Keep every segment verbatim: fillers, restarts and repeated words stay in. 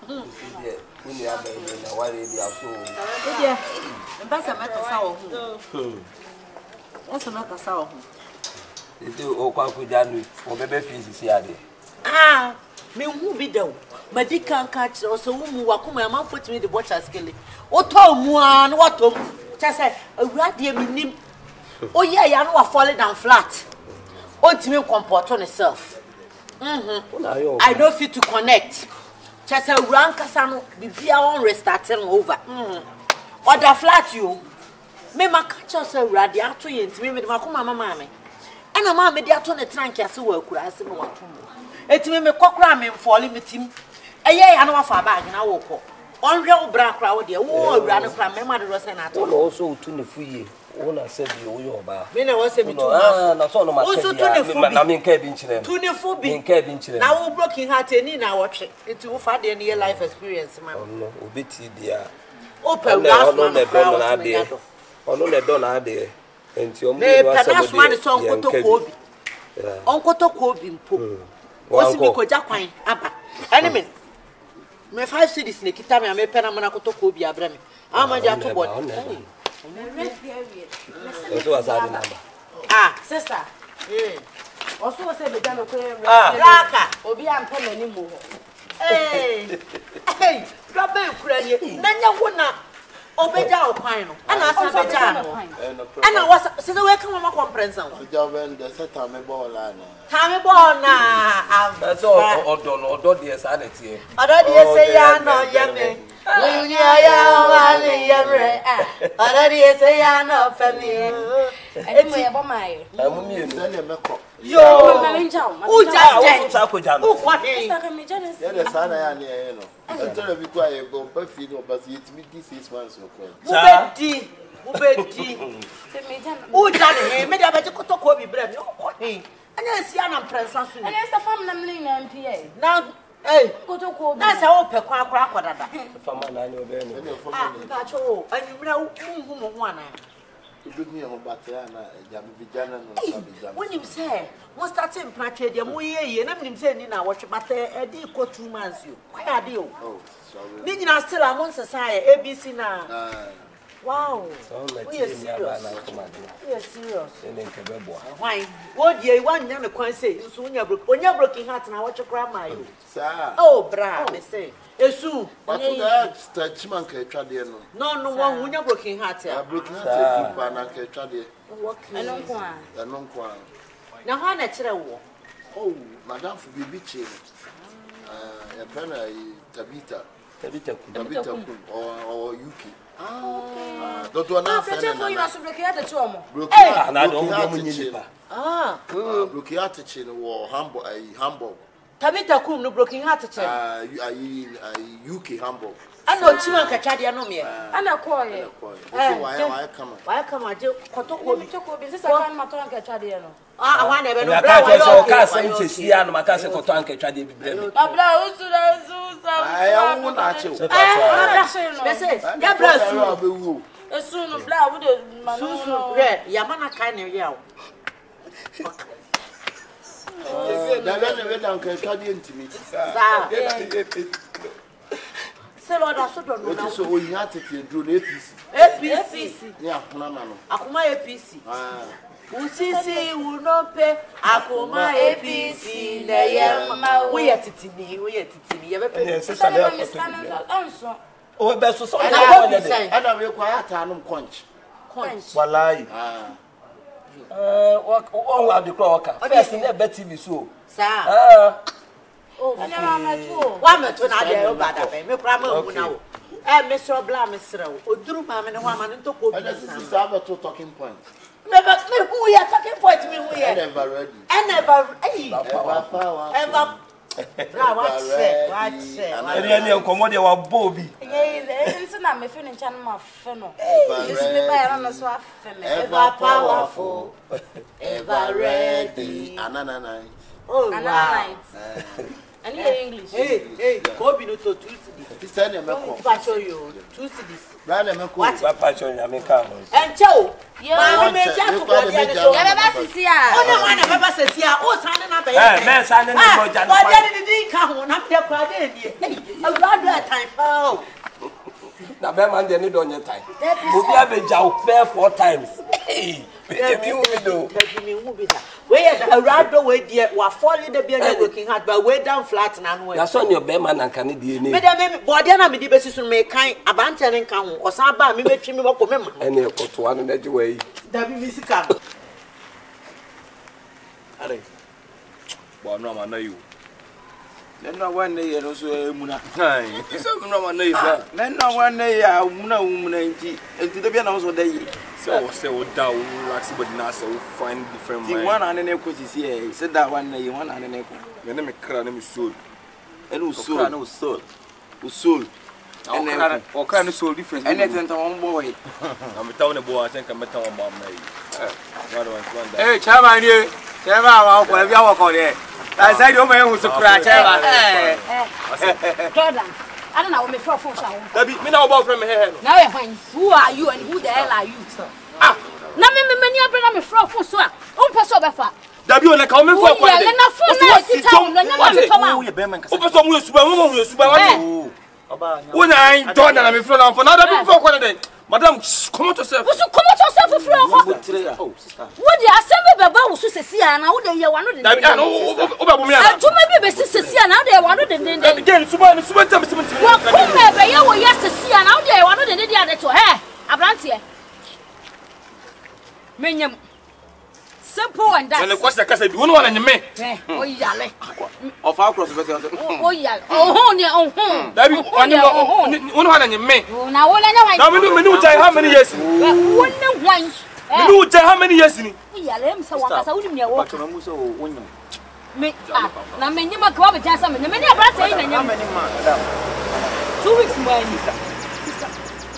When you have a why they are so. Yeah, and that's a matter sour. That's a matter sour. They do all quite good done or baby fees here. Ah, me who be down. My dick can't catch or so whom walk my mouth put me the watcher skilly. What Tom one, what Tom? Just say a rat dear me. Oh, yeah, you know, falling down flat. Oh, to me, comport on itself. Mm-hmm. I don't fit to connect. Just a rank casano be our own restarting over. Mm-hmm. Or the flat you. Me ma catch us a radiator into me with my mamma. And a mamma, they are turn a trunk as well, could I say what to it me me cockram and falling with him. A year I know for a bag and I walk. On real black crowd, dear, oh, ran a cram, my mother was an at all. Also, to the free. Ona said you about. Me na was me too. Ah, na so no ma say. Na me nka bi nchire. To ne fu bi. Nka bi nchire. Na wo broken heart ani na wo twe. Enti wo fa de ne life experience man. Oh no, obeti dia. Open gas man na do na ade. Ono le do na ade. Enti o mu wa say. Ne man so onkoto ko obi. Yeah. Onkoto ko obi mpo. O si mi ko ja kwan aba. Ene me. Me five cities ne kita me me pena mana koto ko obi abra me. Ama ja to body. What was that number? Ah, sister. Eh. Also say be done ko e. Ah, Raka. Obi am pe mani mu ho. Eh. Hey, drop be kura ye. Na nya wo na obeja okwan no. Ana asa beja no. Ana was say we kan mama comprehension. Oja ben the set am ball na. Time ball na. That's all odo no odo de sanity. Odo de say ya no ya me. When you are yamre, already say I know for me. I am my I'm yo, who just who what is the son? I know. I tell you, I go perfect, but it's me this six months. Ubedi, Ubedi. Who done him? Maybe I better go to Kobe Brem. And I see an impression. And it's the family M P A. Now, hey, go to Kobe. That's how per quack quack. Family, I know. Ah, oh, and you know whom one. When you say, what's that in Patrick? You're more ye, and I'm saying, I watch but a deal for two months. You, why are you? Oh, sorry. Did you not still among society? A B C now. Wow, we are serious. We are serious. Why? What do you want them to say? When you're broken heart, and I watch your grandma. Oh, bra, they say. Esu, but that's the Chimanka Tradian. No, no one when you're broken heart. Broken heart, Banaka Tradian. I don't want. I don't want. Now, how natural war? Oh, Madame for Bibichi. A penna Tabita, Tabita, Tabita, or Yuki. Ah, don't want to say you are broken at the Chomo. Broken, I don't know. Ah, broken at the chin or Hamburg, a Hamburg. Tabita kum no broken heart. Ah, U K Hamburg. I know Chimanka Chadia no me. And a coy. Why I come? Why come? I do Koto business. I can't matter Chadiano. Ah, I never know. I can't say Sian, Macassa Cotanka Chadi. I won't ask you. I as soon as Blau would red Yamana kind of yell. Say Lord, I don't know. So we had to do A P C. A P C. Yeah, Akuma A P C. Ah. Usisi will not pay Akuma A P C. We are Titini, we are Titini. Oh, best so I don't require Tanum Conch. Conch. Walai. Ah. Uh, what one have the clock? First in there, Betty V. So, sir. Ah. Oh, I never one met when I did about that. Me problem now. Eh, Mister Blah, Mister O, Drew Mam and one man to go. This is our two talking points. Never, we are talking points. We are never ready. I never, ever, ever. Now, what say? What say? I am commodity of Bobby. Yes, I'm a feeling channel of Fennel. You see me by on a swap, ever powerful, ever ready. Another night. Oh, night. And English. Hey, hey, Kobe no to two cities. This time I'm going to show you two cities. Brother, I'm going to show you. I'm coming. And Joe, yeah, I'm going to show you. I'm going to see you. Oh, no, I'm going to see you. Oh, signing up. Hey, man, signing up. But then it didn't come on. I'm there. Hey, I'm glad time oh na be man dey need on your time obi abeja o four times hey me who me do me who be that we a rado we dey we fall in the be na working hard but we down flat na no na so your be man na kan dey ni me dey me body na me dey besi so me kan abante ne kan ho osan ba me metwi me boko me ma ene ekoto anu na jiwa yi da bi misika are bo no ma na you na one day no so emuna hai so no ma na you na na one day ya umuna umuna nti nti da bia na so dey so say o da o relax but na so find different mind one and na ko sisi e say that one day one and na ko me na me kra na me soul ene o soul na o soul o soul ene o kra no soul difference ene tenta won boy na me taw ne boy atenka me taw won bam na yi eh chairman ni chairman wa ko bia wo ko de I said you may who to cry, Jordan. I don't know what my friend for. Dabi, me now about from here. Now when who are you and who the hell are you? Ah, na me me me bring my friend for so. On person be fa. Dabi o na ka o me for kwa de. Na phone na ti town na na me toma. O person mu suba, mu mu suba wa de. Oba nya. Wo na ai Jordan na me friend na for. Na dabi for kwa de. Madam, come out yourself. What's come out yourself for free? Oh, sister. What the assembly baba wo so sesi ana wo de ye wano de. Dabi, ah no, o ba bu me ana. Atuma bi be sesi ana wo de ye wano de de. Dabi, gen suba, suba tam sim sim. Wo kuma be ye wo ye sesi ana wo de ye wano de de ade to. He, abrante ye. Menyam. Simple and that. Na kwasa kasa bi, wo no wana nyeme. Eh, o yale. Of our cross better. O yale. Oh ho ne oh ho. Dabi, wo no wana nyeme. Na wo na na wan. Na me no me no tell how many years. Wo ne wan. Me no tell how many years ni. Yale em sa wakasa wo nim ne wo. Patro mu so wo nyem. Me ah, na me nyima kwa be jansa me. Me ne abrata yi na nyem. Two weeks more ni. Sister.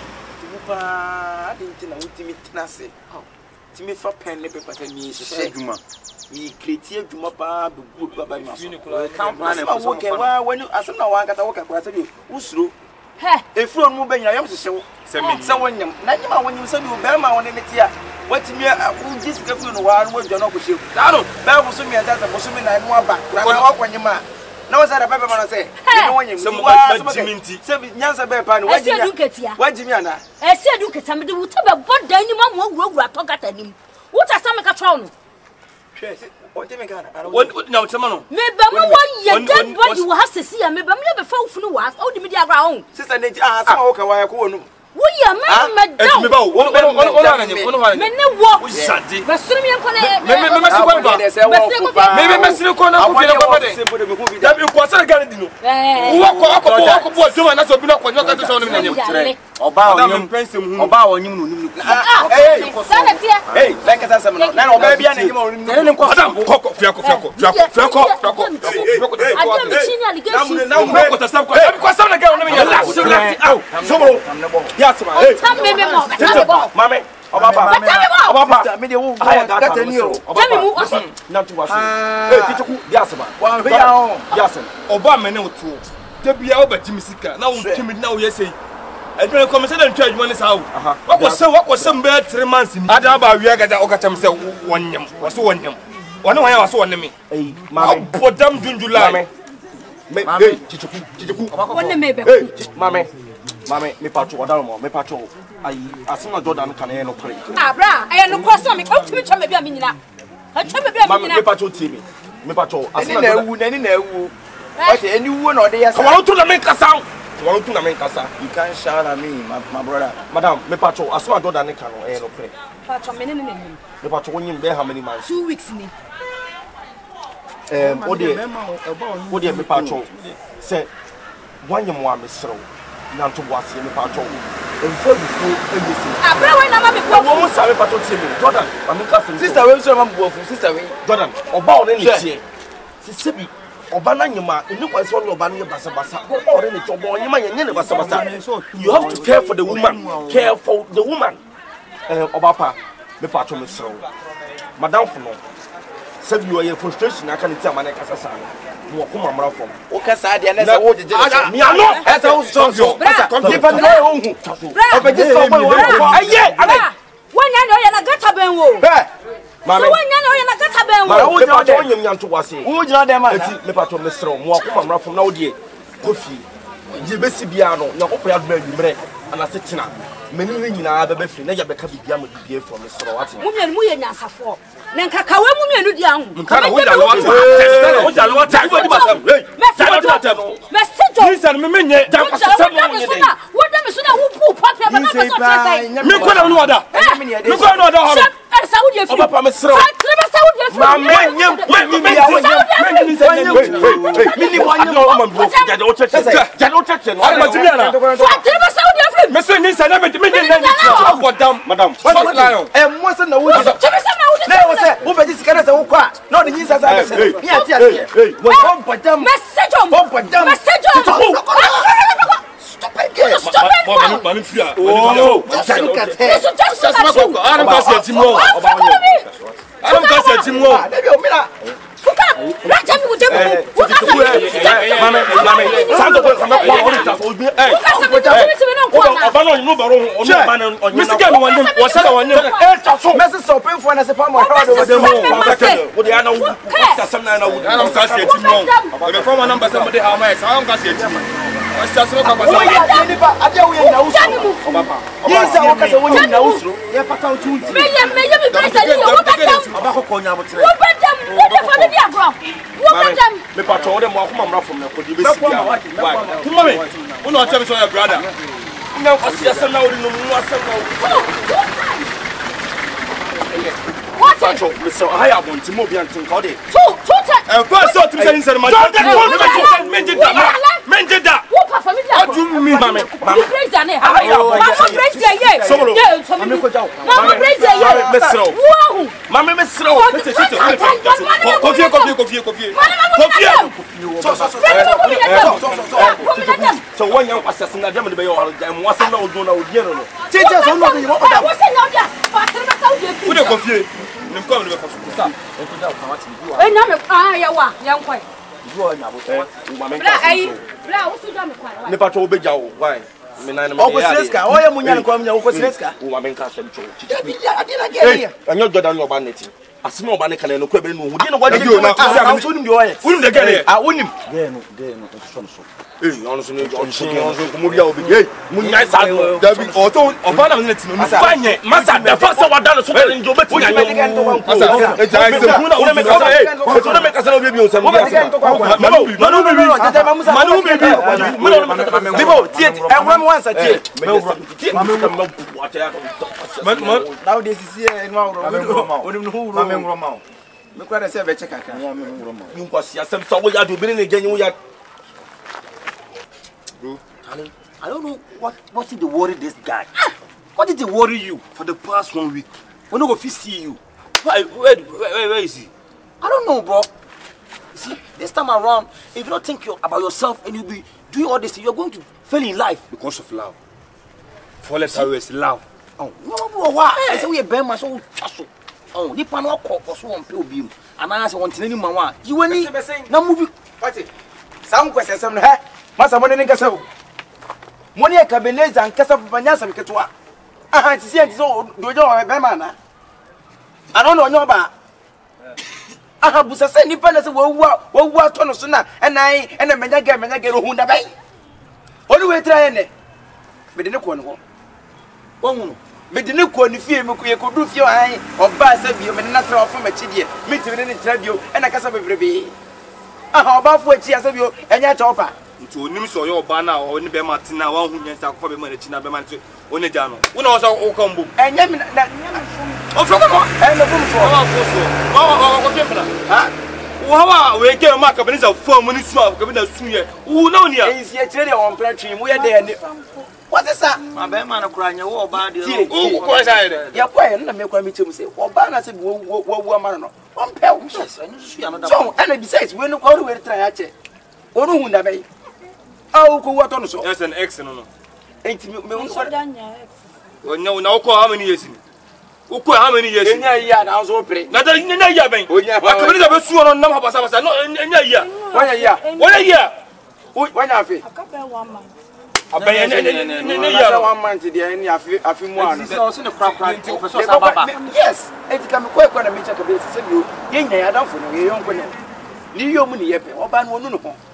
Tupa, adinti na utimi tinase. Me for pen le paper me se djuma mi create djuma pa be group baba mi aso kan plan e so okay wa when asem na wa nkata wo kakura se bi usuro he efuro mu be nyina yam se sewo se me se wonyam na nyima wonyam se bi be ma woni ne tia watimi u jisi ka furo no wa no djo no ko shew daro be bu so mi enta se bo so mi na no aba na wa kwanyima na wa sa da baba ma no se ni wonyam se wa se minti se bi nyansa be pa no wajimi wajimi ana e se edu keta me de wuta be boda ni ma mo wura to gata nim wuta sa me ka trawo no hwe se o te me ka na na o te ma no me ba mo wa ye dead body wo ha sesi ya me ba me be fa ufunu wa o di me di agra ho sister ne ah sama wo ka wa ya ko wonu wo ya me me down me ba wo wo wo wo na nyem wo na me ne wo wo sade be suru mi enko na me me me si ko ba me me me si ko na ko bi na ko de da bi ko sa ga di no wo ko ko ko ko bo duma na so bi na ko nyoka to so no me nyem oba onyim oba onyim no nim eh sana tia eh like that some no na oba bia na nyim no nim no ko ko ko fiako fiako fiako fiako fiako ade mi chini allegation na mo ko ta sam ko ko sam na ga no me nyem so mo yes ma hey tam me me mo ta bo mame oba ba oba ba me de wo gata ni o tell me mu aso na to waso eh tituku yes ma wa hwe ya o yes oba me ne otu te bia oba jimisika na wo timi na wo yesei edwene komese na ntwa adwuma ne sawo wakose wakose mbe three months ni ada ba wi agaja okatam se wonyam waso wonyam wone wan ya waso wonne me eh mame bodam junjula me me tituku tituku wonne me be mame mame me patro wadaro mo me patro ayi asema Jordan kan e no kre abra aye no cross me o timi twa me bia me nyina ha twa me bia me nyina mame me patro timi me patro asema na ewu na ni na ewu ose eni wu na ode yesa kawo to na me kasa kawo to na me kasa you can shout at me my, my brother madam me patro asema Jordan kan e no kre patro me ne ne ne me patro wonyim be how many months two weeks ni em ode ode me patro se wanyem wa me sro na to wase me patro enfa bufu emisi abra we na ma me wo mo sa me patro tie me Jordan am ka fun sister we so ma buofu sister we Jordan oba o ne tie sisi bi oba na nyima eni kwanse o oba ne basa basa o re ne to oba nyima nye ne basa basa you have to care for the woman care for the woman eh oba pa me patro me sro madam fu no sabi yo ye frustration aka ne ti amane kasa sa no ko mamra fom o kasa de na se wo jeje mi ano esa wo so so ni pa no o hu o be just so wa aye ale wanya no ye na gata ben wo eh mama so wanya no ye na gata ben wo mama wo jina de onyam nyanto wase wo jina de ma eti me patro me sro mo ko mamra fom na wo die kofi ye besi bia no Yakoko ya bra nwumre ana se tena meni ne nyina bebe fi na ya beka bibia ma bibia from soro wate Mumienu mu ye nyansafo na nkaka we mumienu di ahu Nkana wo jalo wate Nkana wo jalo wate wo di basam hey jalo wate no Message Listen me menye jam asem no nye de wo da me so na wo pu papa ba na so tse me ko na no wada me ko na wada ho Esa wo di afi Oba pa me sro Trebe sa wo di afi Ma menye me me ya wo menye ni se me ni wanya no ma bro jado wo tse jado tse no ara ma ti bia na Trebe sa wo di afi me so ni se na me me ni na ni godam madam fuck lion eh mo se na wo Trebe sa na wo di na wo se wo be ji sika na se wo kwa na ni nyinsa sa be se mi ati ati wo pom jam Message on pom jam Message on Stupid girl Stupid girl Mami fia oh look at her Eso just Asma ko ara m kasi atimo ara m kasi atimo na bi o mi na Fuka Raja mi wo dem wo ka sa mami mami santo ko kama ko ori ta o bi eh Wo ka sa mi to mi no ko na oba no no baro onu ba na onye na misika no wanye wo sala wanye eh ta so message so pay for na se pa mo ha do dem wo de ana wo ta sam na na wo ara m kasi atimo o be form number some de how much ara m kasi atimo Asa so ka ba so ni ba ade wo ye na wo oba pa yinsa wo ka se wo ye na wo suro ye pata wo tu Me ye me ye mi presa ni wo ka tam oba ko ko nya bo tre wo ba tam wo de fa de agro wo ba tam me pato wo de mo akoma mra from na ko di be sikia why kuma me uno acha me so your brother una asia sam na wo di no mu asam na What? Pacho, me so I have one to move and think how they. Two, two times. And first so to say inside my don't men did that. Men did that. Who perform it? What do you mean, mama? You praise the name. Mama praise the year. Yeah, mama praise the year. Wow. Mama me slow. Coffee, coffee, coffee, coffee. Coffee. So so so. So when you assassin na dem de be your dem wasam na odo na odi no. teacher so no be what that. What's in now there? Pastor na ka odi. Who dey coffee? Nim come no be for school. Eh na me ah ya wa, ya nkwan. You are na bo. Mama. Bra ai, bra wo su do me kwa. Me pato obeja wo. Why? Me na me. o ko sleska o ye munya nko munya o ko sleska wo mama nka asem cho. ade na ge ye Anyo Jordan no ba neti. Asem no ba ne kan no kwa be no hu. Di no wa di na. so nim de o ye Unim de gele. ah wonim Ge no, ge no, so so. Eh, ono so no, ono so no, so mo ria obi. Eh, munya sa do. Dabi, o to, o ba na me neti no mi sa. Fanye, masa da fa sa wa da no so ka njo beti nya nyo. Masa, e ja se ku na, una me ka eh. So na me ka sa no bi o se mo. Manu, manu bi. Manu bi bi. Manu bi. bibo tie e wura mo wansa tie Manu ka mo puate ya. Man, man. now this is here no wura wonim no wura Mame ngro ma. me kwa na se be che kaka You go see asem so wo ya do bi ne genye wo ya. Bro, I don't know what what did the worry this guy. What did they worry you for the past one week? We no go fit see you. Why where where where is he? I don't know, bro. See, this time around, if you don't think you about yourself and you be doing all this, you're going to fail in life because of love. For let's always love. Oh, no, bro, why? I say we a bad man, so chasso. Oh, ni pa no call so on pay obi. And I say one thing any man wa. You any na movie. what it some question some he masa mo ne nkasa o mo ne ka beleza nkasa panya sam ketwa aha ti se ti so dojo o be ma na ano no onyo ba aha busa se ni pa na se wo wo wo to no so na enan ena menya ga menya ga ro hu da bai oni we tra ene me de ne ko no ho wo hu no me de ne ko ni fie me ko ye ko du fie han oba se bio me na tra ofo ma chidie me ti me ne tra bio ena kasa bebrebe aha oba fo echi asa bio enya chopa Nti onim so yo ba na oni be ma tina wa hu nyansa ko be ma na china be ma nti oni ja no una o so o kan bo enya me na o so ko e na bum so wa ko so wa wa ko pepla ha wa wa we ge ma ka be ni za fo mu ni su ka be na su ye u na oni a e si echire de on plantry mu ye de ne what is that Ma be ma na kura nya wo ba de. o ko sa ye de ya kwa ye na me kwa mi chemu se oba na se wo wo wo ama no on pe o Yes, I know su ya no da. so and besides we no kwa we tra ya che onu hu na bai awu ko wato no so yes an x no no enti me me so onya una o ko how many years ni o ko how many years enya ya na so pre na da nya ya ben Onya- wa ka be ni za be su no nam ha basa basa no nya ya wanya ya wona ya wanya afi abaye nya nya nya ya ya one month de ni afi afi mu ano This is also the crap crap. Professor Sababa. yes enti ka me kwa kwa na me check be se se bio ye nya ya dan fo no ye yon ko ne ni yo mu ni ye pe oba no onu no ho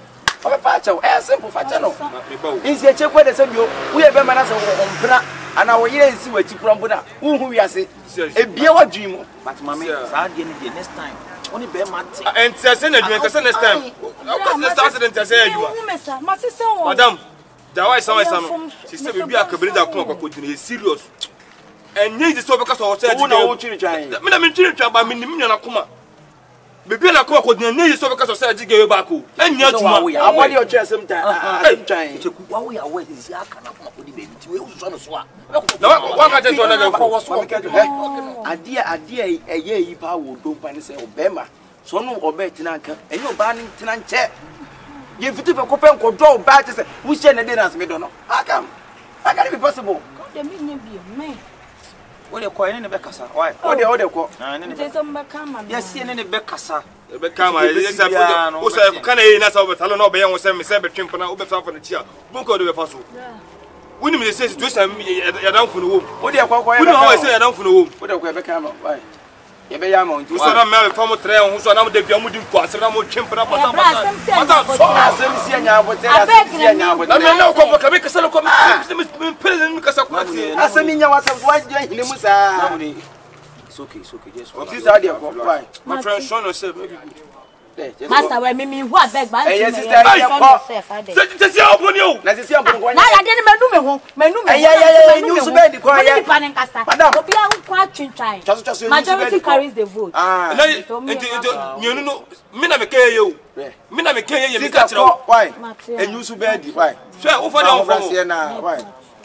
o pa cha e simple fa cha no insi eche kwa de se bio wo ye be ma na se wo mpra ana wo yire nsi wachi kura mbona wo hu wiase ebie wa dwi mu but mama saa de ne next time oni be ma te and say na dwen kase next time o next accident say adwuma madam da why say say no she say be akabiri da kuma kwa kodine serious and need so because of say wo na wo twiri twan me na me twiri twan ba me nim nyana kuma bebe na kuma kodine need so because of say jige back o anya adwuma abodi o twere sem tan asem twan che ku wa wo ya wo isi aka na kuma kodi baby ti we so no so a na wa ka je so na go for so ade ade eye yi pa wo do pa ne say obema so no obetina nka enye oba ne tina nche ye fitu be ko pen ko do ba te say wo she na dey na me do no akam how can it be possible de me nya bi me wo de ko ene ne be kasa why o de o de ko ah ne ne te so mbaka ma yes ene ne be kasa be kama ye say o say kana ye na say obetalo na obeyan wo say me say betwempo na obefa fa na chia bunko de be fa so woni me say situation ya dan fu no wo o de ko ko woni o say ya dan fu no wo o de ko be kama why ye be ya ma nti so na me fa mo tre ho so na mo de bia mo di ko asem na mo twempo na pata pata pata so asem si anya abote asem si anya abote na me na ko ko me kasa ko me president me kasa ko asem nya wasam wa hine mu sa na woni it's okay it's okay just o ti sa de ko why my friend Sean say master we me me who abeg ba eh yes sister eh ko se se oboni o na se se oboni ko na ya de me nu me ho me nu me eh yeah yeah you so bad ko ya pa nen kasa obi a kwa twintwan majority carries the vote ah na enti nyenu no me na me keye o me na me keye ye me ka kira why enyu so bad why so wo fa dey on for na why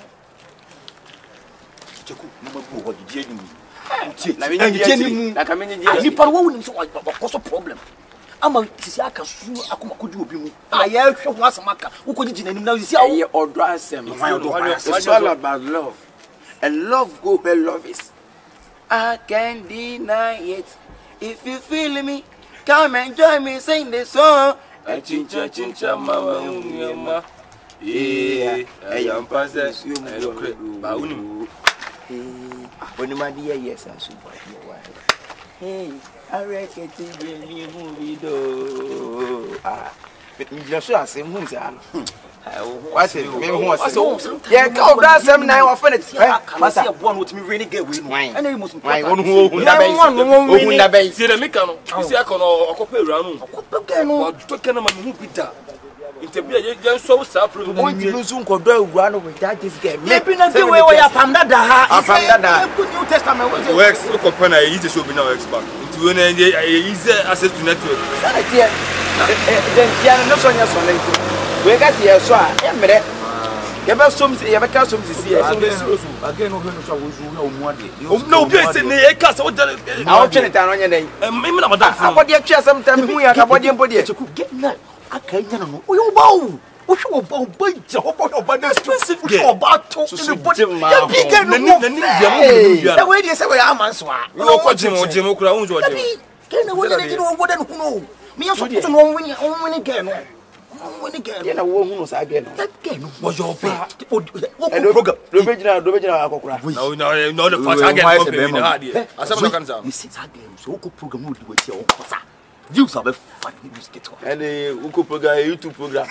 cheku na mabu ho gidi eni na me nyi na ka me nyi ni par wo woni so ko so problem ama sisi aka su akoma kodu obi mu na ya hwe ho asamaka wo ko gidi nanim na sisi awo ye odo asem it's all about love and love go where love is I can't deny it if you feel me come and join me sing the song chincha chincha mama unyama eh ayam pase I look ba unim oni ma di yes asu boy hey I reckon to be me movie do ah but me just asem hu say ano what say me hu say yeah go that same nine wa finish eh masa ya bo no timi really get we no and you must why wonu hu na bai hu na bai see the meka no see aka no okopa ewura no okopa no wa to kana ma hu bida interview ye ye so sa problem on you so nkodo ewura no with that this game me bi na dey we we ya pam dada ha pam dada new testament works okopa na yi te so bi na works back to when easy access to network sana tie den tie no so nya so lento we ga tie so a e mere ye be som ye be ka som sisi ye again no no so wo zu na omu ade no bi say ne e ka so dare a o twene tan onye den me me na madam abodi e twa sam tam hu ya ka bodi mpodi e cheku get na aka nya no o yo ba o o hwe oba oba ja oba oba na expensive girl oba to in body ya big no na ni bia mo no bia na we dey say we am so a we ko jim o jim kura hu jo jim ke na we dey no wo den hu no me so put no win on win girl no on win girl ye na wo hu no sa girl no that girl no wo yo ba o program do be jina do be jina akokura no no no the first again go be na hard here asem no kan sa me sit again so ko program no di we ti o ko sa views are fat news get on and the uko program YouTube program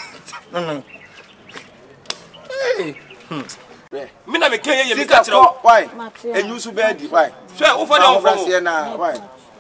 hey me na me keye ye me ka kira why enyu so bad why so wo fa dey on phone na why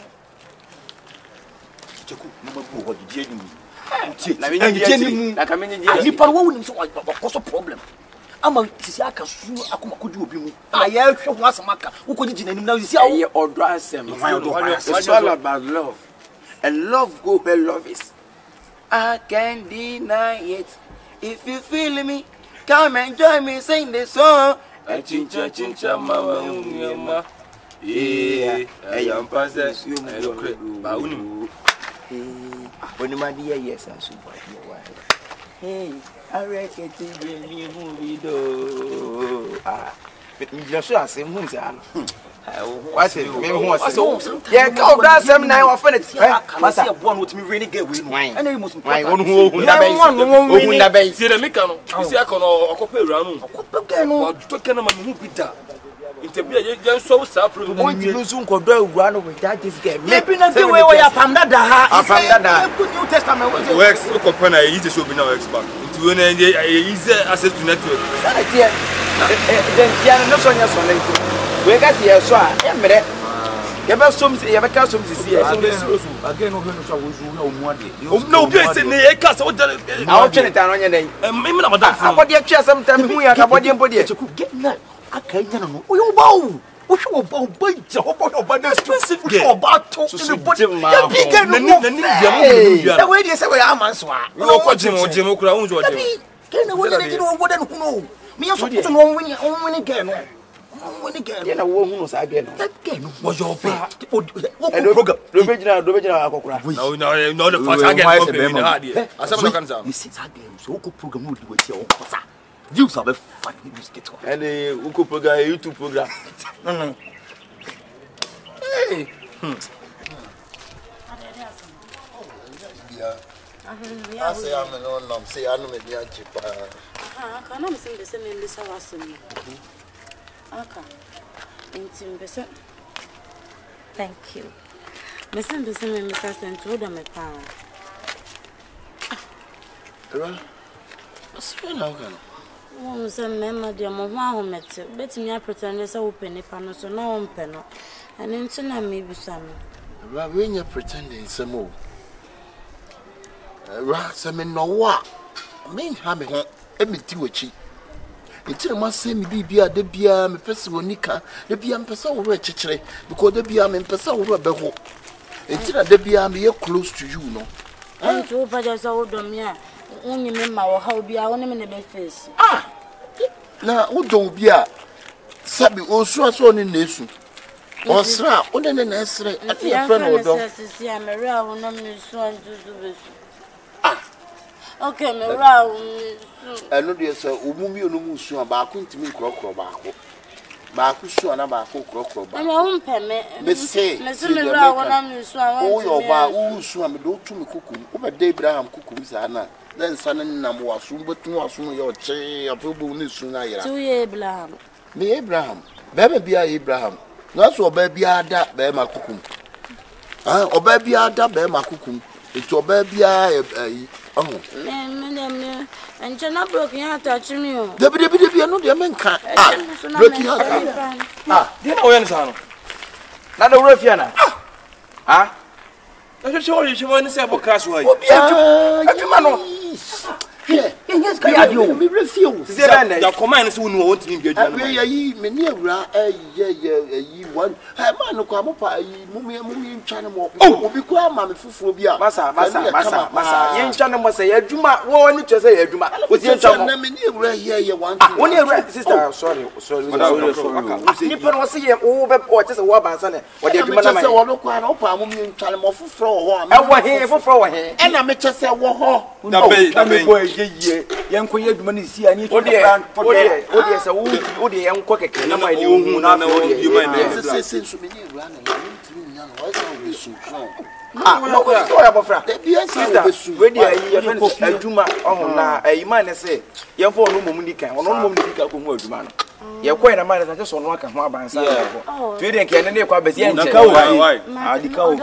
cheku na mabu ho gidi eni na me nyi na ka me nyi ni par wo woni so ko so problem ama sisi aka su akoma kodu obi mu na ya hwe ho asamaka wo ko gidi nanim na sisi awo ye odo asem it's all about love and love go where love is I can't deny it if you feel me come and join me sing the song chincha chincha mama unyama eh ayam pase I look ba unim oni ma di yes asu boy hey I reckon to be me movie do ah but me just asem hu say ano what say me hu say yeah go that same nine wa finish eh masa ya bo no timi really get we no and you must why wonu hu na bai hu na bai see the meka no see aka no okopa ewura no okopa girl no wa to kana ma hu bida interview you so sa problem o di lusu nkodo awura no with that this girl me bi na bi we we apam dada ha apam dada good new testament works o ko na yi te show bi na works back nti we na easy access to network sana tie den tie no so nya so na nti we ga tie so a e mere ye be som ye be ka som sisi e again no no so wo zu na o mu ade no bi se ne e ka so da a o twene ta no nya den me me na madam abode twa sam tam hu ya abode mbode get na aka nya no o yo ba o o hwe ba o ba ja o ba o ba na expensive o ba to in the body ya big no no na ni dia mo bia na we dey say we am so a no ko jim o jim kura unzo jim ke na we dey no wo dey no no me so so no win win get no win get ya na wo hu no sa get no get no wo yo ba o program do be jina do be jina akokura no no no the first again go be na hard here asem no kan sa me sit again so ko program no di we ti o kosa you sabe fun music it and the uko program YouTube program mm hey hmm I say I'm no no say I know me dia chipa ah kana me say be say me lisa wasem aka intim be say thank you me say be say me mister Sento do me pa era so na kan Mom say mema dia mo ho ahomete betimi a pretend say wo peni pa no so no wo mpe no and nti na me bisa me era we nya pretending some more era say me no wa me ha me ho e me ti wachi nti ma say me bibia da bia me pese wonika da bia me pese wo re chekere because da bia me pese wo re be ho nti na da bia me close to you no nti wo pa just wo do me a unyi me ma wo ha obi a wo ne me ne be face ah na wo do bi a sabi osu aso ni nesu osra wo ne na esre ati e friend wo do sisi a me ra wo na me so antuzu be ah okay me ra wo eno de so omumi onumu su ba ko ntimi nkrokro ba ko ba ko su na ba ko krokro ba anya wo mpe me me se me se me ra wo na me so a wo yo ba wo su a me do tu me kukum wo ba de Abraham kukum za na then son nam wasu betu wasu yo che afubu ni su na yira tu ye Abraham me Abraham bebe bia Abraham na so oba bia da be ma kukum ah oba bia da be ma kukum eti oba bia eh oh me me me enche na broke ya touch me o de bi de bi de no de men kan ah broke ya ah dia na oyan sa no na da wura fiana ah na so so you want say about crash why obi adwuma no yeah yes ka ya dio me refuse se be na ya command say wonu want ni bi adwuma we yi me ni awura eh ye ye yi one eh man no kwa mo pa yi mumi mumi ntwa ne mo obi ko ama me fufuo bi a masa masa masa masa ye ntwa ne mo say adwuma wo ni twa say adwuma wo ti ntwa mo na me ni awura ye ye one ah wo ni awura sister sorry sorry ni pe no say ye wo be o twa say wo ba nsa ne wo de adwuma na ma say wo no kwa na opa mumi ntwa ne mo fufuo ho e wo he fufuo wo he e na me che say wo ho na be na be boy ye ye ye nko ye adwuma ni si ani to plan for there o de say wo wo de ye nko keke na ma ni ohun na wo de ye say say so me ni awura na ntimi nya no wa say wo be su ah no ko so ya bofra de bi say wo be su we dey ye friend adwuma ohun na ayi man ne say ye fo no mom ni kan ono no mom ni kan ko mu adwuma no ye ko na man na so no aka ho abansa ko tu de ke ne ne kwa besi enche ka why ah di ka o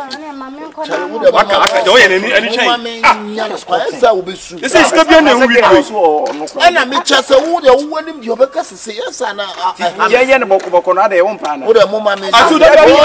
waka aka de oye ni ani chain ah say wo be su this is ka bi na hu wi e na me che say wo de wo nim de obeka sese yesa na ye ye ne boko boko na de wo mpa na wo de mo ma me asu de bi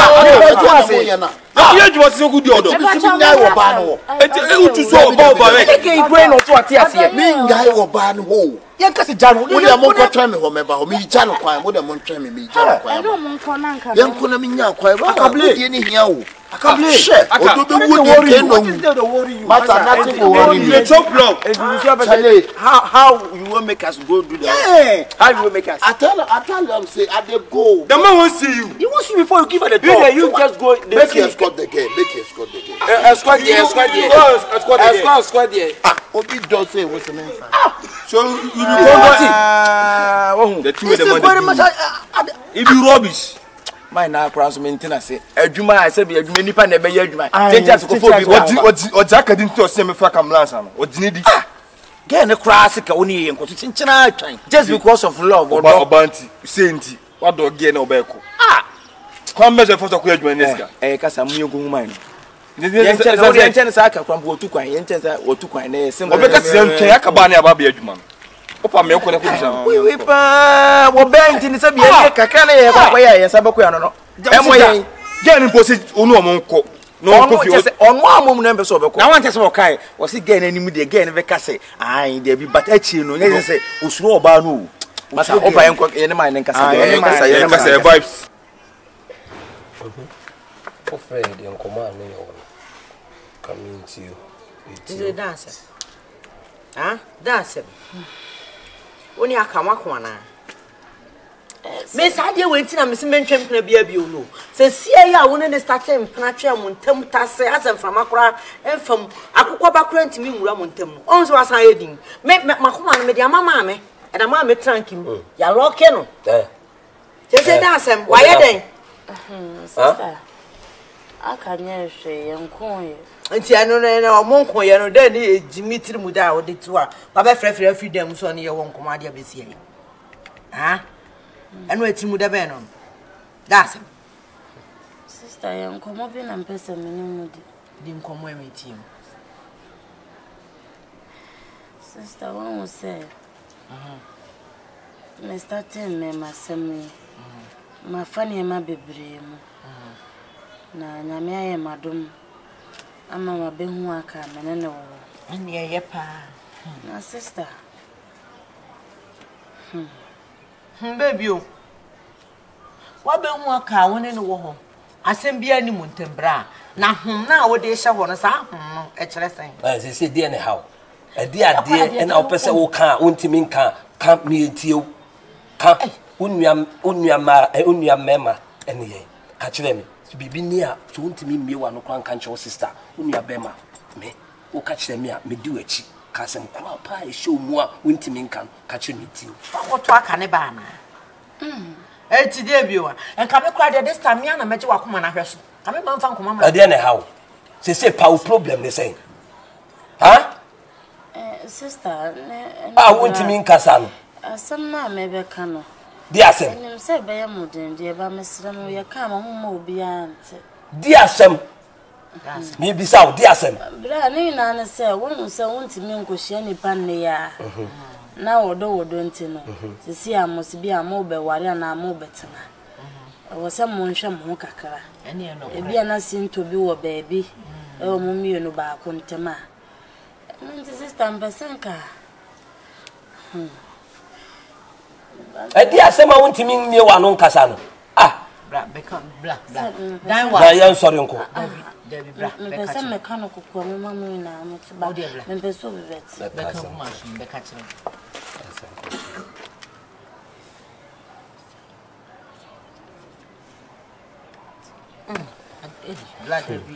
ya na ya adwuma se ku di odo bi su nyai wo ba no enti e utu so ba ba we ke igwe no to ati ase me nyai wo ba no ho ye ka se janu wo de mo ko twa me ho me ba ho me ja no kwan wo de mo twa me me ja no kwan no mo nko na nka ye nko na me nya kwan ba Akable. die ni hia wo Akable. odo be wo di ke no mata nothing go worry you me chop block Charlie, how how you will make us go do that yeah how you will make us I tell I tell them say I dey go the man won't see you you want see before you give her the you door dey you just go dey make you escort the girl make you escort the girl escort there escort there escort there. escort escort there ah obi don say what's the name so you be ah wo the two of them very want much to it be rubbish my na cross maintain say adwuma I say be adwuma nipa na be ye adwuma teachers ko fo bi odi odi odi akadi nti ose me fra kamlans ano odi ne di get ne cross ka woni ye nkoto chinchina atwan just because of love or oba oba nti say nti What do again obeko? Ah! Come measure for the Quadraniska. Eh, Casamu Guman. The intense aka from Wotuka, intense Wotuka, and some of the Kayakabania Baby Edman. Opa me ko na kuja. We we pa wo bent ni sabi e kaka na ye kwa ya sabako no. Emo ye. Gen imposi onu omonko. No kofi onu amom na mbeso obeko. Na wan tese wo kai, wo si gen anim de gen ve kase. Ai de bi but achi no ye se osuro oba no. Masa oba ye ye ne man nkasa de nkasa ye nkasa vibes. For Fred and command me on. Coming to you. Is a dancer? Huh? Dancer. Only a kamakwana. Miss Adia went in a Miss Mention can be a bureau. Says, see, I wouldn't start him, Panacham, Montem Tasse, as I'm from Accra, and from Aquabacran to me, Ramontem. Also, as I heading. Make Macuman with your mamma, and a mamma tranking. You're rocking. Just say, dancer, why are they? Sister, I can't say, I'm calling. Nti ano na na omonko ye no da ni Dimitri muda o de to a ba be frefre afi dem so ne ye won koma de abesie ha eno ati muda be no that's sister yam komo bi na mpesa menu di di nkomo emeti sister one say mhm me starting me masemi ma fani ma bebre mu na nyame aye madum ama ma be hu aka menene wo ani ye pa na sister hmm hmm baby o wa be hu aka woni ne wo ho asem bia ni muntembra na hum na wo de hye ho no sa hum no e kire sen eh se se de ne how e de ade e na opese wo kan wontimi nka kan mi etio kan onua onua ma onua mema ene ye ka kire me bibi ni a so wontimi miewa no kwan kan che wo sister onua bema me wo ka kire me a me di wachi ka sem kwa pa e show mu a wontimi nka ka kire me tio wo to aka ne ba na mm e ti de biwa en ka be kwa de this time ya na meje wakoma na hweso ka me ba mfa nkoma ma de ne how se se pa problem ne say ha eh sister ah wontimi nka sa no asem na me be ka no di asem nim se be ya muden de ba mesra no ye ka ma mo obi ante di asem mi bisa o di asem bra ni na na se wonu se wontimi nkohia ni pan ne ya na wodo wodo ntino sisi amos bi amo be ware na amo betena wo se mo nhwe mo kakra ene no e bia na sinto bi wo baabi e wo mo mienu ba ko ntema nti sister mbesenka hmm e di asem a wontimi mie wa no nkasa no ah bra become bla bla dan wa na yan sorry nko Debbie bra me pese me kanu kokko mo mamu na mo tiba me pese o bibet be ka kuma shun be ka kire mm eh bla Debbie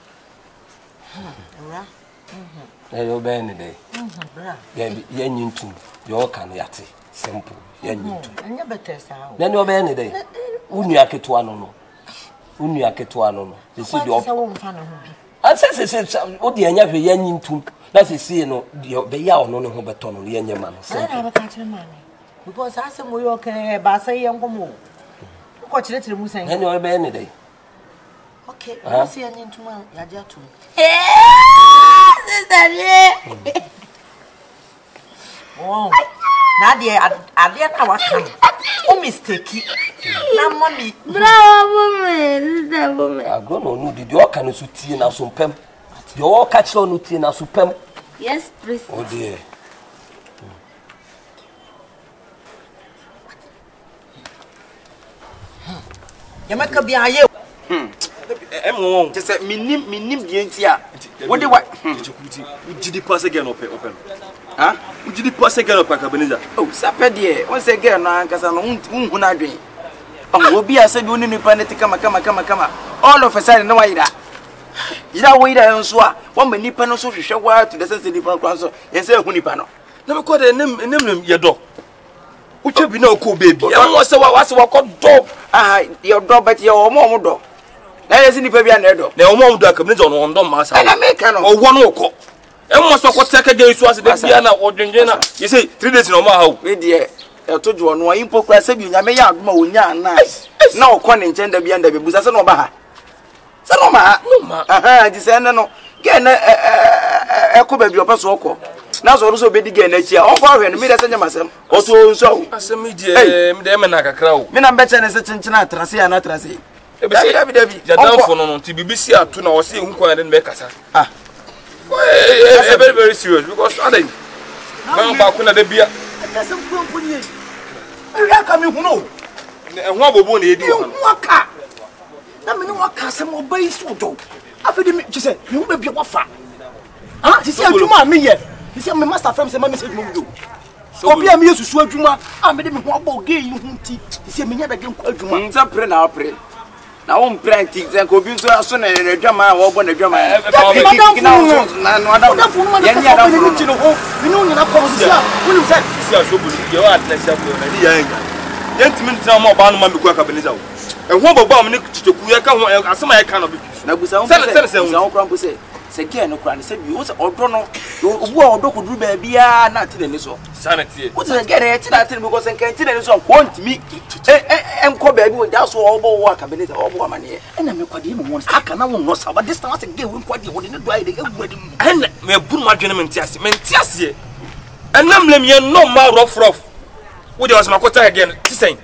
hmm ora mhm eh yo be ni dey mhm bra Debbie yan yintu yo kan yate simple yan yintu anya better sa o na ni o be ni dey unua ketua no no unua ketua no no se si do sa wo mfa na ho bi ase se se o de anya hwe yan yintu na se si no de be ya ono ne ho beto no yan nyama no se na ba ka kire ma ni because ase mo yo kan ba sa ye nkomo ko kire kire mu san na ni o be ni dey okay o se yan yintu ma ya ja tu eh sister ye wow na de ade na wa kan o mistake na mommy bravo me sister bo me agro no no di o kan so tie na so pem di o ka kire no tie na so pem yes please oh dear ya maka bi aye hmm em won je se minim minim die ntia wo de wa kuti ujidi pass again open open ha ujidi pass again open ka beneza oh sape de won se girl no ankasa no unhu na adwen oh obi ase bi oni nipa ne tika kama kama kama all of a sudden no wa yira yira wo yira nso a wo ma nipa no so hwehwe wa to the sense nipa kwan so ye se hu nipa no na me ko de nem nem ye do uche bi na ko baby e mo se wa wa se wa ko do ah ye do but ye o mo mo do na ye se nipa bi an do na o mo do aka beneza no ndo ma sa na me ka no o wo no ko e mo so ko teke ge isu ase de bia na o dwendwen na ye say three days no ma ha o we de e to jo no yin pokura se bi nyame ya adoma onya na na okọ ne nchen da bia nda be busa se no ba ha se no ma aha di se ne no ge na e ko ba bi opa so okọ na so so be di ge na chi a okọ hwe no me da se nyama sem o so nso asem die me da me na kakra o me na be che ne se chinchina atrase ya na atrase e be se David David jadanfo no no ti bibisi atu na wo se hu kwa de be kasa ah it's very very serious because adai na ba ku na da bia asem kwampo ni e ya ka me hu no e ho abobo na yedi wo waka na me no waka asem obai so do afedi me chise me hu be bia wafa ah sisi adwuma me ye sisi me master frame say ma me say adwuma do obi am yesusu adwuma a me de me ho abo ge yi hu nti sisi me nya da ge nkwa adwuma nza pre na pre na won prank sen ko bi nso aso na na adwama wo bo na adwama na no ada ye nya da fu ti no ho me no nyina ko sisi a woni say sisi a so bu ye wa atna sia ko na ni ya nya ye ntimi ntina ma oba no ma me ku aka beneza wo e ho bobo am ne chicheku ye ka ho asema ye ka no bi na gusa ho se ho kran po se se ke no kran se bi wo se odo no obu a odo ko duru ba bia na ati ne so sanity wo se ke re ti na ati ne because nkan ti ne so ko ntimi e enko ba bi wo da so obo wo aka beneza obo amane e na me kwade mu won aka na won no sa ba distance ge wo kwade wo ne do ayi de egwadi mu en me buru ma dwene me ntiase me ntiase enam lem ye no ma rough rough wo de wasma kota again ti sen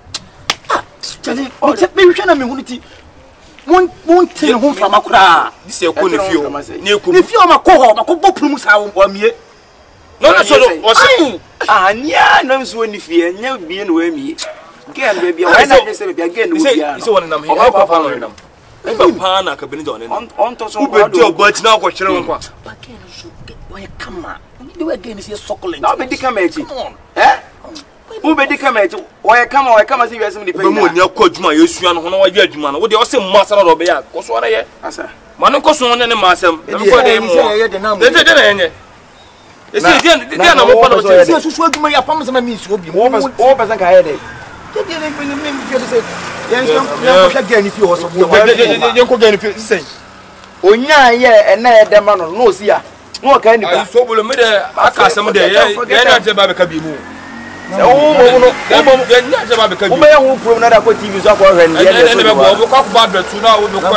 Chale, o te me hwe na me huniti. Won won te ho fama kura. This e ko ne fio. Ne ku. Ne fio ma ko ho, ma ko boprum sa wo amie. No na so o se. Ah, nya na so ni fie, nya bie no amie. Gen be bia, wa na de se bia gen no bia. Ise won nam he. O papa no nam. E ba pa na ka beni do ne. On to so ba do ba ti na ko kire won kwa. Ba gen so get boy kama. Ni we gen is succulent. Na be di kama echi. Eh? Who be the camera? Why come on? Come and see you as somebody. But when you call Juma, you see, and when I get Juma, what they also master of the year. Because what I hear, man, because one and a master, they did it. It's again, they are not one of the things who should my promise and means will be more than I had it. They didn't bring him in to say, yes, again, if you also go again, if you say, oh, yeah, yeah, and I had the man no see ya. No kind of so will make a custom day. They're not about to be moved. Oh, no, no, no, no, no, no, T V so for when we go talk about the two now we go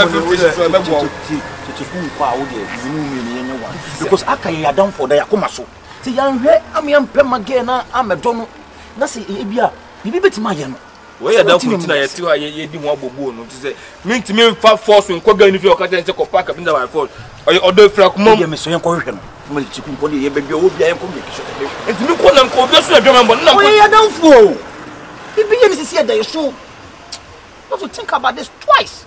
because aka ya down for there akoma so ti yan hwe am yan pem again na amedo no na se e bia bibi betima ye no we ya down for tina ye ti wa ye di ho abobo no ti say me ntimi fa force nko ga ni fi o ka ten se ko park binda by force odo fra kuma ye me so yan ko hwe no mo ti ku ko ye bebi o bia yan ko make sure ntimi ko na ko be so adwama mbo na ko ye down for bibi ye ni sisi e dey so not to think about this twice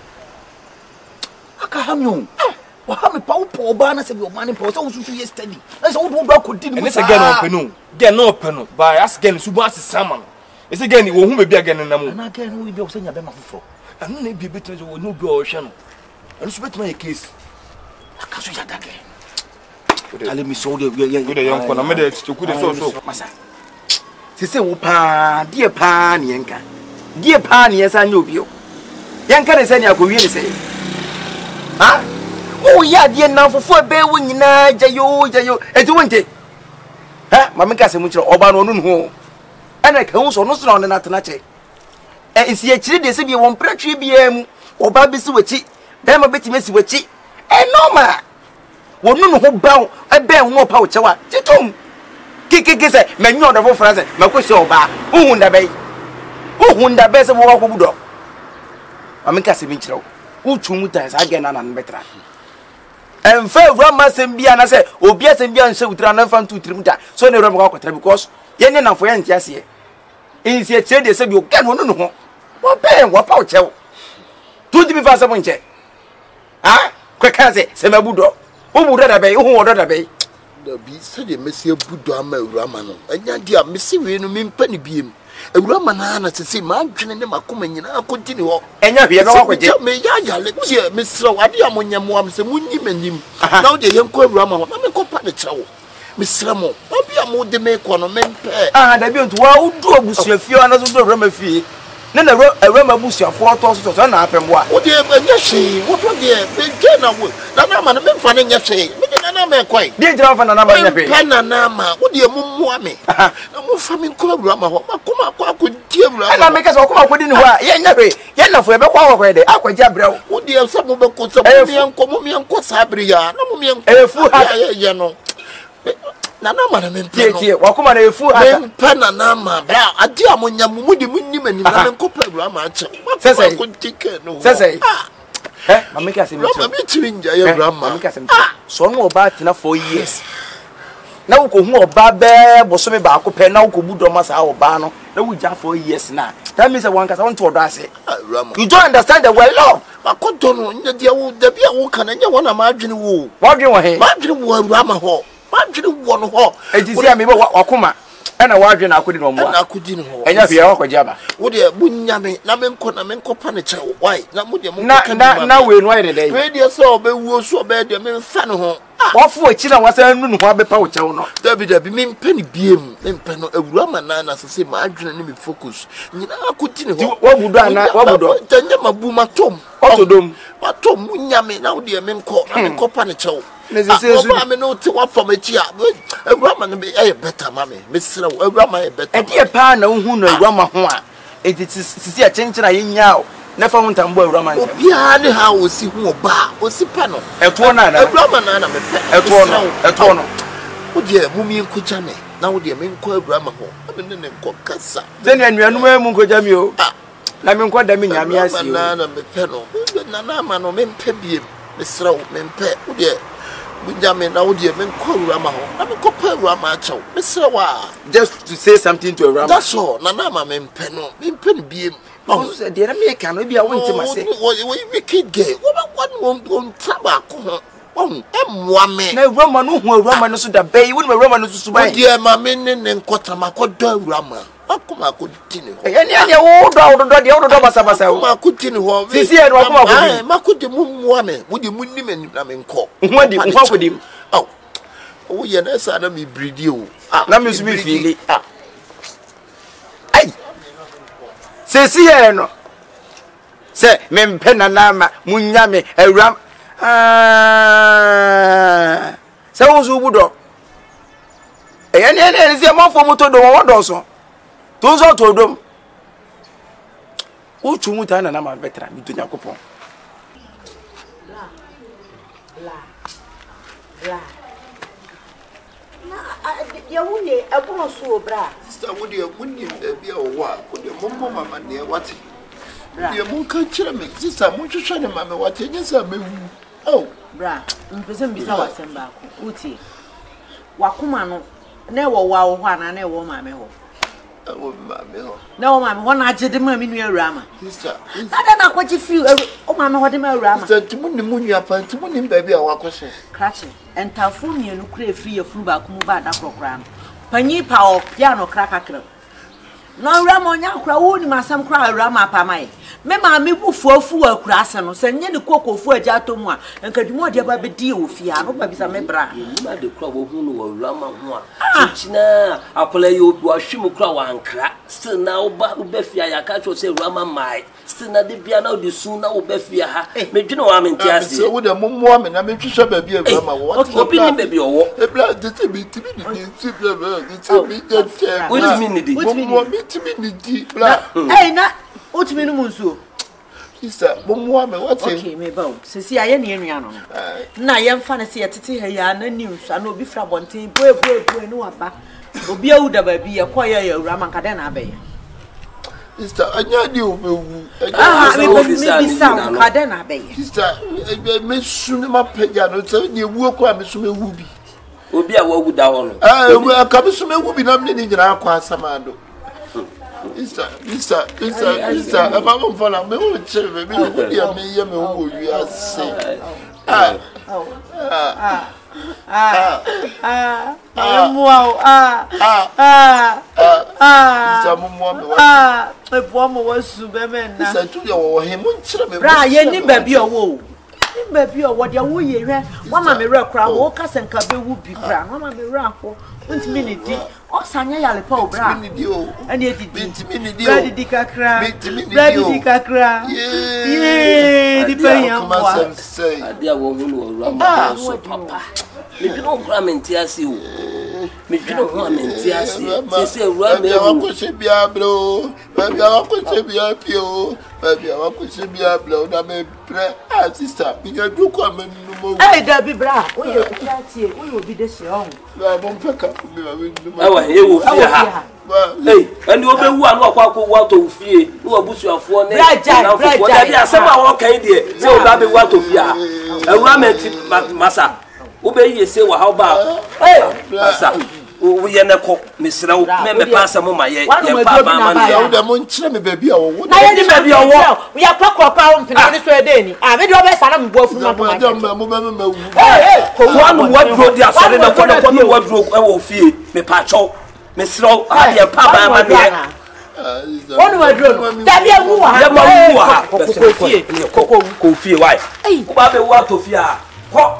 aka hamyo wa me pa upo oba na se bi o mani pa so susu yesterday na se wo do ba ko di ni mo se gen open no gen no open no by as gen subu as sama e se gen wo hu be bia gen na mo na gen wo bi o se nya be ma foforo anu na bi betre wo no bi o hwe no anu so betre ma ye case aka so ya da gen ale mi so de ye de yan ko na me de chiku de so so masa se se wo pa die pa ne yenka die pa ne yesa nya obi o yenka ne se ne akowie ne se ha oh ya die na fofo be wo nyina jayo jayo eti wonte ha ma me ka se mu kire oba no onu ho ana ka hu so no so na na che e isi e kire de se bi won pratwe bia mu oba bi si wachi be ma betime si wachi e normal wonu no ho ba e be hu pa wo chewa titum kikiki se menyo do fo france ma ko se oba hu nda be hu nda be se wo ko budo ma me ka se mi kire utu mutan sa again na na betra enfa ewura masem bia na se obi asem bia nse utra na fa ntu trim da so na ewura mo kwatra because ye ne na fo ye ntia se insi e chede se bi o kan wonu no ho wo be wo pa o chew tu di mi fa se mo nche ha kwa ka se se mabudo wo bu da be wo wo da be da bi se de mesi abudo ama ewura ma no anya dia mesi we no mi mpa ni biem ewura ma na na sisi ma adwene ne makoma nyina akontini ho enya hwe no wakwaje me ya ya le tie mesra wade amonyamo am se munyi manim na wo de yenko ewura ma ho na me kopa ne kyewo mesra mo obi amo de me ko no me mpe ah da bi onto wa udu obusuafio na so do ewura ma fie na na ewra mabusia fo to so so na apembo a wo de nya hwe wo to de be je na wo na na ma na me fa ne nya hwe me de na na me kwai de jira fa na na ma nya hwe pa na na ma wo de mummu ame na mo fa me ko abura ma ho ma ko ma kwa ko die abura na me ka so ko ma ko di ni ho a ye nya hwe ye na fo e be kwa wo ko de akwaja brɛ wo de so mo be ko so mo me enko mo me enko sabri ya na mo me enko e fu ha ye no na na ma na me tie tie wa kuma na e fu ha me pa na na ma bra ade amonya mu de munnim anim na me enko pa abura ma ache sese ko tike no sese eh mama ka se mi mama mi trinja ye abura ma mama ka se mi so no oba tina four years na wo ko hu oba be boso me ba ko pe na wo ko budo ma sa oba no na wo ja four years na that means one ka sa want to odo ase you don't understand the well love makoto no nya dia wo da bia wo kana nya wona ma adwene wo wa adwene wo he ma adwene wo abura ma ho ma adwene wo no ho ejisi am be wakoma ena wa adwene akodi no mo na akodi no ho enya hwe wa kwaji aba wo de bunya me na me nko na me nko pa ne che why na mo de mo na na na we no ayede dey we de so be wuo so be de me fa no ho wofo echi na wasa nu nu ho abepa wo chewo no dabi dabi me mpe ni biem me mpe no awura ma na na sese ma adwene ni me focus nyina akodi ne ho wa budo ana wa budo tanya mabu matom otodom matom munya me na wo de me nko na me nko pa ne chewo ne sese so ma me no ti wa fam echi a awura ma no be e better ma me me sira awura ma e better e die pa na hu no awura ma ho a e sisi a chenchena yenya o na fa huntambo awura ma nche obia ne ha osi hu oba osi pa no eto na na awura ma na na me pe eto no eto no wo de mu mi nkuja me na wo de me nko awura ma ho na me ne ne nko kasa zeni anuanu mu nkoja mi o na me nko da me nyame asi o na na me pe no na na ma no me mpe biem me sira wo me mpe wo de Bunjame na wo de me nko awura ma ho na me ko pa awura ma achew me sira wa just to say something to awura ma that's all na na ma me mpe no me mpe no biem oh so de na me ka no bia won tima se wo wicked gay wo ba won won traba ko ho won emwa me na awura ma no hu awura ma no so da bai won awura ma no so subai de ma me ne ne nkota ma ko do awura ma akoma ko tini ho yani yani wo do wo do de wo do basa basa wo ma ko tini ho sisi e no akoma ko di ma ko de mumwa me wo de munnim anim na me nko ho di ho ko di oh wo ye na sa na me bridi o na me so me fili ai sisi e no se me mpe na na ma munya me awura ah se wo zo budo e yani yani se mo fo moto do wo do so Tonzo todom. Uchu muta na na ma veteran mi to Yakopon. La. La. La. Na ya wuye abon so bra. Sister wo de munnim da bia wo wa, wo de mommo mama ne wate. De mun kan kire me, sister mun hwehwe ne mama wate, nyesa mewu. Oh, bra, mpese mbisa wasem ba ko. Uti. Wakoma no na wo wa wo ho ana na wo mama ho. Oh, mama ho. Na wo mama ho na agede ma mi nu awura ma. Sister, ada na kwaji fi o mama ho de ma awura ma. sister timunnim munua pa, timunnim ba bia wakose. Krache, entafo mienu kura free afuru ba ko mu ba da krokra no. Panyi pa o piano kraka kra. No awura ma onya kra wo ni masam kra awura ma pa mai. Me ma me bufu afu akura ase no se nye ne kokofu agya tomu a enkadwumo de ba be di ofia no ba bisa me bra ma de kra wo hu no wo rama ho a china akola yo bi wa hwim kra wa ankra still na wo ba wo ba fia ya ka cho se rama mai still na de bia na wo de sun na wo ba fia ha me dwene wa menti ase So wo de mommo me na me hwehwe ba bia awura ma wo. obi ni ba bi owo e bla de te bi ti bi ni ti bla bla de te bi de te. what mean di Mommo me ti bi ni di bla. eh na otimi no munsuo Sister, mommo me what? okay me ba sisi aye ne enua no na ye mfa ne se yetete ha ya na news ana obi fra bonten boe boe boe no aba obi awuda ba bi ye koye ye awura man kada na abaye Sister, anya di obewu. ah me be bisa kada na abaye Sister, me sunu ma peja no so ni ewu ko me sunu ewu bi. obi a wo wuda ho no Ah, ewu aka me sunu ewu bi na me ni nyina akwa asamado. Sister, sister, sister, sister, I'm not for na me wo chere me me wo dia me ye me wo wi ase. Ah. Ah. ah ah ah mo ah Ah. ah ah Sister, mommo me what? ah e bo mo wasu be me na Sister, tu ya wo he mo chere me. bra ye ni ba bi owo baby or what you ye one mammy rock crowd, or cousin Cabe would be crown, one mammy rock, one minute, or Sanya Yalipo Brown, and yet it didn't mean it. Ready Dica cry, ready Dica cry. Yea, the penny say, I dear woman will run my house, papa. Me don't cram in tears you. Me don't cram in tears. They say, run me, I could be a blow. Maybe I could be a pure. Maybe I could be a blow. I may pray. Ah, sister, you can do come and move. Hey, Debbie Bra, we will be this young. I won't pick up. Oh, you will fear her. Hey, and you will be one walk out to fear. You will push your phone. Somehow, okay, dear. So, that be what to fear. A romantic massa. Obey you say, well, how about? Hey, we are not cook, Miss Row, member pass a moment yet. The moon chimney baby. I baby or walk. We are clock or pound for this way, Danny. I made your best and go from my dumb. Hey, one what broke the outside of one upon the wardrobe. I will fear me patcho. Miss Row, I am Papa Mania. One wardrobe. That be a woman. Cocoa fear wife. Hey, Bobby, what to fear? What?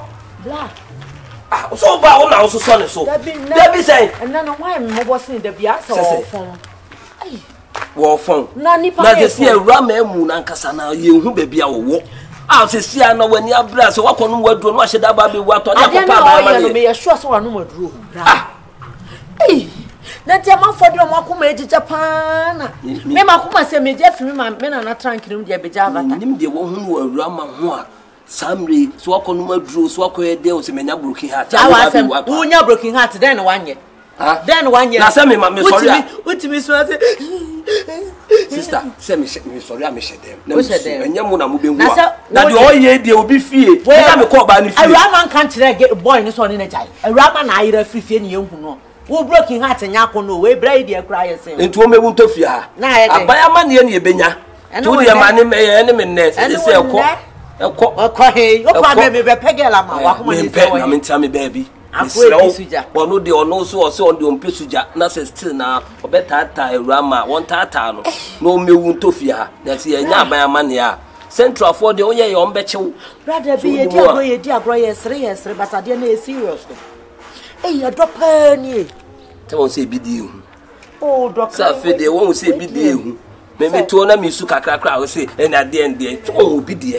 Ah, so bad now, so son, so that be saying, and none of why was in the Biasa phone. War phone. Nanny, I see a ram moon and Cassana, you who baby our walk. I'll say, I know when you have brass, walk on word, what should that be what I don't know, sure so I know what drew. Ah, hey, that's a month for the Maku made Japan. Mamma say, me, Jeffrey, my men are not trying to do the Bijava, and the one who were Rama. Samri, so I can move drew, so I could deal with me, broken heart. I was a broken heart, then one year. Then one year. Now, send me, my sorry. What to me, sister, send me, sorry, I miss them. No, and young one moving. Now, the all year they will be fear. Where I'm a call by a Raman can't get a boy in this one in a child. A Raman, I either fifteen young who know. Who broken heart and Yakono, way brave, dear cries. Into me won't fear. Now, I buy a money in your benya. And to your money may enemy nest and say a call. A cohe, your father may be a pegala, I mean, tell me, baby. I'm slow, or no, they are no so or so on the Umpisuja, not still now, or better tie Rama, one tartano, no me won't to fear, that's here now by a mania. Central for the only on betchu. Rather be a dear boy, a dear boy, yes, but I didn't seriously. Hey, a drop penny. Don't say be you. Oh, doctor, they won't say be you. Maybe to honor me, Suka crack, will say, and at the end, they will be dear.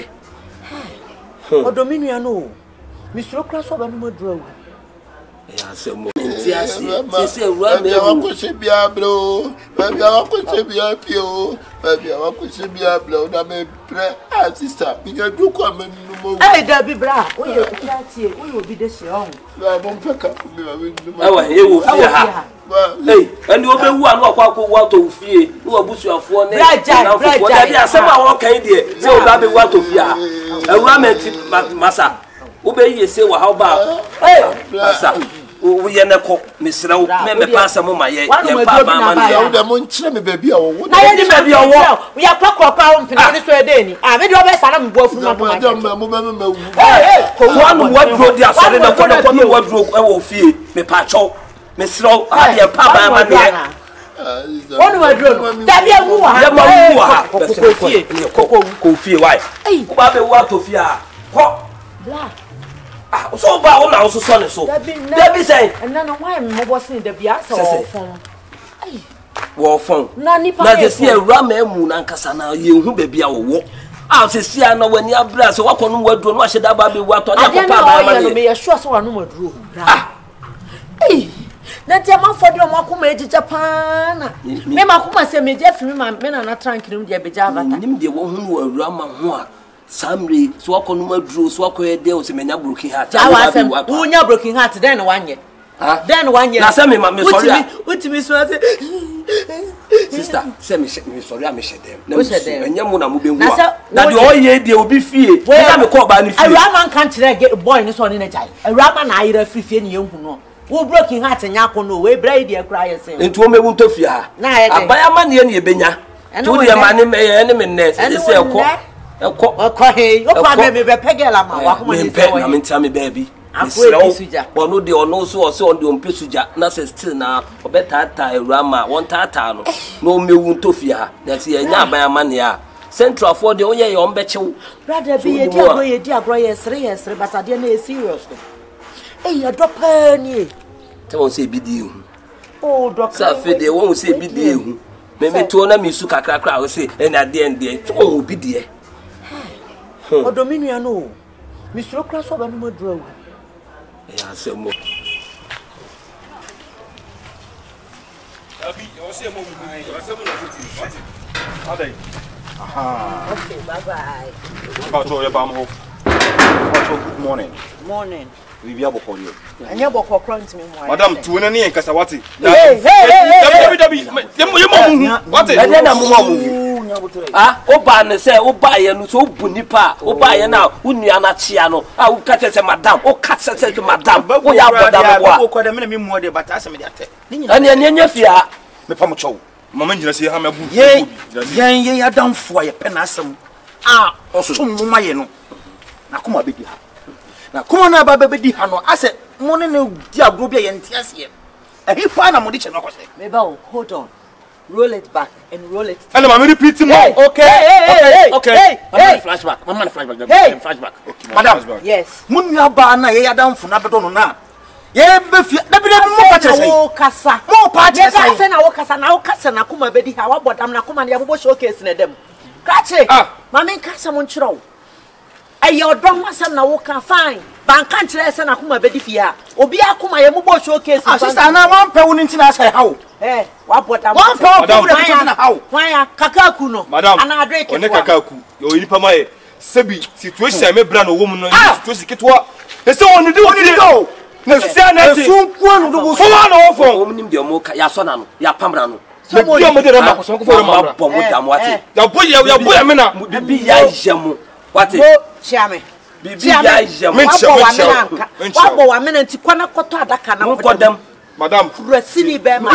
O Dominion no. Mister Cross over no draw. Yes, some yes, say run me. I could say be a blow. Maybe I could say be a pure. Maybe I could say be a blow. That may pray. Ah, sister, we can do come and move. Hey, Debbie Bra, we will be that here. We will be this young. I won't pick up. Oh, you will fear her. Hey, and you will be one walk out to fear. You will boost your phone. Somehow, okay, dear. So that be what to fear. A romantic massa. Obey you say, well, how about? Hey, massa. We are not cook, Miss Row. Remember, pass a moment yet. Papa, the moon chimney baby. Maybe your walk. We are clock or pound for this way, Danny. I made your best and go from my dumb. Hey, one what broke the outside of one upon the wardrobe. I will fear me, Pacho. Miss Row, I am Papa, my dear. One wardrobe. That be a woman. Cocoa fear wife. Hey, Bobby, what to fear? What? Ah, so bad now, so son, so that be saying, and none of why was in the Biasa phone. War phone. Nanny, I see a ram moon and Cassana, you who baby our walk. I'll say, I know when you have brass, walk on word, what should that baby what on your may assure so I know what drew. Ah, hey. That's a month for the Maku made Japan. Mamma say, me, Jeffrey, my men are not trying to do the Bijava. Nim the one who were Rama. Samri, so I can move drew, so I could deal with me, broken heart. I was a woman broken heart, then one year. Then one year. Now, send me, my sorry. What to me, sister, send me, sorry, I miss them. No, and young woman moving. Now, the all year they will be fear. Where am I called by a Raman can't get a boy in this one in a child. A Raman, I either fifteen young who know. Who broken heart and Yakono, way brave, dear cries. Into me won't fear. Now, I buy a money in your benya. And to your money may enemy nest, and say a court. A cohe, your father may be a pegala, I mean, tell me, baby. I'm slow, or no, they are no so or so on the Umpisuja, not still now, or better tie Rama, one tartano. No me won't to fear. That's here now by a mania. Central for the only on betchu. Brother, be a dear boy, a dear boy, yes, yes, but I didn't serious. Hey, a drop penny. Don't say be you. Oh, doctor, Safi, they won't say be you. Maybe to honor me, Suka Cracker will say, and at the end, they will be dear. Oh, Dominion, no. Mister Cross of animal drove. Yeah, so more. Aha. Okay, bye bye. About your bam good morning. Morning. We be able to call you. And you're about to me, Madam, to any and Kasawati. Hey, hey, hey, what is it? Ah, Oban say, Obay and so Bunipa, Obay now, Uniana Chiano. I will catch a madam, or catch a to madam, but we are what a minute more, but I say, and then your fear, the Pamucho. Moment, you see how my book. Yea, yea, I don't for a penasum. Ah, also, Mayeno. Nakuma baby. Now, come on, baby, Hano. I said, Morning, dear Grubia and Tiasia. And he found a modition. Maybe hold on. Roll it back and roll it. And I'm repeating more. Okay, hey, okay, hey, flashback. Mama, flashback. Hey, flashback. Madam, yes. Munya Bana, ye down for Nabadona. Ye, more Cassa, more parties. I send our Cassa now, Cassa, Nakuma, Betty, how about I'm Nakuma, and Yabu showcase in them. Catch it. Ah, Mamma Cassa Montreal. I your drum was a walker fine. Ban can't less than Akuma Bedifia. Obia Kuma Yamubo showcase. I sister, I want pound into us. How? Eh, what what I want pound how? Why, Kakakuno, Madame, and I drink on the Kakaku. Your Ilipamae, Sebi, situation, me brand of woman, to see it. There's so on the do it go. No, soon one for one over woman, your mocha, Yasonam, Yapamano. So, you're mother, so for a bomb with them. What? Your boy, your boy, Amina, would be Yajamu. What is Chame? What minute to Quana Cota, that cannot put them. Madame, Racini Bema.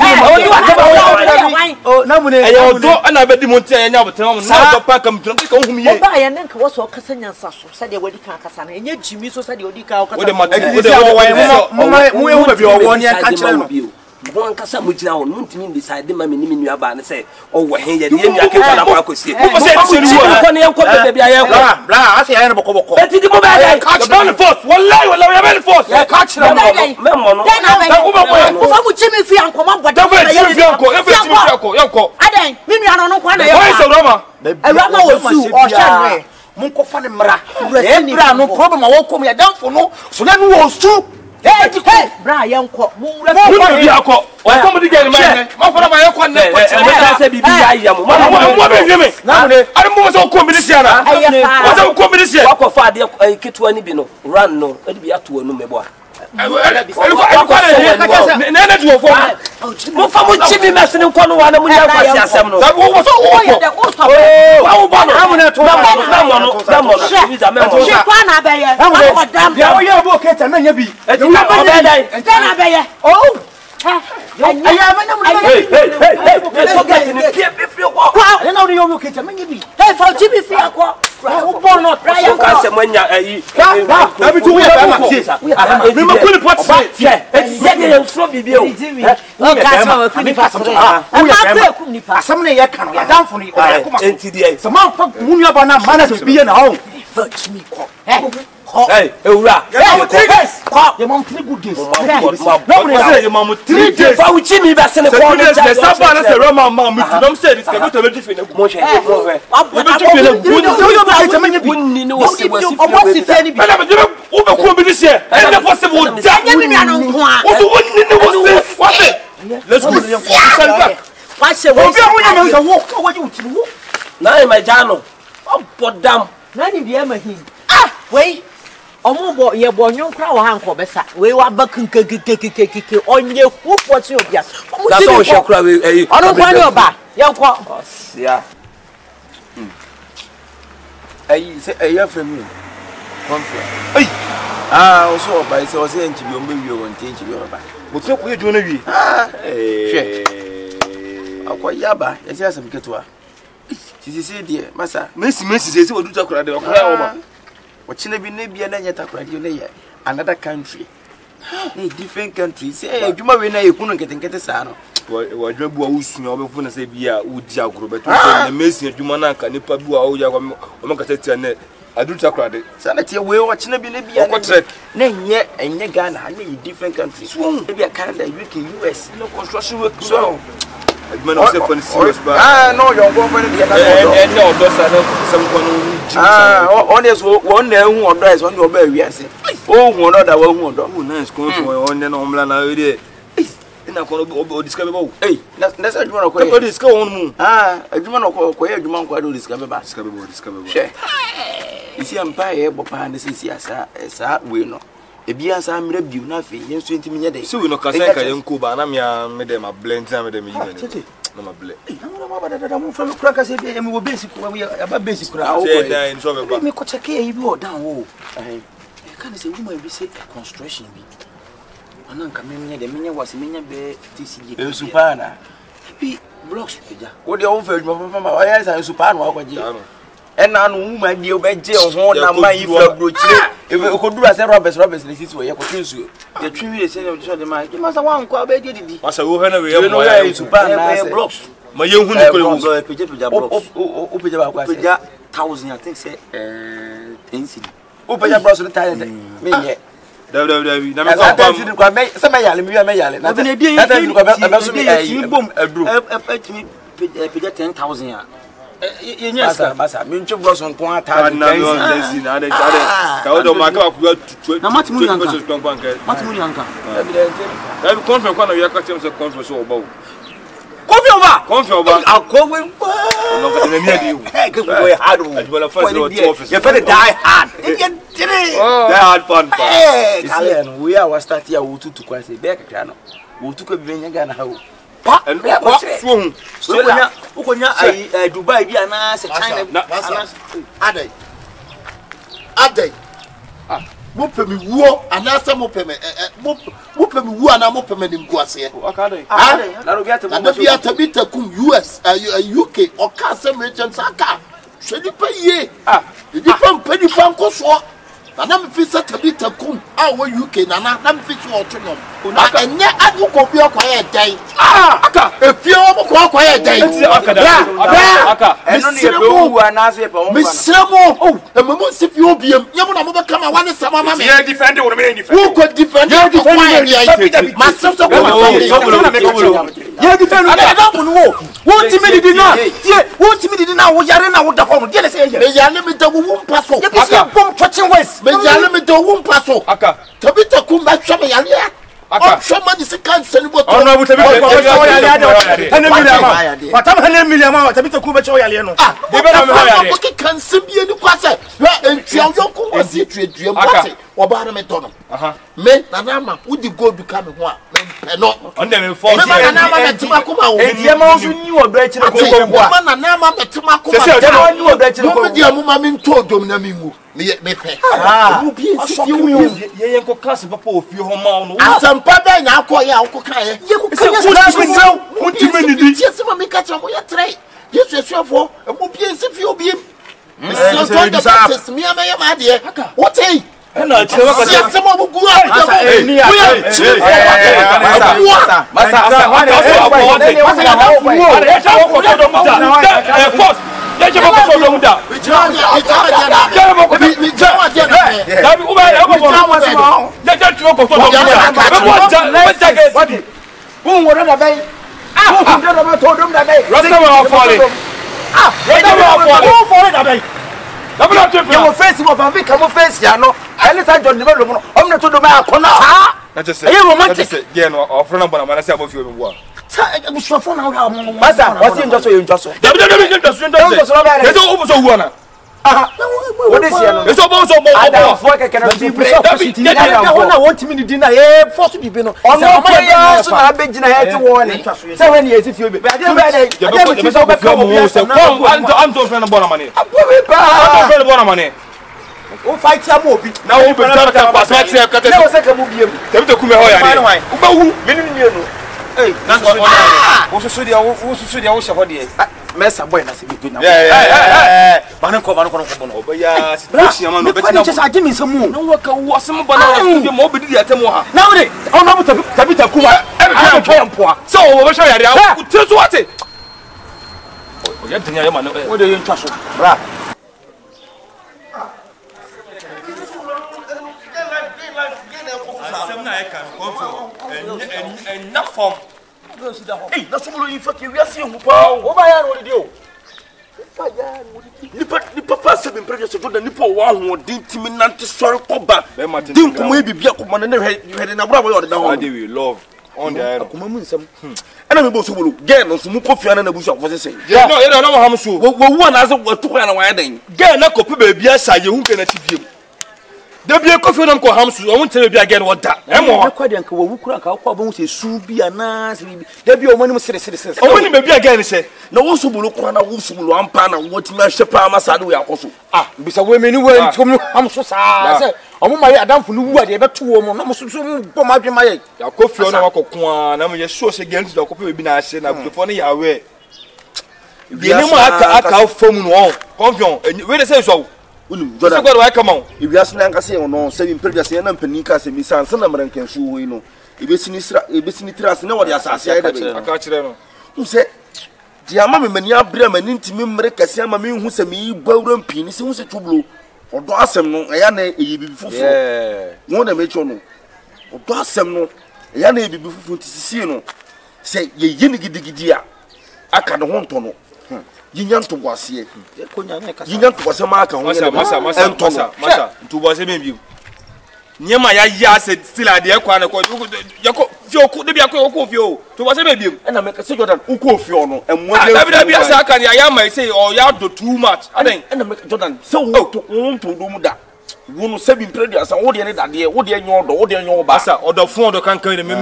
Oh, no, and I bet the Monte and now tell me now the pack of drunk home here. Buy and then was all Cassania Sasso, said the wedding Cassana, and yet Jimmy so said the Odica. With the mother, with the one year country. One Cassa Mujina, Muntimin beside the mammy in your band say, oh, we're here, the end of the say, who was it? I say, I am a coco. Let it go back. Catch on the force. One lie, one lie, force. Catch them. Then I'm Jimmy Fian, come on, but don't let you go. Yoko, I don't mean I don't know what I am. Rama was you or Shanway. Munko Fanimra. No problem. I won't come here down for no. So then we was two. Hey, hey, Brian, somebody get man. My father, my uncle, and I said, I don't know what's come this year. What's come this year? Walk of father, I get to any bino. Run, no, it'll be up to a number. I Hey, Ura! Your mom three good days. Nobody say your mom three days. I will cheat me back in the corner. There's someone as a Roman mom. Don't say this. Go to the different motion. Let's go. Now, my channel. Oh, but damn. Nani be ema hin. Ah, wei. Omo bo ye bo nyon kra wo han ko besa. Wei wa ba kinkekekekeke onye hufo ti obia. Da so hwe kra we eh. Ono kwa ni oba. Ye nko. Yeah. Hmm. Ayi se ayi afemi. Konfla. Ai. Ah, o so oba se o se nchi bi o mbe wi o nti nchi bi oba. Mo se ko ye dwo na wi. Ah, eh. Akoya ba, ye se asem ketua. Sisi die masa mesi mesi sisi odu takura de okra wo ba wo chine bi na bia na nya takura de ne ye another country a different country say adwuma we na ye kunu nketenkete saa no wa dwa bu a usu na obefu na se bia udi agro beto na mesi adwuma na nka nipa bi a o ya o maka tetia na adu takrade sana tie we o china bi na bia na nye enye Ghana na different countries bia Canada U K U S no construction work so adwuma na se for serious ba ah no yo go for bia na eh no odo sa na sem ko no ah on is won na hu odo is on oba awiase o hu odo da wa hu odo o nice ko so on na omla na we ina ko o discover ba eh na sa adwuma no ko o discover won mu ah adwuma no ko ko ye adwuma ko do discover ba discover ba discover ba she isi ampa ye bo pa na sisi asa esa we no ebia sa mra biu na fe yen so ntimi nye de si we no kasa ka yen ko ba na me me de ma blend na me de me yi na ma blend eh na ma ba da da mu fa kura kasa bi me wo basic ko ya ba basic kura o ko dai so be ba me ko check e bi o down wo eh e kan say woman bi say construction bi ananka menye de menye wase menye be fifty C G e supana bi blocks peja wo de o fa adwuma fa ma o ya sa supana wa kwaje ena no woman die obeje ho na man yi fa brochire e ko dura say Roberts Roberts le sisi wo ye ko tinsu ye twi se ne so de man ki masa wan kwa be die didi masa wo hana we ye mo ya supana blocks ma ye hu ni ko wo peja peja blocks o peja ba kwa peja one thousand I think say eh ten C D o peja blocks no talent me ye David David na me ko pam kwa me se me yale me me yale na na die na ta ko be so me e bom ebru e timi peja ten thousand ya ye nya ska basa me nchu bro so nko ata na no desi na de ade ka o do ma ka ku na matimu yanka matimu yanka David conference kwa na ya ka tem se conference o ba o Kofi oba conference oba akowe no ka na mi adi o hey go boy hard o ajbola first no office you feel die hard you get it they had fun hey Kalen we are start here wo tutu kwa say be kakra no wo tutu bi nya Ghana ha o pa and what so ukonya ukonya ai Dubai bi ana se China ana adai adai ah mo pemi wo ana se mo pemi mo mo pemi wo ana mo pemi nim guase akadai adai na ro biata mo biata bitakum U S U K o ka se merchant saka hwedi pa ye ah di pam pani fan ko so na me fi sa tabitakum a wo U K na na na me fi so otonom na enye adu ko bi okwa ye dan ah aka efie wo mo ko okwa ye dan aka aka eno ne be wu ana so e pa wo me sremo oh e mo si fi obiem nyemo na mo be kama wane sama ma me ye defend wo me defend wo ko defend ye defend ye ma so so ko ye defend ada da bu no wo ntimi didi na tie wo ntimi didi na wo yare na wo da ho no die le say ye me yale me da wo mpa so ye bi say bom twetchen west me yale me da wo mpa so aka tabitakum ba hwa me yale aka shoma ni sikan sani bo to ono bu tabi hane million watam hane million ma tabi to ku be cho yale no ah de be na me yale ko kan sibie ni kwase entua yonko wasi tuedua mbate oba na me to no aha me na na ma udi gold ka me ho a me pe no on dem inform me na na ma metima ko ma wo e ma so ni odo a chire ko ko me na na ma metima ko ma se ma ni odo a chire ko me dia mu ma me nto dom na me mu me me pe ah mu bi si fi you ye ye ko class papa o fi ho ma no asampa be nya akọ ya akọ kan ye ye ko se kanya ko so so untimi ni di se ma me ka tra mo ya tre yesu esuafo mu bi si fi obi me se ko da test me ma ya ma de what hey na chire wa ka se mo bu gu a masa eh ni masa masa masa wane wane masa ya ba wo ya cha wo ko do mu da eh force ya cha wo ko do mu da mi ja ja ja ya mo ko mi ja ja da bi uba ya ko ko ya cha wo ko do mu da ko ja let's take it won wo da bai ah won da ba to do da bai rasta wa fole ah rasta wa fole won fole da bai dabula to ye wo face mo fa bi ka mo face ya no ele sa John Debe lo mo o me to do ma akona ha na je se e romantic ye no ofro na bona mana se abo fi obi bo sa e so fo na wo mo masa wasi njo so ye njo so dabi dabi njo so njo so ye so obo so wu na aha wo de se no ye so obo so bo ada fo keke na bi pre dabi na ho na wo ntimi didi na ye force bibi no ono ko ya so na abegina he ti wo ni se we ni ye ti fi obi ade be ade ade be so be ka mo se kom anto anto fe na bona mane apobe ba anto fe na bona mane o fight ya mo obi na wo be ta ta pass ma tie ka te na wo se ka mo biem tabi to kume ho ya ni uba wu menu ni no eh na so wo so so dia wo so so dia wo she ho dia mesa boy na se bi na yeah yeah bana ko bana ko ko no obeya situation ma no beti na chesa agimi samu na waka wo asem bana wo bi mo obedi ya temo ha na we ona mo tabi tabi takuwa e be twa mpoa so wo be hwa yare a uteso wate o ya dinya ya ma no wo de yen twa so bra asem na e kan ko fo en na form Hey, that's what you fucking we are seeing. What by our audio? Nipa nipa pass seven previous ago. Nipa one who didn't timid to sorry coba. Didn't come maybe be a command and you had in a bravo or down. We love on the command some. And I'm supposed to get on some coffee and a bush of what they say. Yeah, no, you don't know how much. One as a what to and why then. Get a copy baby, yes, I you can achieve you. There be a coffee on call Hamsu. I won't tell you again what that. I'm more quite uncle who could have say Subi and Nas. There be a woman who says, oh, when maybe again, say, no, also look on a woman, one pan and what my shepherd Masadu are also. Ah, besides women who went to Hamsu. I said, oh, my Adam for who are the two women, no, so much in my coffee on our cocoon. I'm just so against the copy will be nice and I'm the funny away. The name I can't phone one. Confion, and where they say so. Jordan, come on. If you ask Nancy or no, seven previous year and Penica, and Miss Sanson, American shoe, you know. If it's in Israel, no one has I catch them. Who said, Dear Mammy, Mania Bram and intimate Mercasiama, who sent me Bowden penis, who's a true or Dossam, no, Ayane, before. One a matron, or Dossam, no, Ayane before to see no. Say, ye yinnigidia. I can't want to know. Yinyan to was here. Yinyan to was a marker. Massa, massa, massa, massa, massa. To was a baby. Near my ya said, still at the Aquana. You could be a cook of you. To was a baby. And I make a second Uko Fiono. And when I am, I say, or you do too much. I think, and I make Jordan so to own to do that. One seven previous and what the idea, what the your door, the your bassa, or the phone can carry the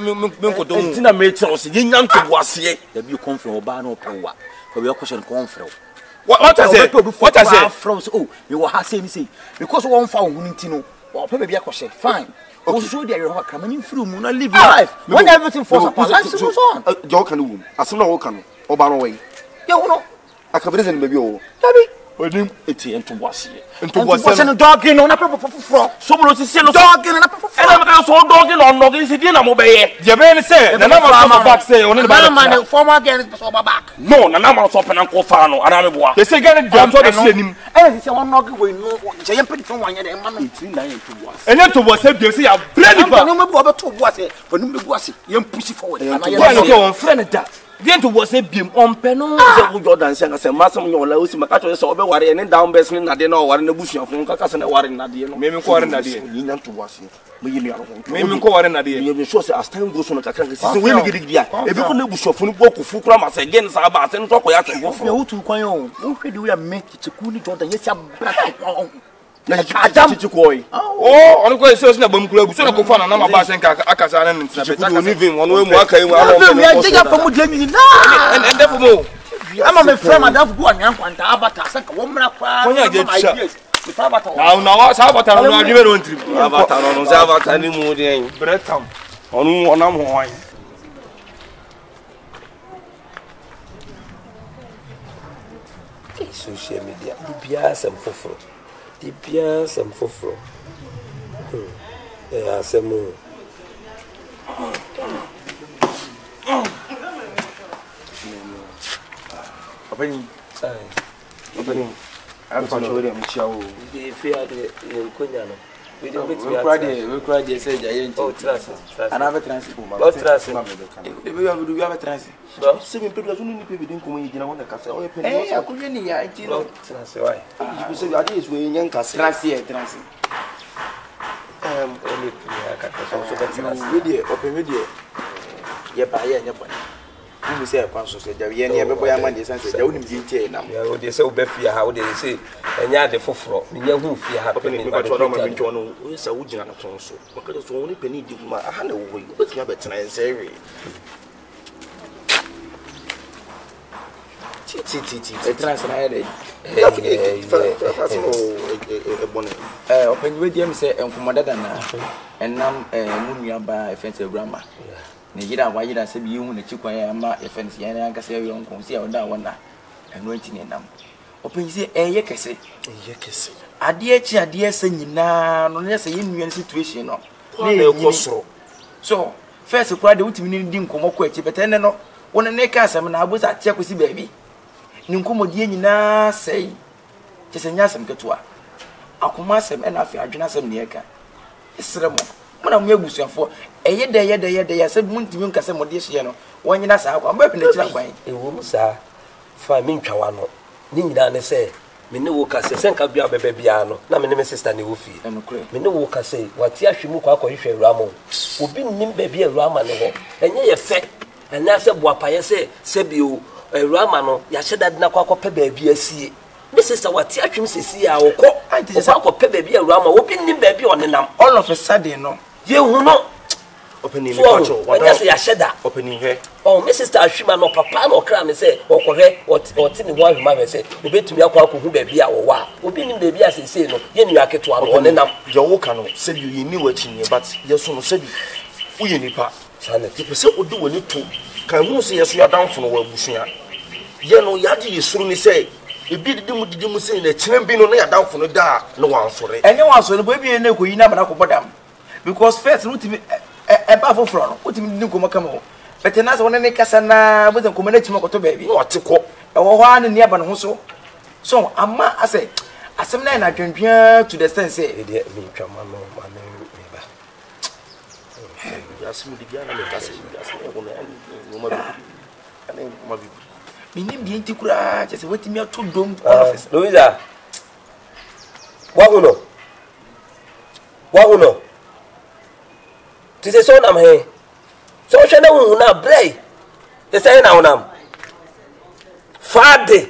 Mimco. Made so Yinyan to was here. That you come from Obano Power. We are question conference. What I say? What I say? Froze. Oh, you were saying, say, because one found Unitino, or probably a question. Fine. Also, show there you are coming through, Mona live your life. When everything falls apart, life goes on. Jokan, as soon as I can, Obama way. You know, I can present maybe all. When him it's into was here. Into was a dog in on a purple frog. Someone was a dog in a purple frog. And I'm so dog in on Nogis in a mobile. The man said, the number of back say, only the man, former again, back. No, the number of Uncle Fano, and I'm a they say, get it down to the him. And it's one knock away, no, I'm pretty from one year, and man, it's nine to was. And then to was said, you see, I'm pretty far. No, my two was it, but no, was it, young pussy forward. And I go on, friend of that. Then to was a beam on Peno, Jordan sang as a master of your Laos, Macato, so over worry, and down basement, I didn't know what in the bush of Cacas and a war in Nadia. Maybe quarter Nadia. You know to was here. Maybe quarter Nadia. You show as time goes on, I can't see when you get it. If you couldn't bush of Funuko, Fukramas again, Sabat, and talk with you to Quayon. Who do we make it to cool Jordan? Yes, I'm black. Adam to Koi. Oh, on the question of Bum Club, so I go find a number of Bass and Akasan and Snapper. One way more came and therefore more. I'm a friend, I don't go and want to Avatar, a woman of ideas. Now, now, Avatar, I'm not even on trip. Avatar on Avatar anymore. Breton on one arm wine. Social media, the Bias and Fofro. The Bias and Fofro. There are some more. Opening, opening. I'm going to show them. Show. They fear the Kunyano. We don't meet. We cried. We cried. They say giant. Oh, trust. Another transit. Oh, trust. We have we have a transit. So, seven people. Only people didn't come in. You know what the castle? Oh, hey, I couldn't hear. I didn't know. Transit. Why? You say that is we young castle. Transit. Transit. Um, only I can't. So that's transit. Video. Open video. Yeah, buy yeah, yeah, buy. You say a pastor said, "You never buy a man." They say, "You wouldn't be here now." Yeah, they say, "We fear how they say." And yeah, the fofro. You who fear happening. But what I'm going to know is a wood and a console. Because it's only penny do my hand away. But you have a tonight, say. T T T T. A translator. Eh, open with them say, "And from Madonna, and now Munia by a fancy grammar." Nigira why you say you want to chicken and my offense, and I can say you don't see how that one. ɛno nti ne nam ɔpɛnyi sɛ ɛyɛ kɛse ɛyɛ kɛse adeɛ chi adeɛ sɛ nyinaa no ne sɛ yɛnnua situation no na ɛkɔ soro so first kura de wutimi ne di nkɔmɔ kɔ akyi bɛtɛ ne no wɔn ne ka asɛm na abo sa atia kɔsi baabi ne nkɔmɔdie nyinaa sɛi kyɛ sɛ nya asɛm ketewa akoma asɛm ɛna afi adwena asɛm ne ɛka ɛsrɛ mo mo na mo abusuafo ɛyɛ dɛ yɛ dɛ yɛ dɛ yɛ sɛ mo ntimi nka sɛ mo de hyeɛ no wɔnyina saa akwa mbɛ pina kyira kwan ɛwɔ mu saa fa me ntwawa no ne nyinaa ne sɛ me ne wo ka sɛ sɛ nka bia bɛbɛ bia no na me ne me sister ne wo fie me ne wo ka sɛ wate ahwe mu kɔ akɔhwehwɛ awurama obi nnim baabi awurama ne hɔ ɛnyɛ yɛ fɛ ɛnyɛ sɛ boapayɛ sɛ sɛ bio awurama no yɛahyɛ dade na kɔ akɔpɛ baabi asie me sister wate atwem sɛsi a wɔkɔ wɔkɔ akɔpɛ baabi awurama obi nnim baabi ɔnenam all of a sudden no yɛhu no openi mi pacho wada se ya sheda openi hwe oh me sister ahwima no papa na okra me se okohwe oti ni wo ahwima me se obetumi akwa akohu baabi a wo wa obi ni baabi a sese no ye nua keto ano one nam je wo ka no se bi yi ni wachi ni but yeso no se bi wo ye nipa sana ti pe se odi woni to kan hu se yeso ya danfo no wa busua ye no ya de yesuru ni se ebi didi mu didi mu se na kyerem bi no na ya danfo no da no wan sore enye wan sore bo ebi na ko yi na bana ko bodam because first no timi e ba foforo no otimi didi ko makama ho bete na se wona ne kasa na bo zan ko na chima ko to baabi no ate ko e wo ho an ne aba no ho so so amma ase asem na na dwendwea to the sense e de mi twama no ma me me ba ya simu di gana me kasa ya simu ko na no ma bi ani ma bi minim bi enti kura che se wetimi ato dom office Louisa wa uno wa uno tise so nam he so hwe na hu na brei te say na unam fade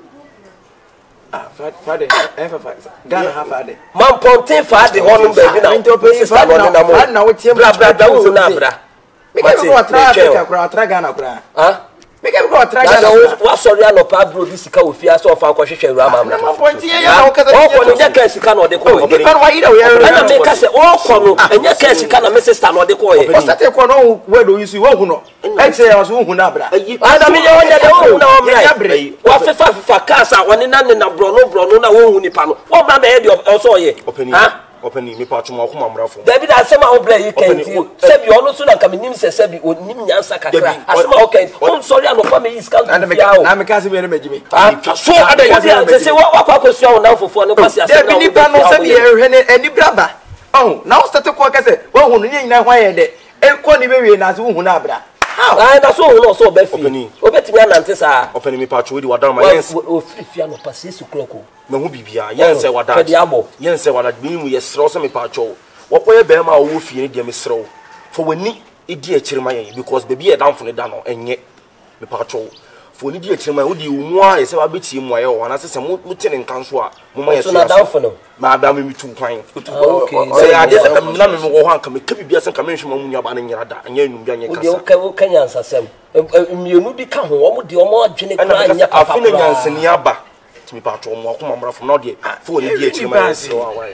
ah fade eh fade Ghana ha fade man pontin fade honum baby na sister no na mo na wotie bra bra bra hu na bra me ke ko atra Africa kura atra Ghana kura ha me ke ko atra Ghana wa sorry anopa bro bi sika ofia so fa kwa hwehwe ru ama na man pontin ya na wo kasa o ko ni ka sika na de ko e pa wa ida wo ya na me ka se o ko no enya ka sika na me sister na de ko ye o sate ko no we do yu su wo hu no e se ya so hu na bra ada me ye onya de wo hu na wo mra wa fefa fefa kasa woni na ne na bro no bro no na wo hu nipa no wo bra be ye de o so ye ha openi mi pacho ma ko mamrafo David asema o bla yikenti sebi ono so na kamenim se sebi onim nyansa kakra asema okay on sorry anopa me iska na me ka se be na magimi so ada ya se wa kwa kwasua wona fofo ne kwase asema David nipa no sebi ye hwe ne ani braba oh na o start ko ka se wa hu no nyina hwan ye de e ko ni be wie na se hu na abra ah na so hu no so be fi obetimi anante sa openi mi pacho di wadan ma yes o free fi anopa se su kroko me hu bibia yense wada yense wada bi mu yesro so me pacho wo koye be ma wo fie ne de me sro for wani edi akirima yen because baby e danfo ne da no enye me pacho for ni di akirima wo di mu a yese wa betie mu aye wo na se se mu tene nkanso a mu ma yeso na danfo no ma ba me mitu kwan okay se ade se na me wo han ka me ka bibia se ka me hwema mu nyaba na nyira da anya enum bia nye kasa wo ka wo ka nyansa sem mienu bi ka ho wo mo de o mo adwene kra anya papa afina nyansani aba timi pacho mo akoma mra from no de for ni di akirima so awa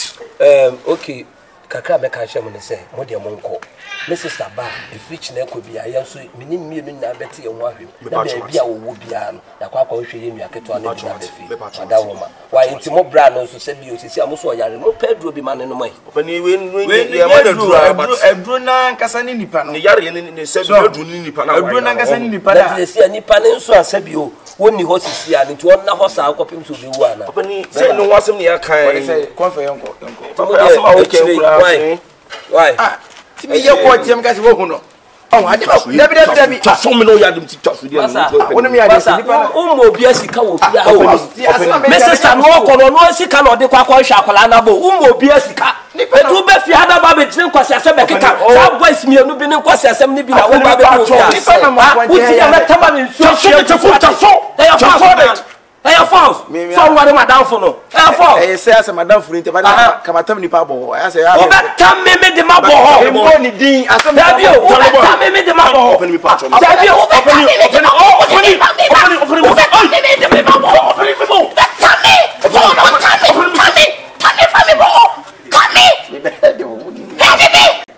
um okay kakra me ka hye mo ne se mo de mo nko me sister ba e fitch na ko bia ya so minim mienu na beti e ho ahwe na bia wo wo bia no ya kwa kwa hwe ye nua keto na bia befi ada wo ma wa enti mo bra no so se bi osisi amoso oyare mo pedro bi ma ne no mai opani we we ya ma da duru edru na nkasa ni nipa no ne yare ne ne se bi edru ni nipa na edru na nkasa ni nipa da na se nipa ne nso asabi o woni ho sisi a nti won na ho sa akopim so bi wu ana opani se no wasem ne ya kan se konfa yonko yonko opani asem a wo ke why why ah timi ye ko tiam ka se wo hu no oh ade ba dabi dabi dabi taso me no ya dem ti taso dia woni mi ade se nipa o mo bi asika wo bia o me sister no ko no no asika no de kwa kwa hwa akola na bo o mo bi asika edu be fi ada ba be tire kwase asem be keka sa boys mi enu bi ne kwase asem ni bi na wo ba be do nipa na mo kwanje uti ya metama ni nsu taso taso taso e ya false e ya false so wari madam fo no e ya false e se ase madam fo ni te ba na kamatam nipa bo ya se ya o be tam me me de ma bo ho e mo ni din asem dabi o be tam me me de ma bo ho opani mi pacho dabi o be tam me me de ma bo ho opani opani opani o be tam me me de ma bo ho opani me bo tam me tam me tam me tam me fa me bo tam me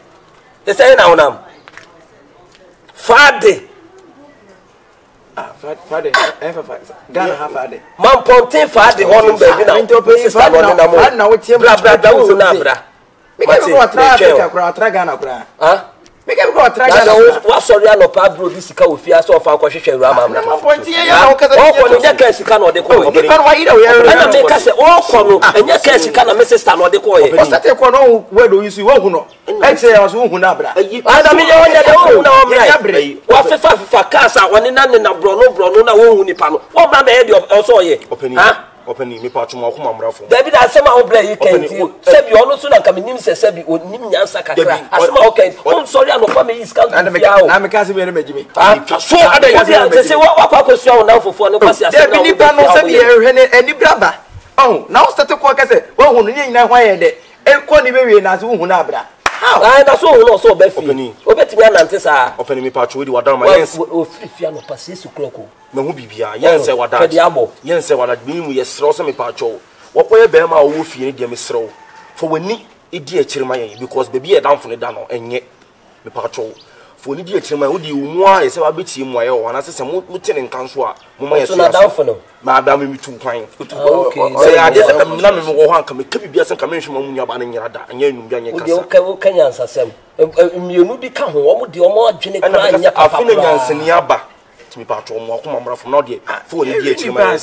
e say na unam fade ah Father, ever Ghana have father. Man ponte father one baby now. Sister no na mo. Na wo tie bra bra bra wo na bra. Me ke go tra Africa kra tra Ghana kra. Ha? Me ke go tra Ghana. Wa sorry anopa bro bi sika ofia so fa akọ hwehwe wura ma. Man ponte ye ya wo kasa. O ko no je ka sika na ode ko. Ni pa no wa ira wo ya. Ana me ka se o ko no enye ka sika na me sister na ode ko ye. O state ko no we do yisu wo hu no. E se ya so hu na bra. Ana me ye wonya de wo hu na wo bra. Wa fefa fefa kasa woni na ne na bro no bro no na wo hu nipa no. Wo bra me ye de o so ye. Ha? Openi me pa twoma akoma mrafo. David asema o bra yi kenti. Sebi ono so na kamenim se sebi onim nyansa kakra. Asema o kenti. On sorry anopa me is count. Na me na me ka se be na majimi. So ada se wa kwa kwa so na fofo no kwasi asema. David ni pa no sebi e hwe ne ani braba. Oh, now start to kwa kase. Wo hu no nyina hwan ye de. E ko ni be wie na se wo hu na bra. Ah, na so hu no so be fi. Obetimi anante sa. Openi me pa twodi wadam ma yes. O fi fi anopa se su kroko. Me hu bibia yen se wada yen se wada bi mu ye sro so me pa two wo koye be ma wo fie ne de me sro for wani e di a chirima yen because baby e down for ne da no enye me pa two for ni di a chirima wo di mu a ye se wa beti mu aye wo na se se mu tene nkan so a mu ma ye so na down for no ma ba me tu kwan okay se ya de se kam na me wo ho anka me ka bibia se kam me hwema mu nya ba ne nyira da anya enum bia nye kasa wo de wo ka nyansa sem mienu bi ka ho wo de wo mo adwene kra nya papa afi ne nyansa ni aba me pa two mo akoma mra from now dey for the dey chima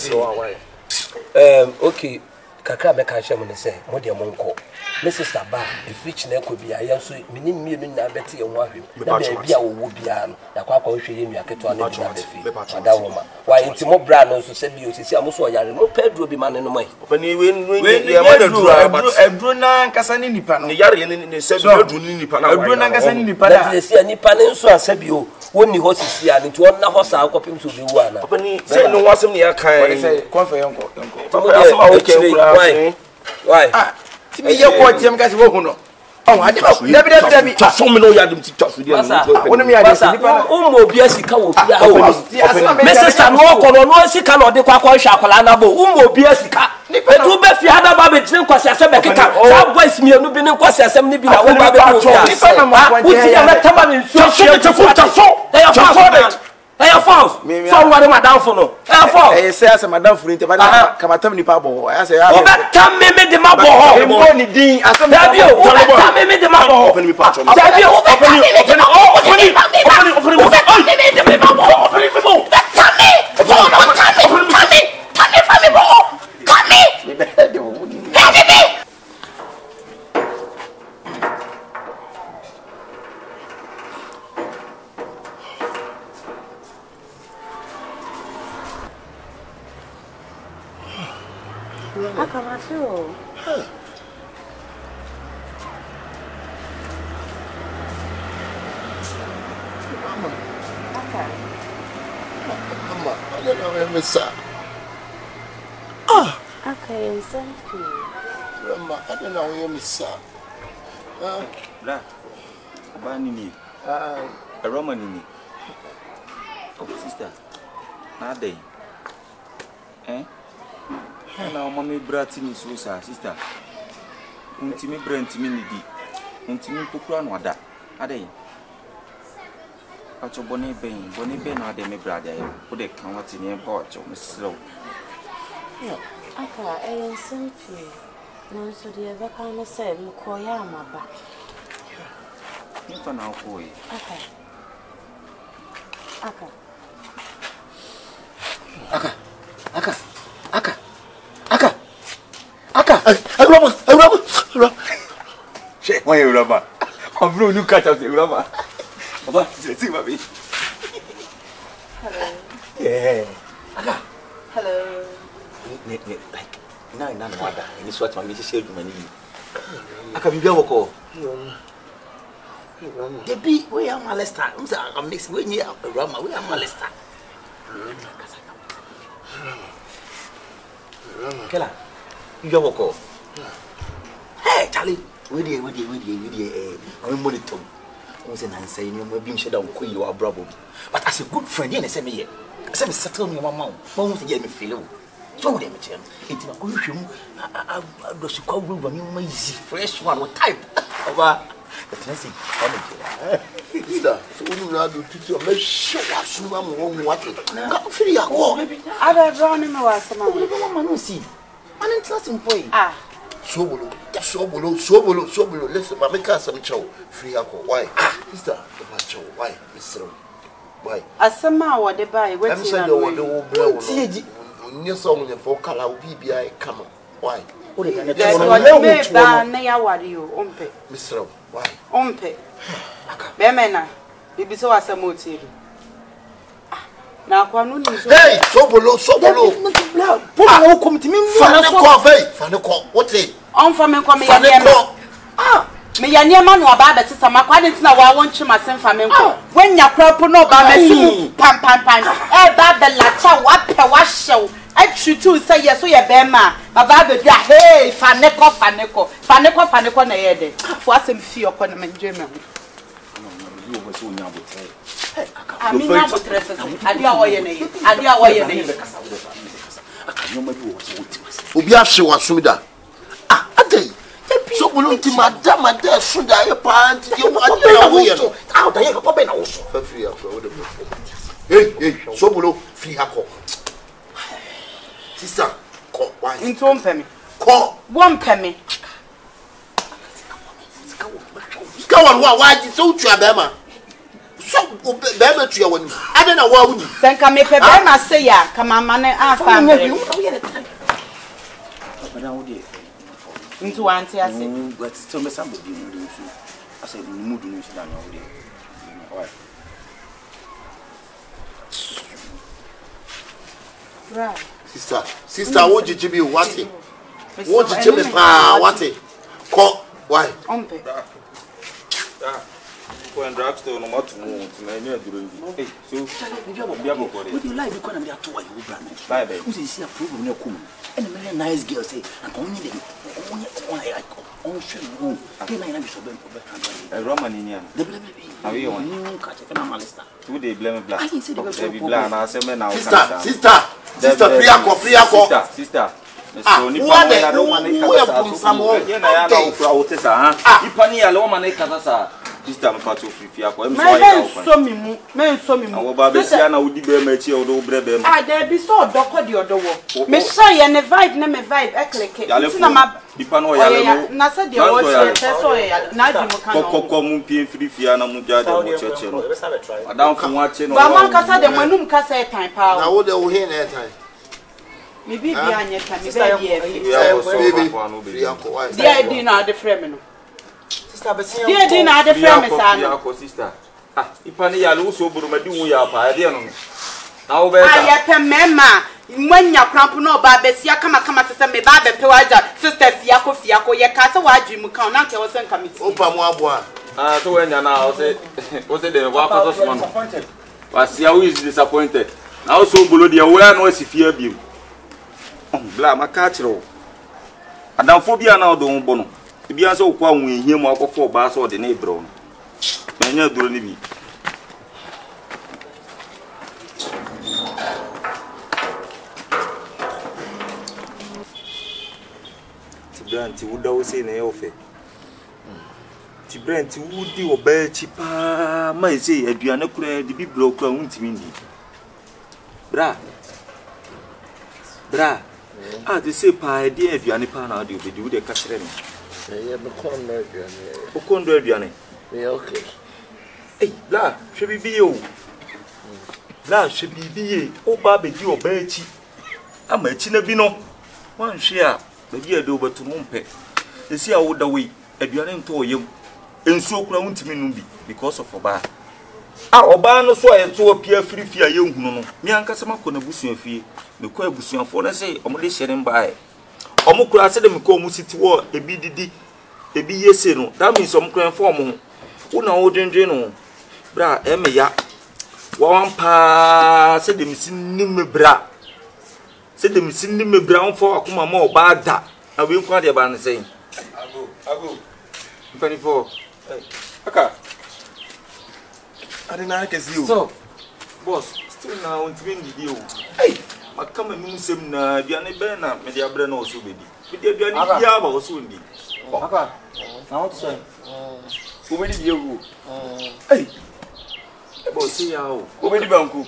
um okay kakra me ka hye mo ne say mo de mo nko me sister ba e fitch na ko bia ya so minim mienu na beti ye ho ahwe na be bia wo wo bia no ya kwa kwa hwe ye nua keto na bia be fi ada wo ma wa enti mo bra no so se bi o sisi amoso yare mo pedro bi ma ne no mai opani we ye ma na duru edru na nkasa ni nipa no ne yare ne ne se bi edru ni nipa na edru na nkasa ni nipa da na se nipa ne nso asabi o woni ho sisi a ne to na ho sa akopim so bi wu ana opani se no wasem ne ya kan wale say konfa yonko yonko asema okay why why ah ti me ye ko tiam ka se wo hu no oh ade ba dabi dabi dabi so me no ya dem ti twaso dia woni me ya de nipa o mo obi asika wo bia ho me sister no ko no no asika no de kwa kwa hwa akwala na bo o mo obi asika etu be fi ada ba be tire kwasi asem be keka sa boys mienu bi ne kwasi asem ni bi na wo ba be ko nipa na mo wo ti ya metama ni nsuo hye te fu ta so they are false they are false so what am I down for no they are false eh say as madam furu inte ba na kamatam nipa bo I say o be tam me me de ma bo ho mo ni din asem da bi o be tam me me de ma bo ho open me patch on da bi o be tam me me de ma bo ho open me open me open me de me ma bo ho open me bo tam me bo no tam me tam me tam me fa me bo tam me me me Akama feel. Mama. Okay. Mama, I don't know where me sa. Ah. Okay, thank you. Mama, I don't know where me sa. Ah. Bra. Aba nini. Ah. Aroma nini. Oh, sister. Na dey. Eh? Na o mama brati ni so sa sister. Untimi brati mi ni di. Untimi pokura no ada. Adey. Acho bone ben, bone ben na de me brada e. O de kan wati ni empa acho me slow. Yeah. Aka, I am simply. No so the ever can say me ko ya amaba. Nipa na ko yi. Aka. Aka. aka aka aka aka aka Rama, Rama, Rama. She, why you rama? I'm blue new cat out the rama. Baba, see baby. Hello. Yeah. aka Hello. Like na na no ada. Any sort of me say do mani. Aka bibia woko. The be we am molester. I'm say I'm mix we ni rama we am molester. Kela. You woko. Hey Charlie, we dey we dey we dey we dey eh we monitor. We say nan say you mo bi mshe da ko yi wa brabo. But as a good friend, you say me here. Say me settle me mama. Mo say me feel. So we dey me tell. Enti na ko hwehwem a do su kwa wu ba me mo easy fresh one with type. Oba. But let's see. Sister, so you know do to me show us no am what. Come free akọ. Ada brown me wa sama. Man no see. Man interesting boy. Ah. Sobolo, sobolo, sobolo, sobolo. Listen, ma make us some chow. Free akọ. Why? Sister, the chow. Why? Mister. Why? Asama wa de bai wetin na. I'm saying you the whole blow. Onye song ne for kala obi bia come. Why? O de kan Yes, what me ba na ya wari o ompe. Mister, why? Ompe. Be me na. Bibi so asama otiri. Na kwa no ni so. Hey, sobolo, sobolo. Put no come to me. Fane ko ve, fane ko. What e? On fa me ko me ya niam. Ah, me ya niam no aba ba tisa makwa de tina wa won chima sem fa me ko. Wanya krapo no ba masimu pam pam pam. E ba be la cha wa pe wa hyew. Atrutu say yes so ye be ma. Baba be dia hey fane ko fane ko. Fane ko fane ko na ye de. Fo asem fi okọ na menje me ho. You over so nya botai. Ami na botrese. Ade a wo ye ne. Ade a wo ye ne. Obi ahwe wasumida. Ah, adai. So bulu nti madam madam sunda ye pa nti ye wa ade na wo ye no. Ah, da ye ko be na wo so. Fa free akọ wo de. Hey, hey, so bulu free akọ. Sister, ko why? Nti o mpe me. Ko. Wo mpe me. Ska wan wa waji so tu abema. So be be tu ya wani. Ade na wa wuni. Senka me pe be ma say ya kama mane afa mbe. Madam wo dey. Nti wa anti ase. But still me some be no so. I said we mood no so down wo dey. Why? Right. Sister, sister wo jiji bi wati. Wo jiji me pa wati. Ko why? Ompe. Ah. Ko and drugstore no matu mo to na any aduro bi. Eh, so bia go for it. Would you like because I'm there to why you brand? Bye bye. Who see a problem na come. And a very nice girl say, and only them. Only only I come. On show you. Can I be so bad for A Roman Indian. the baby? How you want? You catch a malista. Two day blame black. I can see the They be black na say me na. Sister, sister, sister free akọ, free akọ. Sister, sister. Ah, So ni who pa are mo they? ya do man Who are Ponsam? Ye na ya na okura wote sa ha. Ipa ni ya lo man e kasa sa. Sister me pa to free free akọ. Em so Me ya ben so mi mu, me so mi mu. Awo ba be sia na wodi be ma chi o do bre be ma. Ah, there be so doko di odo wo. Me share ye ne vibe na me vibe e click. Nti na ma ipa no ya le no. na say de wo share so ye na di mu kan no. Kokoko mu pie free free na mu ja de mo cheche no. Adam fu wa che no. Ba man kasa de manum kasa e tan pa Na o. wo de wo he na time. Me bi bi anya ta me be bi e. Yeah, so Baby, far no be. free akọ why? Dia di na de frame no. Sister, but see, Dia di na de frame sa no. Akọ sister. Ah, ipa ni ya lo so buru ma di wu ya pa e de no. Na wo be Ah, ta. ye pe mema. Mwanya krampo no ba be sia kama kama se me ba be pe waja sister fiako fiako ye ka se waji mu kan na nke wo se nkamiti. Opa mo abo a. Ah, so when ya na o say o say de wa pa so man. Was ya who is disappointed. Now so bulu de we na o si fie biem. Bla maka kire. Adamfo bia na o do bo no. Bia so kwa hu ehie mu akofo ba so de na ebro no. Manya duro ni bi. Tibrant wuda wo sei na ye ofe. Tibrant wudi oba chi pa ma sei aduane kura de biblo kura wuntimi ndi. Bra. Bra. Ah, they say pa e de aduane pa na de obedi wo de ka kire me. Ye me kon na aduane. O kon do aduane. Me okay. Ei, bla, hwe bibi yo. Bla, hwe bibi ye. O ba be di oba chi. Ama chi na bi no. Wan hwe a, ba bi ade obetu no mpe. Esi a wo da we, aduane nto oyem. Ensuo kura wuntimi no bi because of oba. Ah, oba no so ayeto opia firifia ye nhunu no. Mi ankasa makọ na busuan fie. Me kọ abusuanfo na say omo de hyere mbae. Omo kura se de me kọ omo siti wo ebi didi. Ebi yese no. That means omo kura fo omo. Wo na wo dwendwe no. Bra, e me ya. Wa wan pa se de misini me bra. Se de misini me bra on fo akoma ma oba da. Na we nkwa de ba ne say. Ago, ago. twenty-four. Hey. Aka. I didn't see you. So, boss, still now on twin video. Hey, I come and use him na Diana Bena, Media Brenna also be. With the Diana also indeed. Papa, now what's say? Obedi bi ewu. Hey. Ebo si ya o. Obedi banku.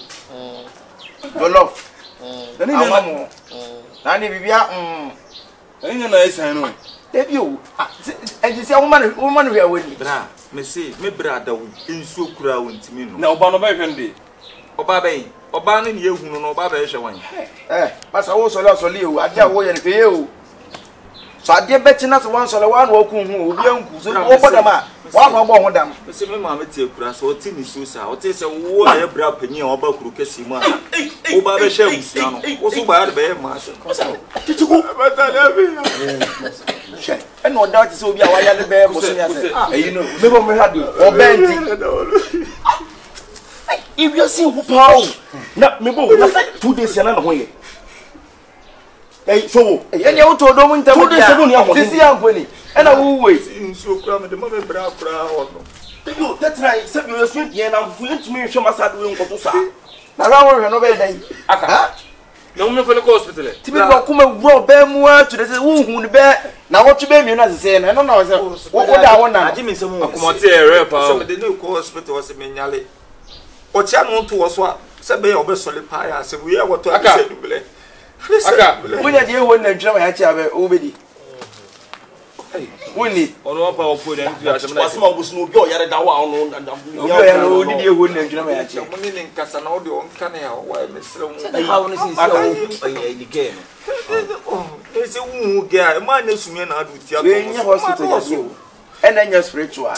Jollof. Nani Ama na mo. Nani bibia mm. Nani na esan no. Debi o. Enti se woman woman we awani. Bra, me say me bra da wo. Ensuo kura wo ntimi no. Na oba no ba hwende. Oba bɛn oba ne ne ehunu no oba bɛ hwɛ wan eh masa wo sɔle sɔle o ade a wo yɛ ne pe o so ade bɛti na so wan sɔle wan wo ku hu obi anku so wo bodam a wa no bɔ ho dam se me ma me tie kura so oti ni so sa oti se wo na yɛ bra panyi a oba kuru kɛsi mu a oba bɛ hwɛ usua no wo so ba yɛ bɛ ma so titiku bata na bi hwɛ ɛna ɔda ti se obi a wa yɛ ne bɛ mo so ya se eyi no me bo me ha do ɔbɛnti if you see who power na me bo na two days yana na ho ye eh so eh ene wo to do mu ntam two days no ni aho sisi ankoni e na wo we nsuo kura me de ma be bra kura ho no yo that right say you sweet ye na fu ntumi hwe masado we nkoto sa na ra wo hwe no be dan aka na mo me fele ko hospital ti be ko kuma wuro be mu a tu de say wo hu ni be na wo tu be mi na sese na no na wo say wo da wo na aji mi se mu akomote e re pa so me de no ko hospital was me nyale Ocha no to was what said be obesole pa ya se we what to say dubele. Aka wunya je won na ntwa ya chi abe obedi. Eh woni ono pa opo de ntu asem na asema obusu no obi o yare da wa ono ndam. Obi o ya no odi de won na ntwa ya chi. Mo ni ni nkasa na odi on ka na ya wa mesre mu. Ha woni sin se o Ayi di game. Oh, ese wu ge a ma na sumie na adu ti ato. We nya hospital ya so. Ena nya spiritual.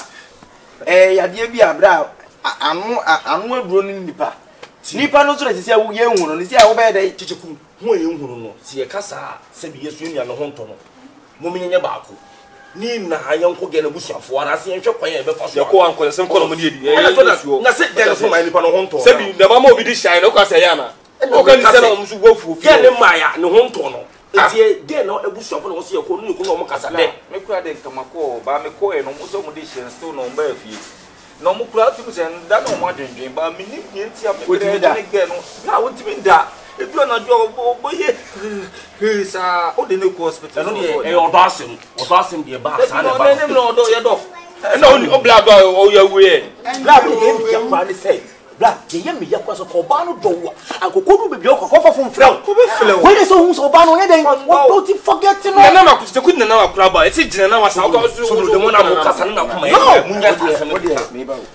Eh ya de bi abra anu anu aduro ni nipa nipa no so le sisi awu ye ehunu ni si awu be dey chichiku hu ye ehunu no si ye kasa se bi yesu enu no ho nto no mo menye baako ni na ayanko ge na busuafo ara se enhwe kwan ye be fa so ya ko anko se nko no mo ni edi e na se ge na so ma nipa no ho nto se bi na ba ma obi di shine no ka se ya na o ka ni se na mo so wofu ge ne maya ne ho nto no enti ge na ebusuafo no so ye ko no ko no mo kasa de me kura de nkamako ba me ko e no mo so mo di shen sto no ba afie no mo kura tu se nda no mo adwendwen ba me ni nti a me de ne ge no na wo ntimi nda edu na jo bo ye he sa o de ne ko hospital no ye e odo asem odo asem de ba sa ne ba ne no odo ye do na o bla do o ya we bla bi ye bi kwa ni say bla ye ye me yakwa so ko ba no do wa akoko no bebi o ko fa fun fra ko be fele wo ni so hu so ba no ye den what don't you forget no na na ku te ku na na kura ba e ti jina na wa sa ko so de mo na mo kasa na kuma ye munya de mo de me ba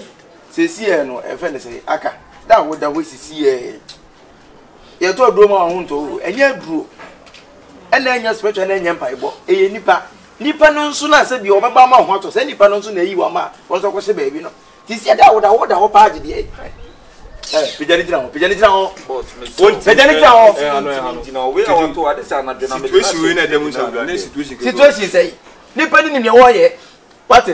se si e no e fe ne say aka da wo da wo sisi e ye to duro ma ho nto enye duro ena enya spiritual na enya mpa ibo e ye nipa nipa no nso na se bi obeba ma ho to se nipa no nso na yi wa ma won so ko se ba bi no ti si da wo da wo da ho pa age de eh pejani tira ho pejani tira ho boss me pejani tira ho eh ano ano you know we want to ade sa na dwena me situation we na dem so na situation situation say nipa ni ni wo ye what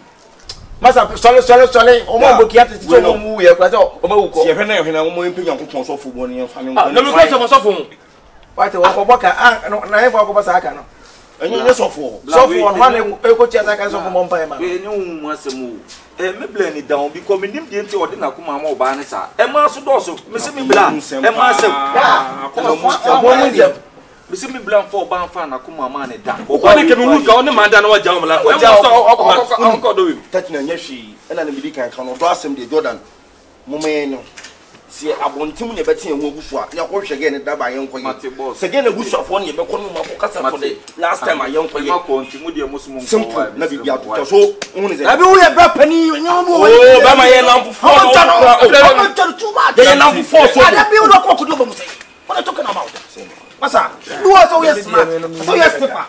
masa sole sole sole o mo bokia ti ti o mu ye kwa se o ma wu ko ye hwe na ye hwe na mo mpe nyankopon so fo bo ne fa me na me ko so so fo what wo ko boka na he fo ko basa aka no enye ne so fo so fo on ha na e ko tia aka so fo mo mpa e ma we ne wu asemu eh me bla ni down bi ko me nim de nti odi na kuma ma oba ne sa e ma so do so me se me bla e ma se ko mo mo nzem me se me bla fo oba fa na kuma ma ne da o ko ne ke me wu ka o ne ma da na wa jaw mala o jaw o ko do wi tati na nya hwi ena na bidi kan kan do asem de Jordan mo me no si abontim ne beti enwo gufu a nya ko hwege ne daba yen ko ye se ge na gusuafo ne be ko no ma ko kasa for the last time ayen ko ye ma ko ntimu de mo sumo simple na bibi atuto so hu ne ze abi wo ye ba pani nya mo o ba ma ye lampu fo o ta ta too much ye lampu fo so abi wo ko ko do ba mo say what are talking about masa do so yes smart so yes tifa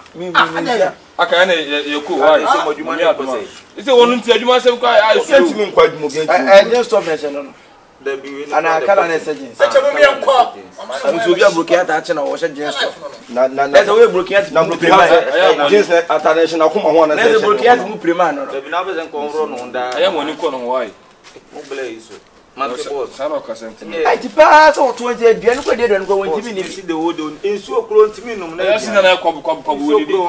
aka na ye ku wa se mo djuma ne ko say ise wonu nti adwuma se ko ai so enti mi nkwa adwuma bi eh just stop mention no da bi we ana kala na surgeon se chemo mi enko muso bi abrokia ta ache na wo hye jeans na na na na we brokia na brokia jeans international kuma ho na se brokia mu prema no da bi na be zen ko ro no nda aya mo ni ko no why mo bla iso mate boss sana ka sem ai ti pa so twenty aduan ko de aduan ko won ti mi ni si de wo do ensu okro ntimi num na ya sina na ko ko ko wo di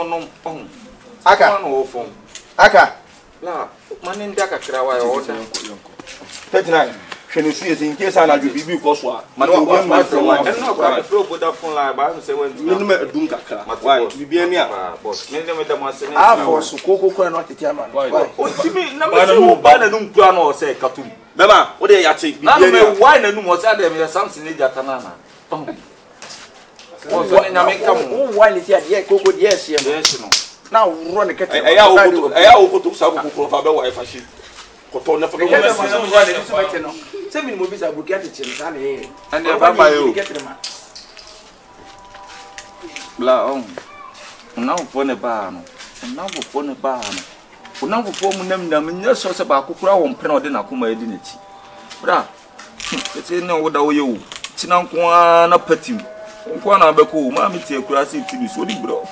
aka no wo fom aka la mane nda kakra wa yo da thirty-nine hwene su yesi in case ana bibi ko so a ma to go ma from one and no go flow boda phone line ba no say when me no adum kakra why bibi ani a boss me dem dem ase ah for so koko kora no tete ama why o timi na me say wo ba na num kura no say katum bema wo de ya che bibi ani ani na me why na num o say dem ya something e jata na na o so ni na me kam wo why ni say ye koko de yes ye yes no na wo ne kete e ya wo ko e ya wo ko to sa ko ko fa be wa fa shi ko to na fa ko me say wo why ni so bete no say mi mo bi sa buki ati chin sa na ye and e baba yo bla on na wo ne ba no na wo ne ba no una wo fo mu nam nam nya so se ba kokura wo mpena ode na koma edi nachi bra ete ne wo da wo ye wo tina nko na patim nko na be ko ma mi tie kura se ti bi so di bro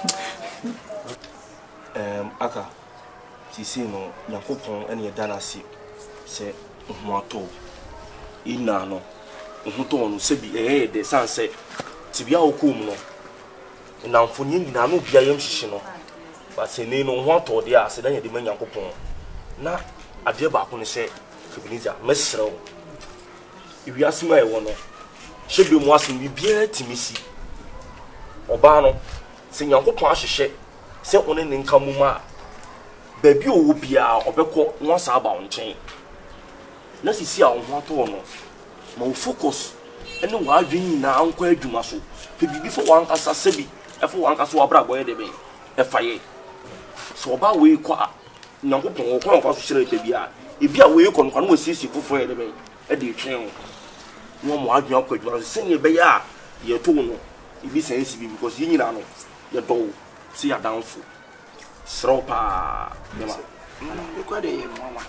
em aka ti se no yakopon ene ye dana si se ho ato ina no ho to no se bi eh de sanse ti bia wo kom no na mfonye nyina no bia yam hihye no ba se ne no ho ato de a se dan ye de manyakopon na ade ba ko ne se kebiniza mesrew iwi asima e wo no hyebi mu asim bi bia timisi oba no se nyankopon ahihye se one ne nka mu ma ba bi owo bia obekọ nwa sa ba onchen na sisi a wo ato no ma wo focus ene wa adwen na anko adwuma so pe bibi fo wan kasa sebi e fo wan kasa wabra boye de be e faye so oba we kwa nyankopon wo kwa kwa so hire pe bia e bia we ko no kwa no sisi fofo de be e de twen wo mo adwen akọ adwuma se ne be ya ye to no e bi sense bi because yin nyina no ye do si ya downfall sropa nema e kwa de ye mama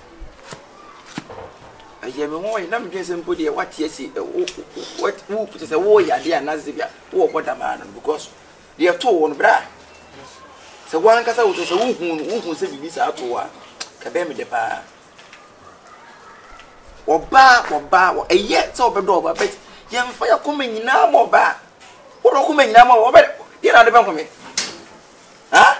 aye me ho na me dwen mpo de what yesi what who put say wo ya de anaze bia wo boda man because de to wo no bra se wan kasa wo se wo hu wo hu se bibi sa to wa ka be me de pa oba oba eye se obedo oba bet ye mfa ya koma nyina mo ba wo ro koma nyina mo oba de na de ban kome ha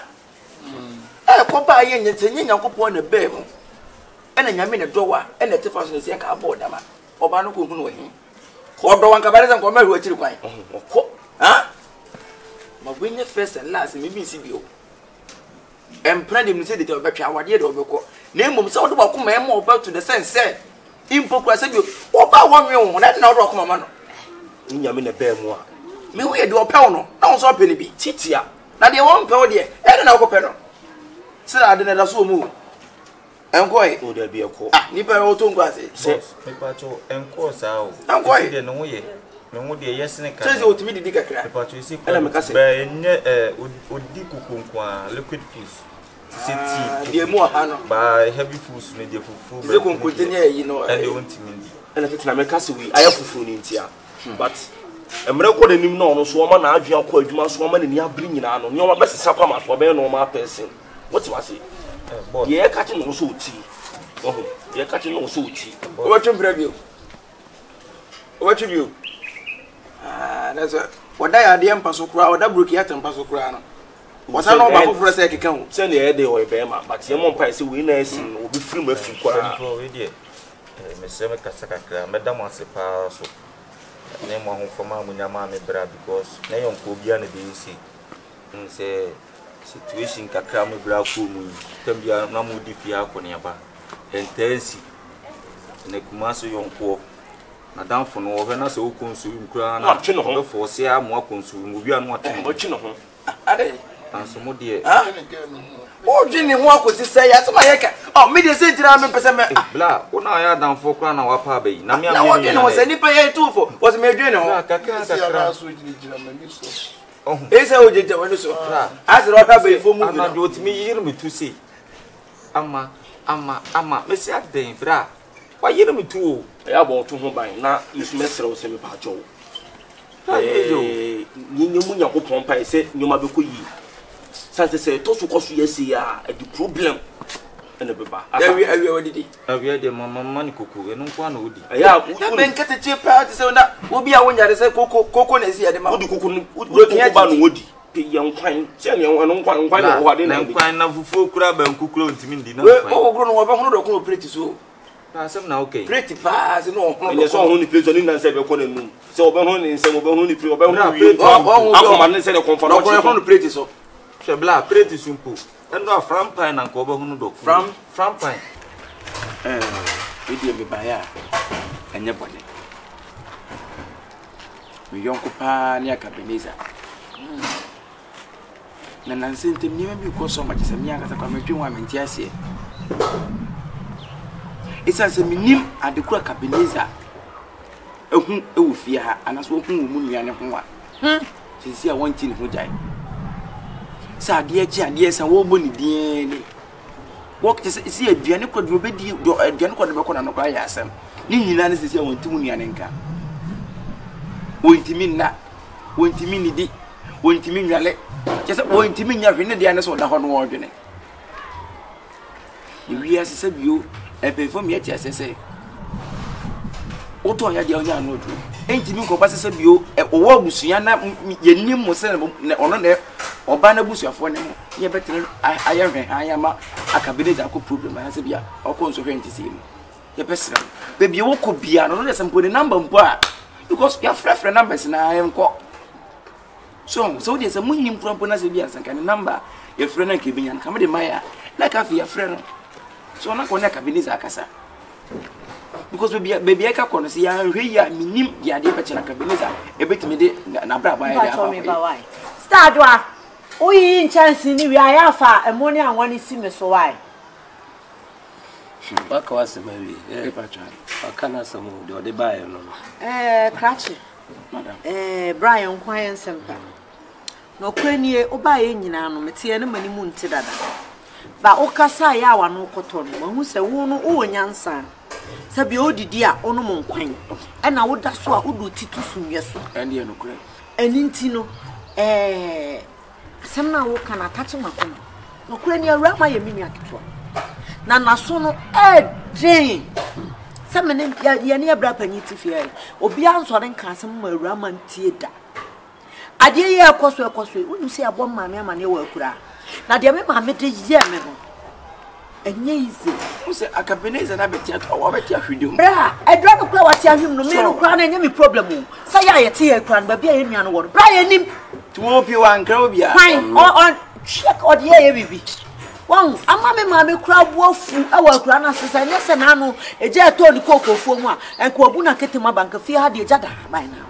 eh ko ba ye nyete nya Nyankopon na be mu ena nyame ne dowa ena tefa so ne se ka boda ma oba no ko hu no hi ko do wan ka bare san ko ma hu akiri kwan ko ha ma wenye first and last me bi si bi o empra de mu se de te obetwa awade de obekọ na emom se odo ba ko ma em oba to the sense say impokura se bi oba wonwe wo na de na odo ko ma no nyame ne be mu a me hu ye de opew no na won so pe ne bi titia na de won pe wo de e de na ko pe no se ade na da so mu enkoi o de bi ekọ ah ni pe o to ngwa se se me pa to enko sa o enkoi de no ye me hu de yesne ka se o timi didi kakra me pa to isi Ela me ka se. ba enye eh odi kukunkwa liquid foods se tea de mu ha no ba heavy foods ne de fufu se ko ko tenya yi no and they want me ndi ena tete na me ka se wi aya fufu ni ntia but emre ko de nim no no so ma na adwen akọ adwuma so ma na ni abri nyina no nyoma be sesa pa ma so be no ma person what you say ye ka ti no so ti oh ye ka ti no so ti o wa twembra bio o wa twibio ah that's a wada ya de mpaso kura wada broki ya tempaso kura no wasa no ba foforo se keka hu se ne ye de o be ma but ye mo mpa se we na asin obi firi ma fi kwa bro we de me se me kasa kakra me da mo ase pa so ne mo ho foma mo nyama me bra because na yon ko bia na de isi nse situation kakra me bra ko mu tambia na mo di fia ko ne ba entensi ne kuma so yon ko na danfo no wo na se wo konsume kura na be force ya mo konsume obi anu atene o chi no ho ade anso mo de ah o dwini ho akosi se ya se ma ye ka oh me de se tira me pese me bla wo na ya danfo kura na wa pa be na me na wo dwini ho se ni pe ye tu fo wo se me dwini ho kakra kakra so jiri jira me so oh ese o jeje woni so asiro ka be fo mu na do timi yiri me tu se ama ama ama me si aden bra wa yiri me tu o ya bo to ho ban na isu mesre o se me pa jo eh nyenye mu Nyankopon pa se nyoma be ko yi sanse se to so ko so yesi ya e di problem ene be ba awi awi odidi awi de mama mani kokoro enu kwa na odi ya na ben kete che pa ti se na obi a wonya de se koko koko na esi ya de ma odi koko odi ba no odi pe yan kwan se ne enu kwan kwan na ho de na kwan na fufu kura ba nkukuro ntimi ndi na kwan we o gro no wo ba hono do ko operate so na asem na okay Pretty pass no and no you saw only place on in say be kono nu say obe ho ni say obe ho ni pre obe ho na ni afọ man say the comfort no ko no pretty so she bla pretty simple and no from pine and ko obe ho no do from from pine eh we dey be baya enye body mi yonko pa ni akabeniza na nansente mi me ko so ma chese mi aka kwa metwe wa menti ase isa se minim adekura kabeniza ehun ewu fie ha anaso ehun wo mu nuane ho wa hm sisi a wonti ne ho jai sa ade achi ade sa wo bo ni die ni wok te si aduane ko de obedi aduane ko de be ko na no kwa ya asem ni nyina ne sisi a wonti mu nuane nka wonti min na wonti min ni di wonti min nwale kese wonti min nya hwe ne de ne so da ho no wo dwene wi asese bio e perform yet asese oto ya de onya no odu enti mi ko ba sese bio e owo abusua na yenim mo se ne ono ne oba na busuafo ne mo ye betere aye hwe anya ma akabineza ko problem na se bia okon so hwe enti se mu ye pesra be bia wo ko bia no no sempo ne number mpo a because ya frefre numbers na enko so so de se munnim prampo na se bia sanka ne number ye frɛ na ke binya ka me de maya na ka fi ya frɛ no so na ko na kabineza akasa because baby baby I ka kono si ya hwe ya minim ya de be chena kabineza e betimi de na bra ba ya ba start wa oyi chance ni wi aya fa emoni anwani si me so why baka wase mawi eh pacha akana samu de ode ba yo no eh krachi madam eh Brian Kwan sempa no kwanie oba ye nyina no mete ne mani mu nti dada ba okasa ya wa no koto no mahu se wo no wo nyansa sabi odidi a ono mo nkwan e na woda so a wodu titu sunwe so ende no kure eni nti no eh asem na wo kana tachi makono no kure ni awura ma ye mimi aketwa na naso no eh dren semene ye ne abra panyi tifie obi anso re nka asem ma awura ma ntie da ade ye ekoso ekoso wonu se abom ma me ama ne wa akura na de me ma me de ye me no enye ize o se akabineza na betia to wa betia hwedum bra edra no kwa wati ahwim no me no kwa na enye me problem o sa ya ye te ye kwa no ba bia ye nua no wo bra ye nim tuwo pi wa nkra obi a fine on check odi ye bibi wan ama me ma me kura boafu awa kura na sesa nye se na no eje to ni kokofuo mu a enko obu na ketema banka fi ha de jada bai na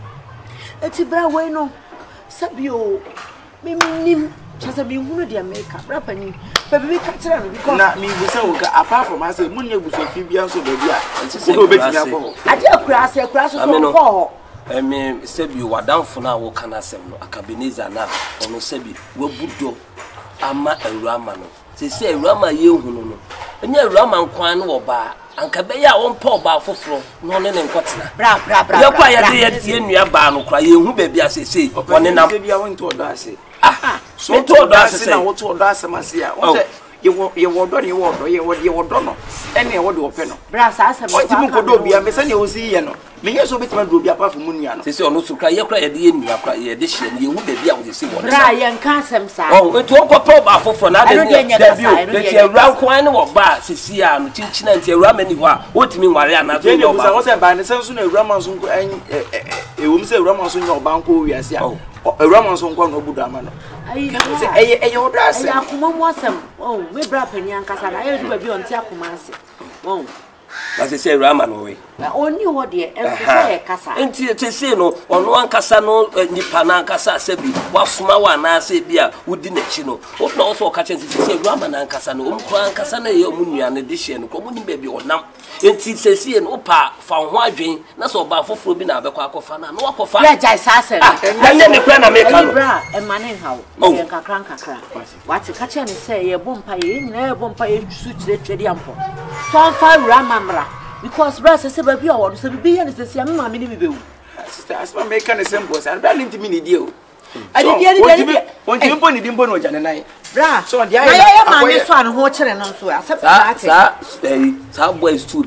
eti bra we no sabio me nim chasa bi hunu de America bra pani pe bi ka kire no because na mi bu se wo ka apart from ase mun ne buso fi bia so ba bia wo be ti akọ aje akura ase akura so so ko emi sebi wadamfo na wo kana asem no akabineza na ono sebi wabudo ama awurama no se se awurama ye hunu no enya awurama nkwan no wo ba anka be ya won pa oba foforo no ne ne nkotena bra bra bra ye kwa ye de ye nua ba no kra ye hu ba bia se se woni na bia won to odo ase ah so to odo ase na wo to odo ase masia wo se ye wo ye wo do ye wo do ye wo ye wo do no ene wo de ope no bra sa ase o ti mu ko do bia me se ne wo si ye no me ye so betima do bia pa fu mu nua no se se ono so kra ye kra ye de ye nua kra ye de hye ne ye hu ba bia wo de se wo bra ye nka asem sa oh etu o ko pa oba foforo na de ne da bio de ti awura nkwan ne wo ba sisi a no chinchina nti awura mani ho a wotimi nware ana to yo ba wo se ba ne se so na awura man so nko en e wo mi se awura man so nya oba nko wi ase a awura man so nko no budu ama no ayi se eye eye odo ase ya kuma mo asem oh me bra pani ankasa na ayi du ba bi on ti akuma ase oh ba se se awura ma no we oni ho de e se e kasa enti te se no ono ankasa no nipa na ankasa asabi wasoma wa na ase bia wudi na chi no o na so ka chen se se awura ma na ankasa no o mko ankasa na ye omu nua na de hye no ko mu ni ba bi onam enti se se no pa fa ho adwen na so ba foforo bi na abekọ akofa na no akofa ya jai sa ase na nye ne kra na me ka no bra e mane hawo ye nkakra nkakra wati ka che ne se ye bompa ye nyina ye bompa ye su kire twedi ampo so fa awura mamra because bra se se ba bi o wo se bi ye ne se se me ma me ni bibewu sister asma me ka ne sembo sa bra limti mi ni die o adi die die die won ti mpo ni di mpo no ja ne nai bra so dia ya ya ma ne so an ho kire no so asep sa sa eh sa boys too bi no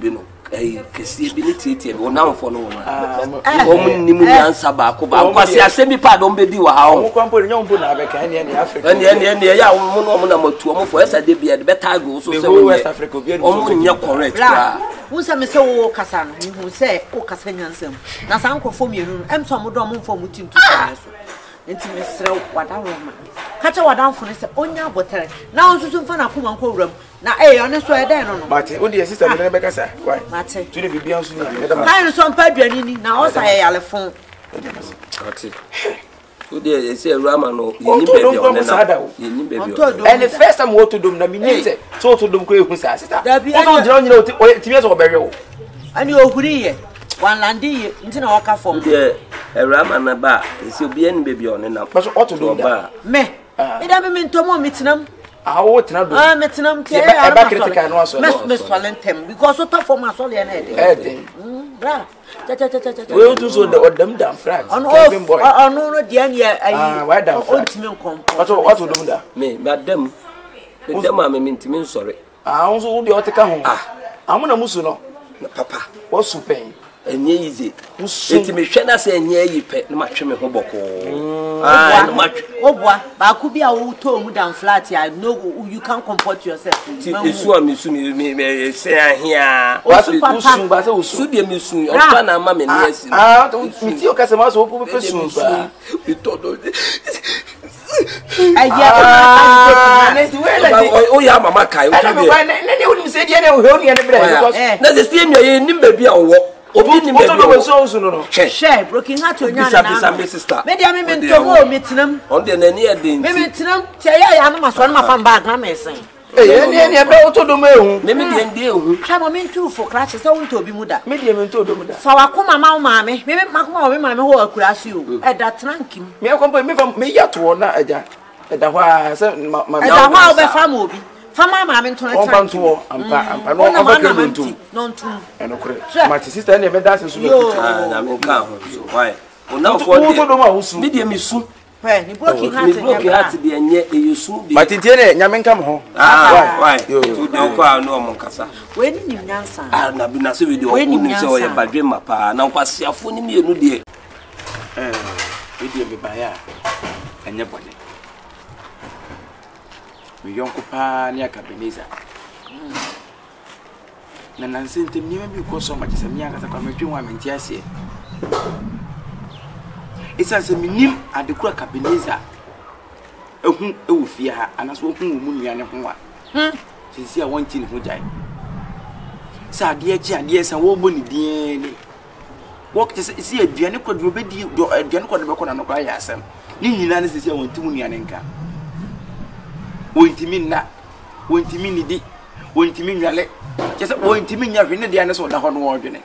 eh kesi bi ni tietie bi wona mfo no wona omu ni mu nyansa ba ko ba kwase asemi pa do mbedi wa ha omu kwampo nya mbo na abeka ene ene Africa ene ene ene ya omu no omu na matu omu fo esa de bia de beta go so se West Africa bi omu nya correct bra wo se me se wo kasa no hu se wo kasa nyansam na san kofo mienu em so mo do mo mfo mo tintu so enti me sere wada roma kacha wada mfo ne se onya abotere na onsusu mfa na koma nko wuram na eh one so e den no no mate o de sister me be kasa why mate tu de bibia nso ni me da kan so mpa duani ni na o sa ye yale fon mate o de ese rama no yini baby on na yini baby and the first time what to do na me ni say so to do ko ehun sa sister o so jira nyina o ti me so be we o ani ohuri ye wan landi ye nti na waka fom de rama na ba ese obi ani baby on na but what to do ba me e da me ntomo mitinam ah wo tena do ah mitinam ke ya ba critical no so me me swalentem because what for my soul na e eh de bra cha cha cha cha we do so the odam dam France Kevin boy onu no de ani ah why dam France ontimi nkompo what what do da me madam madam am me ntimi nsore ah unso wo de oteka ho ah amuna musu no papa wo supen enye yize eti me hwe na se enye yi pe na matwe me ho boko ah na matwe obwa ba ku bia wo to mu dan flat ya no you can comport yourself ti esu am esu me me se ahia what usu ba se usu su de me su o pa na ma me ne asi ah mi ti o ka se ma so ko pe su ba mi to do aya o ya mama kai o ti be na ne o ni se die ne o he o ni ne bre because na se sie mi ye nim ba bia wo obi ni me do so so no no share broken heart onya na bisa bisa sister me dia me me ntomo mitinam on de na ni e de me mitinam tia ya ya na maso na mafam bag na me sen eh ne ne be o to do me hu me me de ndi ehu hwa mo me ntu fo crash se wonto obi mu da me de me nto do mu da fa wa koma ma ma me me makoma o me ma me ho akura si o e da trankim me akompa me fa me yato na aja e da hwa se ma ma e da hwa o be fa ma obi fama ma me ntona trankim on panto ampa ampa no on ba ke ntu no ntu eno kure ma ti sister ne be da se so be ah na me ka ho so why ona fo de to do ma usu me de me su pe ni broken heart ni broken heart de enye e yesu de ma ti tie ne nyame nka mo ho ah why to de ko a no mo kasa we ni nim nyansa ah na bi na se we de o ni se o ye badwe mapa na kwasiafo ni mienu de eh we de me ba ya enye bode mi yonko pa ni akabeniza na nanse ntem ni me bi ko so ma chese mi aka sa kwa metwe wa menti ase isa se minim adekura kabeniza ehu ewu fie ha anaso hu wo mu nuane ho a hm sisi a wonti ni ho jai sa ade achi ade sa wo bo ni din ni wok te si aduane kwa do bedi aduane kwa do be kwa na no kwa ya asem ni nyina ne sisi a wonti mu nuane nka wontimi na wontimi ni di wontimi nwale kese wontimi nya hwe ne de ane so da ho no wo dwene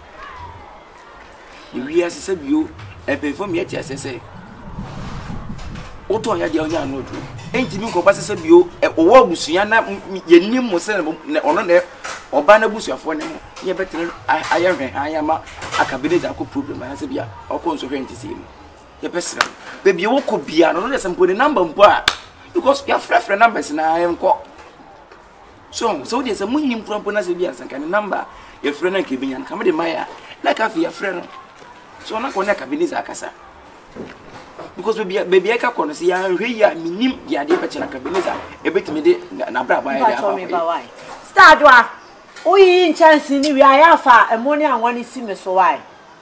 ni wi asese bio e pe fo mi ati asese oto ya dia onya no do entimi ko ba sese bio e owo abusuya na yenim mo se ono na oba na busuafo ne mo ye betere aye hwe aya ma akabede akọ problem na se bia okọ nso hwe ntisi mu ye pesra be bia wo ko bia no no de sampo de number mpo a because your friend numbers na enko so so dey say munnim problem na se bia sanka ne number your friend na ke binya na kam de maya na ka fi your friend so na ko na kabiniza akasa because baby baby aka kono se ya hwe ya minim ya de be chira kabiniza e betimi de na bra ba ya de start wa oyi chance ni wi ayafa emoni anwa ni si me so why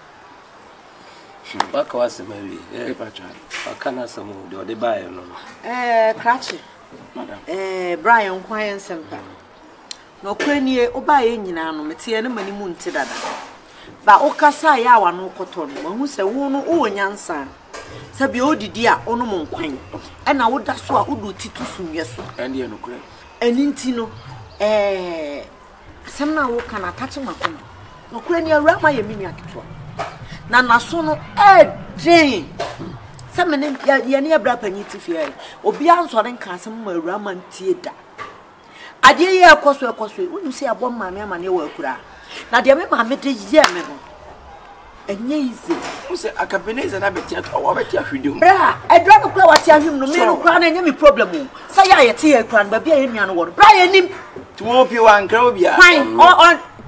baka wase mawi eh pacha akana samu de de bae no eh crash madam eh Brian Kwan sempa no kwanie obaye nyina no mete ne mani mu nti dada ba okasa ya wa no koto no hu se wo no wo nyansa sabi odidi a ono mo nkwan e na woda so a wodu titu sunwe so ende no kure eni nti no eh asem na wo kana tachi makono no kwanie awura ma ye mini aketwa na naso no eh jin se mene ye ne abra panyi tifie obi ansore nka asem ma awura ma ntie da ade ye ekoso ekoso wonu se abom ma me ama ne wa akura na de me ma me de ye me no enye ize wo se akabeneza na betia o betia hwedum bra edra no kwa wati ahwem no me no kwa na enye me problem o sa ya ye te ye kwa no ba bia ye nua no wo bra ye nim tuwo pi wa nkra obi a fine on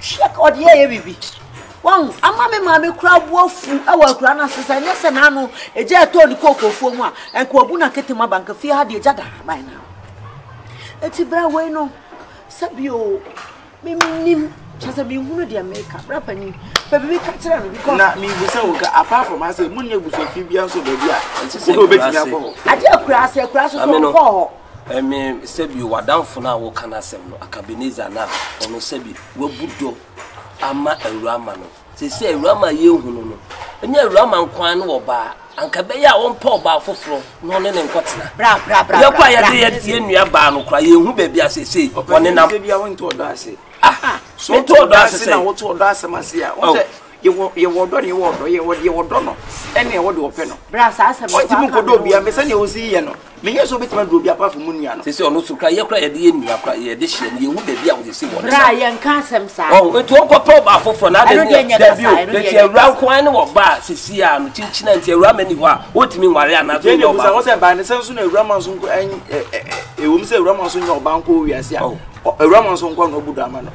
check or the air baby. One, I'm a mammy crab wolf, our grandmas, and yes, and I know a jet told the cocoa for one, and Kwabuna Ketima Bank of fear the jada by now. It's a brown way, no. Sabio, Mim, just a being one of their makeup, rapping, but we catch them because not me, apart from us, a money with a few years of the year, and to say, I dare crash a crash of a call. I mean, Sebi, what down for now, what can I say? A cabineza now, or no Sebi, what would do? Ama a Ramano. They say Rama you no. And your Raman Kwan or bar, and Cabaya won't pour bar for floor, no name and cotton. Bra, bra, bra. You're quite a dear in your barn, cry you, who baby, I say, one in a baby, I went to Darcy. Ah, so told us, I want to Darcy, Marcia. You want you want you want you want you want any what do open. Brass, I said, what you could do be a message you see, you know. Me also bet man do be apart from Munian. They say, no, to cry, you cry at the end, you cry edition, you would be able to see what Brian can't some side. Oh, it won't go proper for another debut. That you're round coin or bar, Cecilia, and Chinchin and your ramen. What you mean, Mariana? I was about the sense of Ramazon and a woman say Ramazon or Banco, yes, yeah. A Ramazon one of Budamano.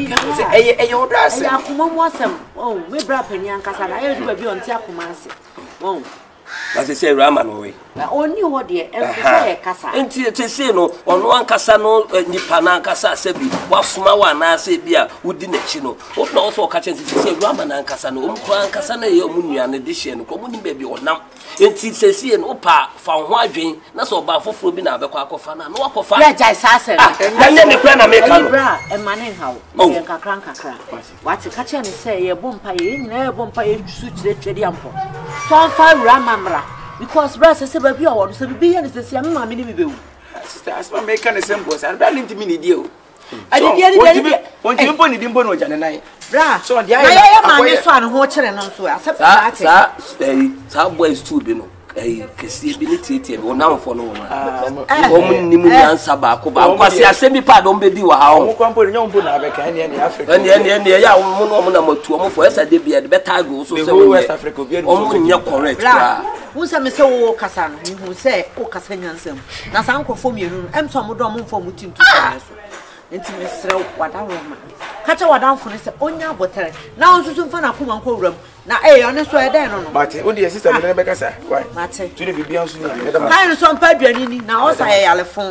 I your dress. I was some. Oh, we brought Penny and Casana. I will be on Tiakumasi. Oh. As I say, Raman away. Only what dear, and Casa. And Tessino, on one Casano, Nipana Casa Sebi, Wasuma, and I say, Bia, who didn't chino. What also catching to say Raman and Casano, Umquan Casana, Yomunia, and edition, Communi baby or nam. And Tissy and Opa found one drink, that's all about for Flubina, Bacofana, no Cofa. Yes, I said, and then the plan I make a and Manning how. Oh, Cranca. What's a catcher and say a bompire, never bompire, switch the Trediampo. So far, Raman. Because Brass said, "Baby, I want to be and the same mammy will." Sister, as my make an simple, I'm running to me deal. I didn't get it. When you put it in Bono Jan and I, Brass, so the I am one watching and also accept that. Subways too, you know. A possibility or now for no one. Woman, Nimuan Sabaco, but I semi pardon, baby, how company young Bunabec and the Africa and the young woman number two for us. I did be at the better go so West Africa. Only you're correct. Who's a Mister Casan who say, Oh, Cassanian, that's uncle for me, and some would for Mutin to Mister what I want. Catch our down for this onya butter. Now, Susan Fana come and call room. Now, eh, honest way then. But only a sister, Rebecca, sir. Why, Martin, to be beyond I am some Padrini now. Also, I have a phone.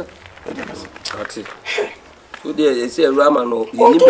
Good day, they say Ramano.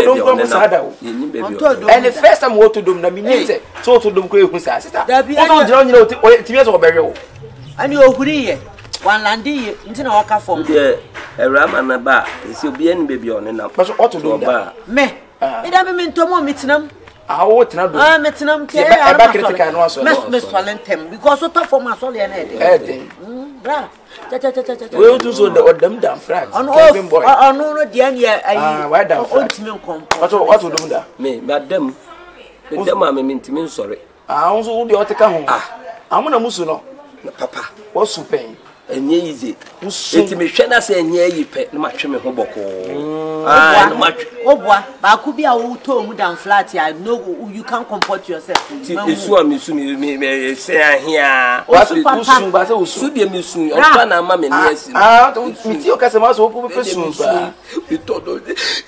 And the first time, what to do, the minute, so to do great with us. There be no tears or burial. And you agree. One landy into our car for the Ramana bar. It's your bien baby on and up. But what to do bar? Me, it haven't been to more meeting. I ought not to have met them. I back it can also Miss Valentin because so tough for my soul and head. We'll do so the them down France. On all boy, I know the end yet. I went down. What to do that? Me, madam. The them I mean to me, sorry. I also the other ah, I'm on a musuno. Papa, what's so pain? And easy. Let me share us and ye you pet no much me hoboko. Ah, no much. Oh, boy, but I could be a old tone down flat. I know you can't comport yourself. It's one miss me say here. What's the person, but also be a miss me. I'm a mammy. Yes, ah, don't meet your customers who will be soon. You told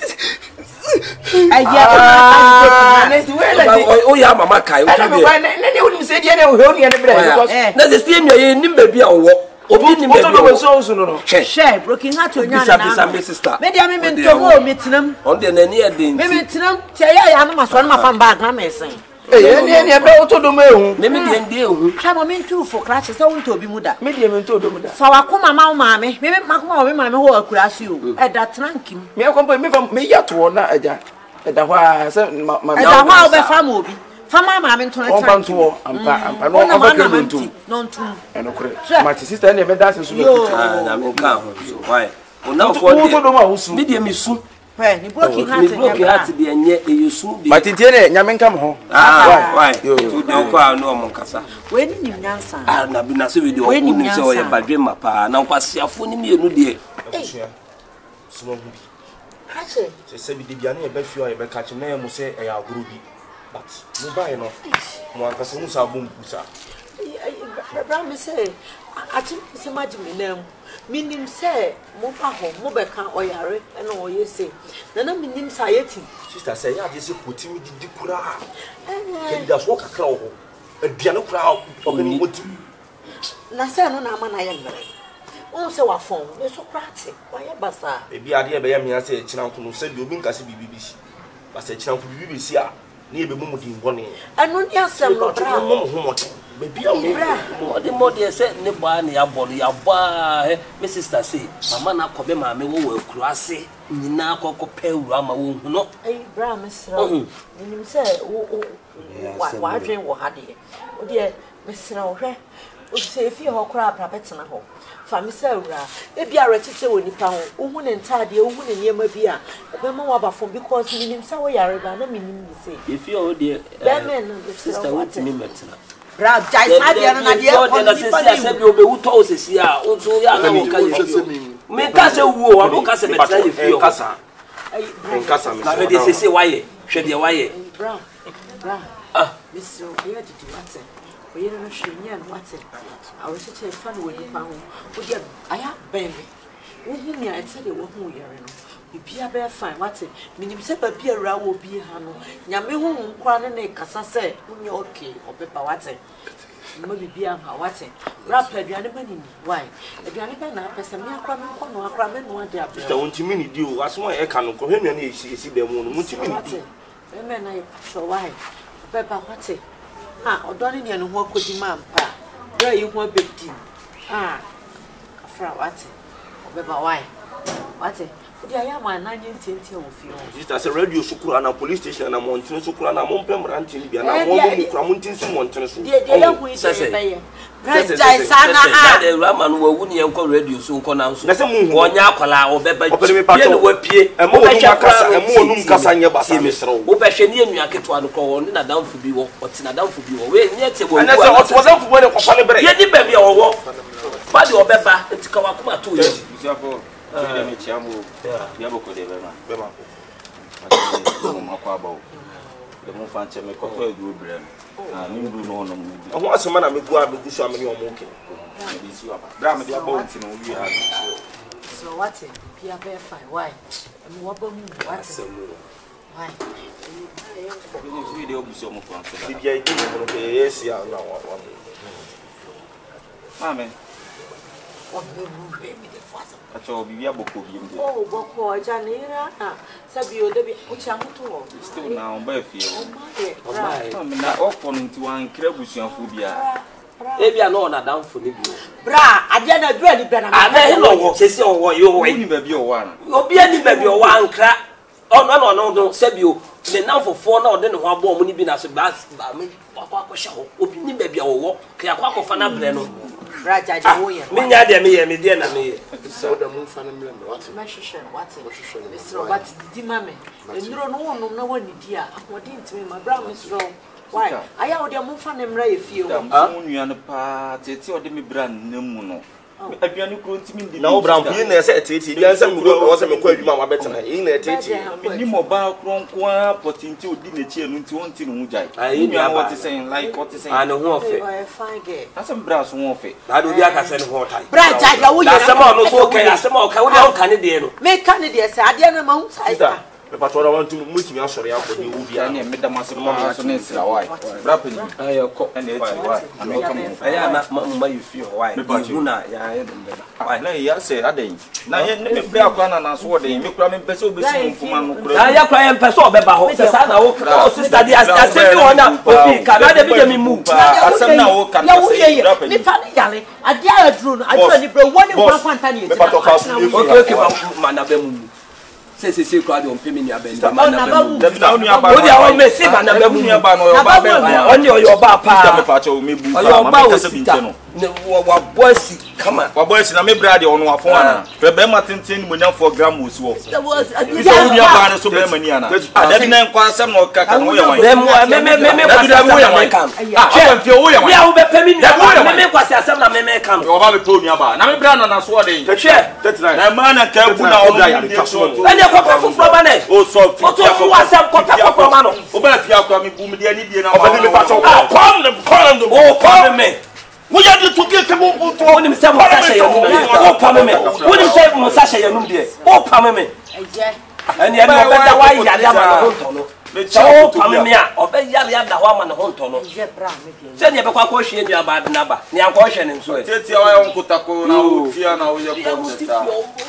I oh, yeah, Mamma Kai. I wouldn't say the other. That's the same way in baby or what. Opinion was also no share broken heart to your sister. Maybe I mean to meet them on the near day. Maybe to them, I am my son, my fan back. I'm saying. Any about to do me. Maybe the deal. Come on too for classes. I want to be muda. Maybe I'm to do that. So I come my mammy. Maybe my mammy who could ask you at that ranking. May I come me from me yet to one at the while my family. Fama mammy to a pound to war and non two and my sister and the dances. Why? Now for the medium is soon. When broken heart to be and yet you soon. But in Yaman come home. Ah, why? You don't call no Moncasa. When you answer, I have been a video when you saw your bad dream, papa. Now pass your phone in you, dear. She said, the Biani, I bet you I bet catch a name who say I are groovy. But no buy enough. One person who's a boom. Brown say, Achim se majimi nem. Minim say mo pa ho mo be kan oyare e na oye say. Na na minim say yeti. Sister say ya dey say poti mi di kura. Eh. Ke so kakra ho. Aduane kura ho ni moti. Na say no na ama na ye mere. Won say wa fon, e so prate. Wa ye basa. E bi ade e be ya me say kina nko no say bi obi nka say bibi bi si. Ba say kina nko bibi bi si a na e be mu di ngone. Anu ni asem no bra. Mo ho mo. Baby, I'm the more they said, Nebani, your body, your boy, my sister say, Mamma, not come, mamma, will cross it. Nina, coco, pale, Rama, no. Eh, bra, Miss Rowe. And you say, oh, why drink or had it? Oh, dear, Miss Rowe, would say if you are crab, rabbits and a hole. For Miss Elra, if you are a teacher when you found, woman and tidy, a woman in Yamabia, a more from because you mean so, I mean, say, if you're dear, Batman, sister, what's in me, Brad, I said, I said, you'll be who told us here. Also, yeah, I will make us a war. I will cast a better if you casa. I cast a say why, should you why? Brown, brown. Ah, Miss, where did you answer? We are not sure what's it. I was such a fun when you found. I have baby. Who I said you were who you are. You be a bear fine, what's it? Meaning, say, but be a row will be Hano. Yammy whom crown and a cassa say, when you're okay, or pepper what's it? Maybe be a what's it? Rap a granny, why? A granny banner, person, me a crumb, no, a crumb, and one day. I want to mean you, as my can go him and see the moon, what's it? Women, I show why. Pepper what's it? Ah, or Donny and walk with the man, pa. There you want big team. Ah, a fra what's it? Or pepper why? What's it? I am a nine twenty of you. Just a radio sukura and a police station and a mountain sukura and a mompem ranting and a woman cramuntin mountains. Dear, say, the Raman will win your radio soon. That's a moon, one yakola or Beba, or Pie, and more Casanya Bassamisro. Opashanian Yakatuan call in a down for you, what's in a down for you. Wait, yet, and that's what was up when a calibre. Yet, the baby or walk. But your Beba, it's Kawakuma to you. Ah, me chamo. Ya boko de bema. Bema. Ati mo akwaba o. De mo fa nche me kokko egu brem. Ah, mi ndu no no mu. Ho asema na me gu a me gu so amani o mo ke. Na bi si aba. Bra me de aba o nti no wi ha. So what? Pia be fine. Why? Me wo ba mu what? Why? Ni video bu so mo kwa. Bibia ite mo no ke yes ya na wa wa. Amen. What the baby the father. Acho bibia boko bi mde. Oh, boko janira. Ah, sabi o debi uchi amuto. Still na on ba fie. Oh my. Oh my. Na okọ nti wan kra busuafo bia. Ebia na ona danfo ni bi. Bra, ade na dura ni bra na. Ah, na he no wo. Sesi o wo yo we. Ni ba bi o wa na. Obi ani ba bi o wa ankra. Oh no no no no sabi o. Le nanfofo na ode ne ho abo mo ni bi na so ba ba me akwa akosha ho. Obi ni ba bi o wo. Kria akwa akofa na bre no. Raja Jawoya. Minya de me ye me de na me ye. So da mun fa na mle me what? Ma hwehwe what? Misro but di mame. Enuro no wonu na wani di a. Akodi ntime ma bra misro. Why? Aya odi mun fa na mra ye fie o. Ah. Mun nua no pa tete odi me bra nnamu no. Aduane kro ntimi ndi. Na wo bra mpo na se tete. Bi ansa mu go wo se me kwa adwuma ma betena. Yi na tete. Ni mo ba kronko a potinti odi na chi enu nti wonti no hujai. Ayi ni what is saying like what is saying. Ana ho ofe. Fine girl. Asem bra so ho ofe. Na do bi aka se no ho tai. Bra jaja wo yera. Asem no so okay, asem o ka wo na o ka ne de no. Me ka ne de se ade no ma hu sai. Me patrol want to mutimi asori akọ ni obi a. Na me da maso mo so ne sira why. Bra pani. Ayo ko. Na e ti why. America mo. Aya na ma you feel why. Hu na ya ye dem bela. Why? Na ya say adan. Na ye me bra akwa na na so odan. Me kura me pese obesi mfuma no kura. Na ya kwa ye pese obeba ho. Se sa na wo. O sister di asem bi wona obi ka na de bi me move. Asem na wo kan say bra pani. Ni pa ni yale. Ade a duro no. Ade ni bro woni kwa kwanta ni e. Okay okay ma na be mu. Se se se kwa de on pemi ni abenda ma na ba mu na onu aba o dia o me se ba na ba mu aba no yo ba ba oni oyo ba pa me pa cho me bu pa ma me kasa bi nte no wa boys kama wa boys na me bra de onu afon ana be be ma tenten mo nya four gram osi wo se oni aba na so be ma ni ana da bi na nkwa asem no kaka no yo wan me me me me kwa asem wo ya kam ah fe wo ya wan ya wo be pemi ni me me kwa asem na me me kam yo ba be to oni aba na me bra na na so de che na ma na ka bu na o bra ya de Papa for from man. Oh, so for was some papa from man. Oba fia kwa mi bu mi dia ni die na. Oba ni me pato. Ah, come them, call them. Oh, call me. Wo ya de to bi ke mo to wonim sɛ mo sa hyɛ yanum de wo pam me wonim sɛ mo sa hyɛ yanum de wo pam me ɛyɛ ɛne ɛne ɔbɛda wa yale ama ne ho ntɔ no sɛ wo pam me a ɔbɛyale ada hɔ ama ne ho ntɔ no sɛ ne bɛkɔ akɔ hwie nua ba de naba ne ankɔ hwɛ ne nso ɛ tete wa yɛ nkotako na wo fia na wo yɛ kɔnteta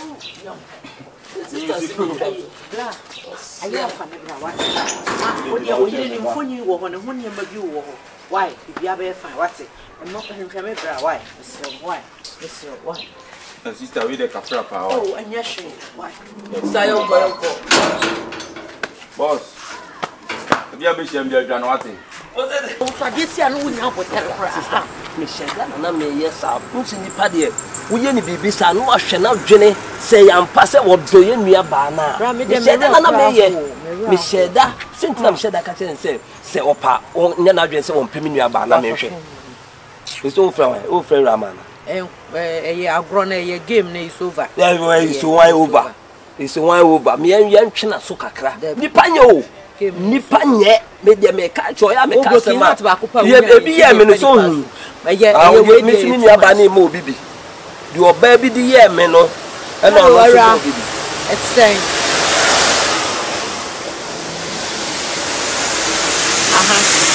ayo fa ne bra wa ma wo dia wo yire ni mfonyi wo ho ne ho niam bi wo ho why bibia be fa wate no ko hwehwe me bra why so why so why sister we the kafra pa wa oh anya hwe why sa yo ko yo ko boss bia be sham bia dwa na wate o fa desi anu wo nya hotel kra me shega na na me yes a nsi nipa de wo ye ni bibi sa no ahwe na dwene sɛ yampa sɛ wo do ye nua ba na me shega na na me ye me sheda sentina me sheda ka kyerɛ sɛ sɛ opa nya na dwene sɛ wo mpemi nua ba na me hwɛ so wo fra wo fra rama na eh eh agro na ye game na is over yeah is one over is one over me yan yan twena so kakra nipa nye o nipa nye me de me ka cho ya me ka se ma ye ebi ye me no so hu ye ye me simi nua ba na ma obi bi de oba bi di ye me no e no no so obi bi it's saying aha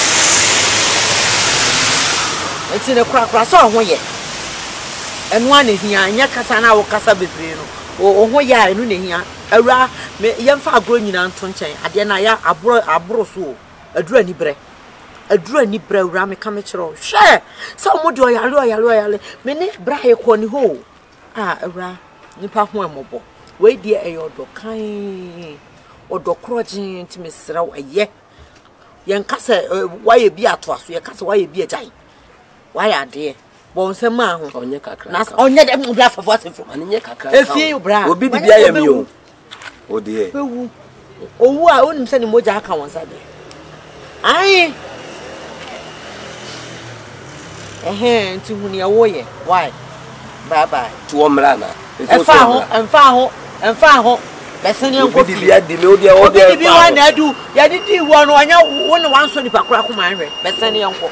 it's in a crack crack so ho ye enu an ehia anya kasa na wo kasa bebre no o ho ya enu ne hia awura me yemfa agro nyina nto nchen ade na ya abro abro so adura ni bre adura ni bre awura me ka me kiro hwe so mo de oyale oyale oyale me ne bra ye ko ni ho ah awura nipa ho emobo we die eyodo kan odo krojin ti me sra waye yen kasa waye bi ato aso ye kasa waye bi agyan waye ade bon se ma ho onye kakra na onye dem bra for what from anenye kakra efie bra obi bibia ya mi o o de pewu owu a onim se ni moja aka won sabe ai eh nti hu ne wo ye why bye bye to omra na enfa ho enfa ho enfa ho beseni enko fi bibia di me o de o de bibia wa na adu ya didi wo no anya wo ne wan so ni pakura ko man hwe beseni enko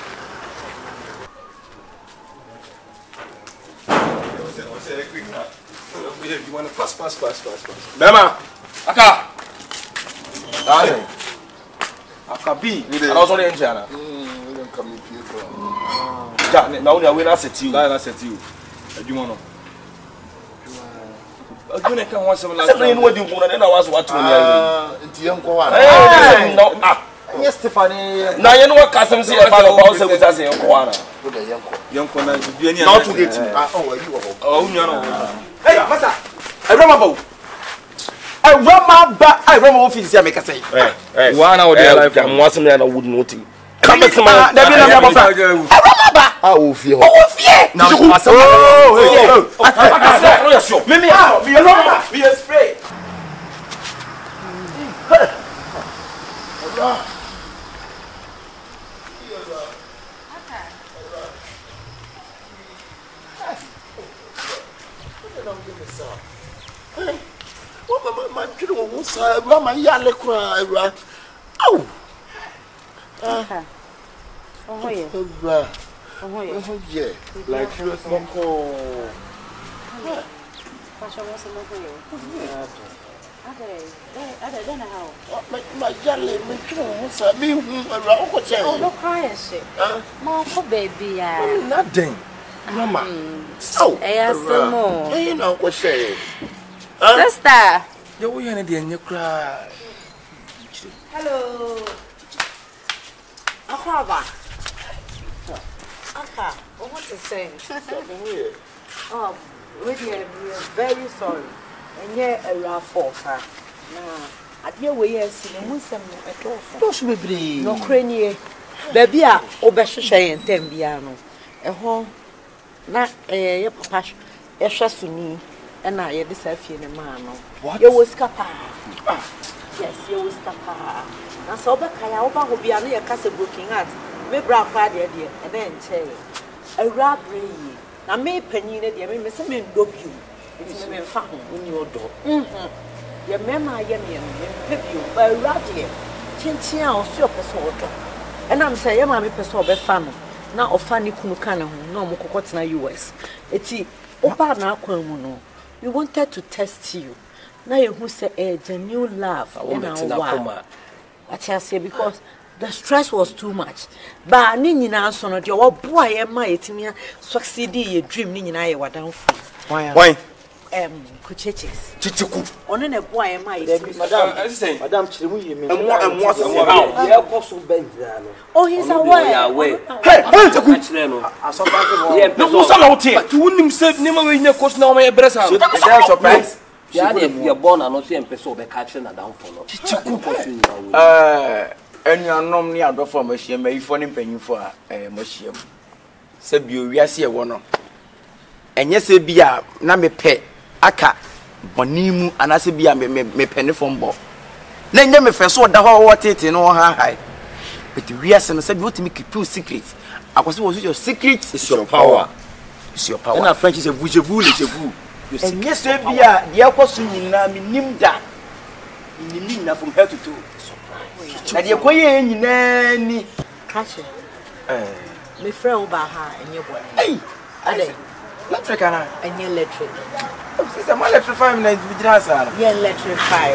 you want to pass pass pass pass pass Bema aka dai aka bi and also the engine na mm we don't come here for ja na we we na set you na set you adwuma no adwuma kan ho asem last time no di nko na na waso watu ni ah nti yenko wa eh no ah yes Stephanie na ye no ka asem se e ba no ba o se guta se yenko wa na wo de yenko yenko na bibia ni not to get ah oh you wo oh nwa no hey masa Rama ba. I Rama ba, I Rama office ya make say. Eh, eh. One hour dey life. I'm wasem na would not. Come to my. There be na me ba. Rama ba. ah o fie ho O fie. Now, oh, oh. Me me ah, me Rama, me spray. Sa Rama yale kura Ewura. Aw. Ah. Oh yeah. Ewura. Oh yeah. Oh yeah. Like seriously. Pasha what's the matter? Ade, ade, then how? Ma ma yale me tru ho sa me hu Ewura o ko che. Oh, no cry shit. Ma for baby ya. Nothing. Rama. Aw. Eh, asemo. Eh na ko che. Sister. Yo we na de enye kura. hello akwaba aka what to say oh we are very sorry enye awura force ha na ade we yes no munsem no eto Do so bebre. no kranie ba bia obehwehwe yen tem bia no eho na eh ye papa ye hwe suni na ye de safie ne ma no ye wo skapa ah yes ye wo skapa na so be kaya wo ba ho bia no ye kase broken heart me bra kwa de de e na nche awura brei na me panyi ne de me me se me ndo biu nti me mfa ho ni odo mhm ye mema ye me me pe biu ba awura de chinchin a o fi o pese odo e na me se ye ma me pese o be fa no na ofa ni kunu kana ho na omo kokota na U S eti oba na akwa mu no we wanted to test you na you who say a genuine love in our wa atiase because the stress was too much ba ni nyina so no de oboa ye ma yetimia succeed ye dream ni nyina ye wadanfo why um kucheches chichiku ono na boa ye ma yetimia madam madam chiremu ye me emo emo se ye ko so benjira no oh he's aware hey hey chiku achire no asopa ye no musa na wote tu unim se ni ma we nya course na o ma ye bresa is that surprise ya de ye born and no so empese obe catch na down for no chichiku eh enuanom ni adofo ma hia ma ifo ni mpanyimfo a eh ma hia mu se bi owiase e wo no enye se bi a na mepe aka bonimu anase bi a me me pene fombo na enye me feso da ho wo tete no ha hai but wiase no se bi otimi keep secret akwose wo your secret is your power is your power and French is a bougebu le jebu enye se bi a de akoso nyina minim da minim na from head to toe na de koye nyina ni kache eh me friend ba ha enye boy hey ade electric ana enye electric sister my electrify me na vigilance ana ye electrify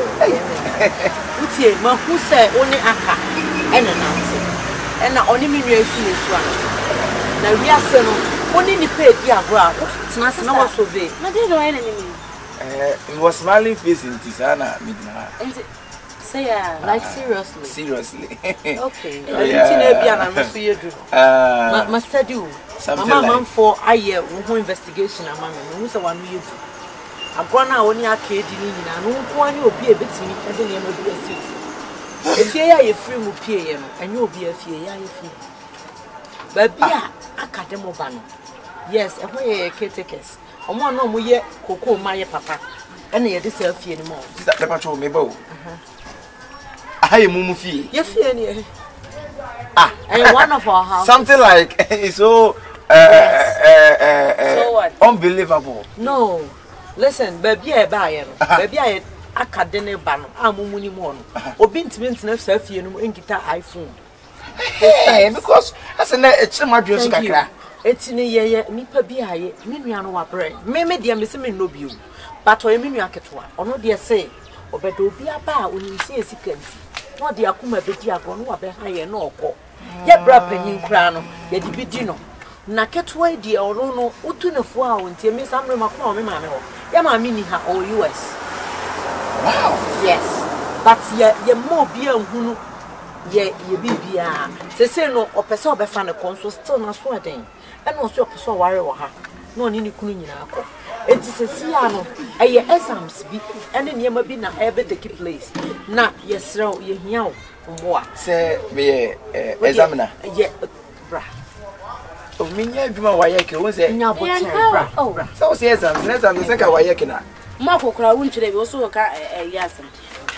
utie ma hu se oni aka ena na nti ena oni mi nua esu etu ana na wiase no oni ni pay di agora tena se na wo so ve na dey do ene ni eh it was smiling face in tisana midna say uh, like seriously seriously okay anything e bia na no so ye do uh ma study o mama man for aye wo investigation ama me no so wa no ye do agora na oni aka edi ni nyina no nko ani obi e betimi e de ne ma bi esi efie ya ye free mu pie ye no enye obi afie ya ye fie ba bia aka dem ba no yes e ho ye caretakers omo na omo ye koko ma ye papa e na ye de se afie ni mo sister pepper cho me bo aye mumu fie ye fie ni ah and one of our house something like it's so uh, yes. uh, uh, uh, so what? Unbelievable. No, listen, baby, I buy it. Baby, I academic ban. I'm money more. Obi ntimi ntina selfie no enkita iPhone. Hey, because as an it's my dream so kakra. Etini ye ye nipa bi aye me nua no wabre. Me me dia me se me no biu. But o me nua ketwa. Ono de say obedo obi aba a onimsi esikanti. No de akoma bedi agro no wabe ha ye no okọ. Ye bra panyin kra no ye di bi di no. Na ketwa di ono no utu nefo a wontie me samre makoma o me ma me ho. Ya ma me ni ha o U S. Wow. Yes. But ye ye mo bi anhunu ye ye bibia. Se se no opese obefa ne konso still na so aden. E no so opese o ware wo ha. No ni ni kunu nyina akọ. Enti se si ya no eye exams bi ene niema bi na ebe take place. Na yesrew ye hia wo mboa. Se me examiner. Ye bra. O minya adwuma wa ye ke wo se nya botere bra. Oh, bra. So se exams, ne exams se ka wa ye ke na. ma kokora wo ntwere bi wo so ka eh yasem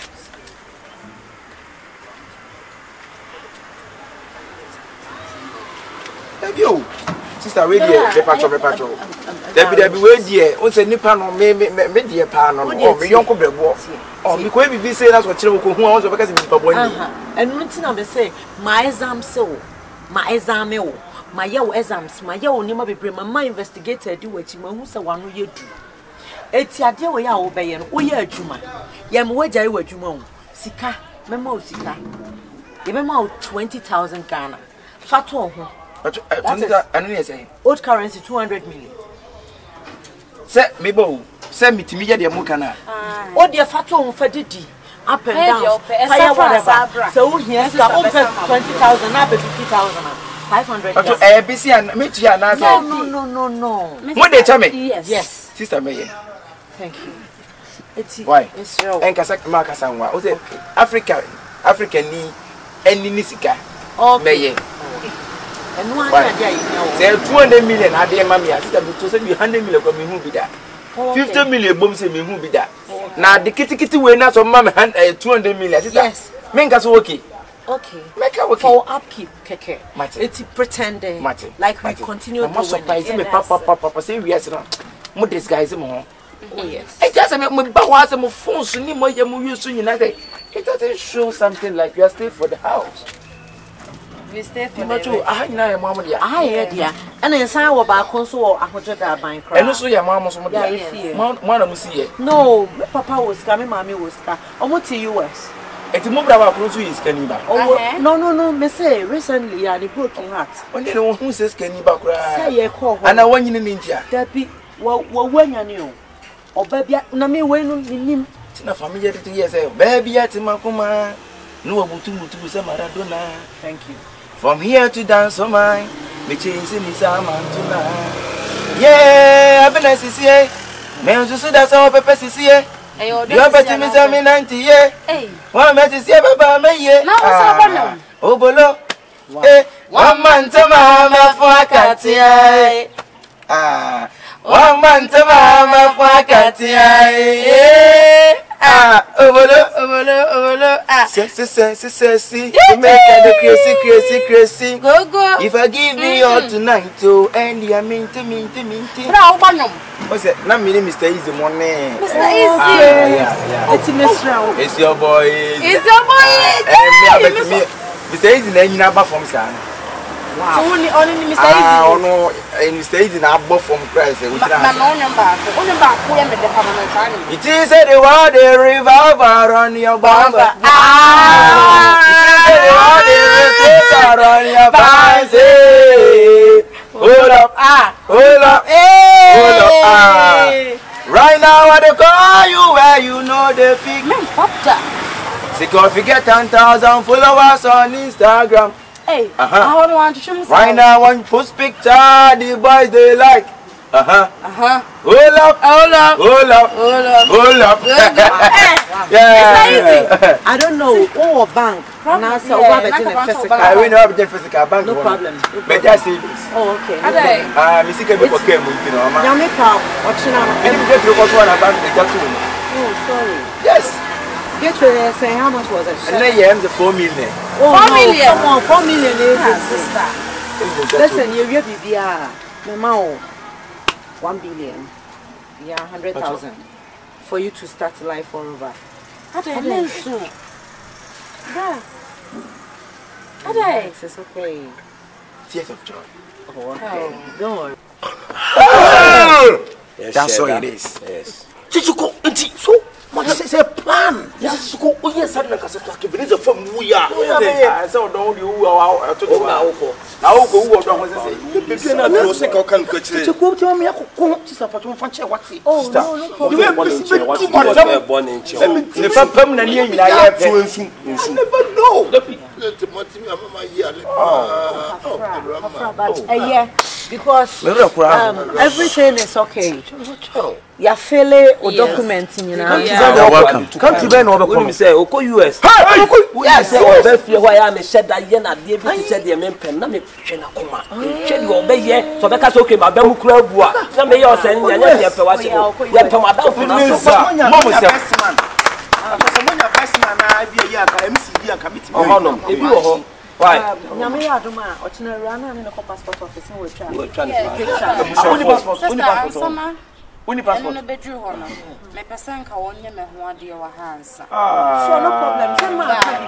Ebio sister we dey paper chop paper chop. There be there be we dey o se nipa no me me me dey pa no o me yonko brebo. O mi ko e bi say na so kire wo ko hu a wo so be ka se nipa bo ni. Aha. Enu nti na be say my exam se wo, my exam wo, my ye wo exams, my ye wo ni ma bebre ma investigator di wachi ma hu se wano ye du. Eti ade wo ya wo be ye no wo ye adwuma. Ye me wagya ye wadwuma wo. Sika, mema wo sika. Ye mema wo twenty thousand Ghana. Fato ho. Anu ye say Old currency two hundred million. Se me bo se mitimi ye de mu kana. O de fato ho fa didi. Up and down. Fire whatever. So who here so twenty thousand na be fifty thousand. five hundred. But eh B C and me tia na say. No no no no no. What they tell me? Yes. Yes. Sister me ye. Thank you. It's Why? It's real. En kasa ma kasa nwa. O say Africa Africa ni eni ni sika. Okay. Me ye. And one idea you know. Say two hundred million ade ma me sister me to say me one hundred million ko me hu bi da. fifty million bom say me hu bi da. Na de kitikiti we na so ma me two hundred million sister. Yes. Me nka so okay. Okay. Make her okay. For upkeep, keke. Martin. It's pretending. Martin. Like we Martin. continue I'm not to win. surprised me papa papa papa say we are mo disguise mo. Oh yes. I just me me ba wa say mo phone so ni mo ye mo use so nyina say it doesn't show something like you are staying for the house. we stay for Macho, I know mama dia. Ah, yeah, dear. And then sign what back also I could just buy cry. And also your mama so much. Mama musi. No, Papa was coming, Mommy was coming. I went to U S. It's a move that close to is Kaniba. Oh, no, no, no, me say recently I had a broken heart. Only the one who says Kaniba cry. Say, call and I want you in India. That be what when you knew. Oh, baby, na me when you Tina familiar to yes, baby at Makuma. No abutu to say Maradona. Thank you. From here to dance on mine, me chasing me some tonight. Yeah, I've been a C C A. Men just that's our pepper C C A. You are betting me some ninety years. Hey, one message here, Baba, me ye. Oh, Bolo. Eh, one man to Mama for Katia. Ah, one man to Mama for Katia. Ah, Obolo, Obolo, Obolo. Ah, sexy, sexy, sexy. You make the crazy, crazy, crazy. Go, go. If I give me all tonight, oh, and you are minty, minty, minty. What's it? Not me, Mister Easy Money. Mister Easy. Yeah, yeah. It's Mister It's your boy. It's your boy. And me, Mister Easy, then you never from San. Wow. So only, only Mister Easy. Ah, no, Mister Easy, now above from Christ. It is the word they revolve around your bumper. Ah, it is the word they revolve around your fancy. Hold up, ah, hold up, hey, hold up, ah. Right now, I call you where you know the big man. Because if you get ten thousand followers on Instagram. Hey, uh-huh. I don't want to show myself. Right now, when you post picture, the boys they like. Uh huh. Uh huh. Hold up, hold up, hold up, hold up, hold up. Yeah. It's not easy. I don't know. Oh, bank. Now, so what about the physical? I will not have the physical bank. No problem. But just see this. Oh, okay. Ah, Mister Kebe Pokem, you know, man. Yamika, watching out. I didn't get to go to one bank. They got to. Oh, sorry. Yes. Get to the say how much was it? And then you have the four million. Oh, four million. Come on, four million is sister. Listen, you will be there. Mama, one billion. Yeah, hundred thousand for you to start life all over. How do you so? Yeah. Yes, it's okay. Tears of joy. Oh, okay. Don't worry. Yes, that's all it is. Yes. Did you go into so? What is a plan? Yes, go. Oh, yes, I'm not going to give it a from we are. I saw don't you are to go now. Now go. What was it? The people are sick or can catch it. To go to me, I could just have to find what's it. Oh, no, you have born in Chile. The permanent year, I have to never know. But yeah, because um, everything is okay. You're feeling or documenting, you know. Welcome. Come to Ben over. When we say, "Oko U S," yes, over here where I am, said that yen at the able to say the men pen. Let me train a coma. Train you obey here. So because okay, my bemu club boy. Some may you send me and you have to watch it. You have to my down for us. Mama said, "Someone your best man, I be a yak. I miss you. Committee. Oh no, if you are why? Nyame adoma, ochina rana na ko passport office we try. We try. Only passport. Only passport. Only passport. No bedroom hono. Me person ka wonye me ho ade wa hansa. Ah. So no problem. Come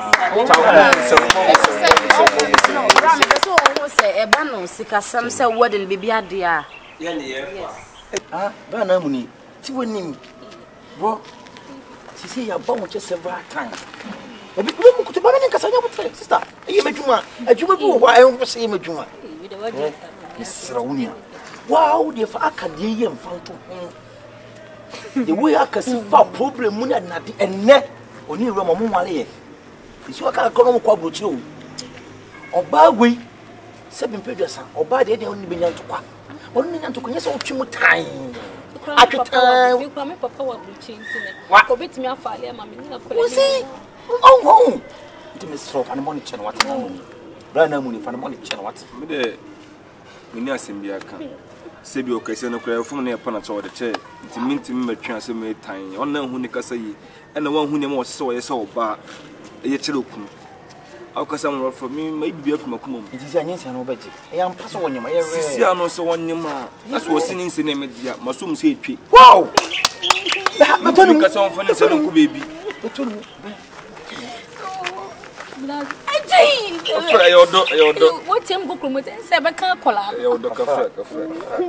on. No, Rami, that's all who say e ba no sika sam say wedding bibi ade a. Ye ne ye fa. Ah, ba na mu ni. Ti wonim. Bro. Ti say ya ba mo che several times. Obi mo kutu ba me nka sanya botre, sister. E me dwuma. Adwuma bi wo hɔ a ɛho sɛ me dwuma. Srawunia. Wow, the Acadian fountain. The way I can see for problem, money and not and net only Roma Mumale. It's what I call them quabrucho. Or by way, seven pages, or by the only began to quack. Only to convince of two time. At the time, you come up with change. What forbid me a fire, mammy? See? Oh, home. To Miss Rope and money channel. What? Brand money for the money channel. What? Me ni asembiaka sebi okese no kra fom na yapana cho de che ntiminti metwa asem etan onna hu ni kasa yi ena wan hu ne mo se wo ye se oba ye kire okunu akasa mo for me mai bibia fuma kuma it is anyensa no baje e am paso wonyema ye re sisi ano so wonyema aso osini nsi na media masum se etwe wow me to ni kasa won fone se no ku bebi to ni Aje Kafra yodo yodo. What am go promote say be kan kola. Yodo kafra kafra.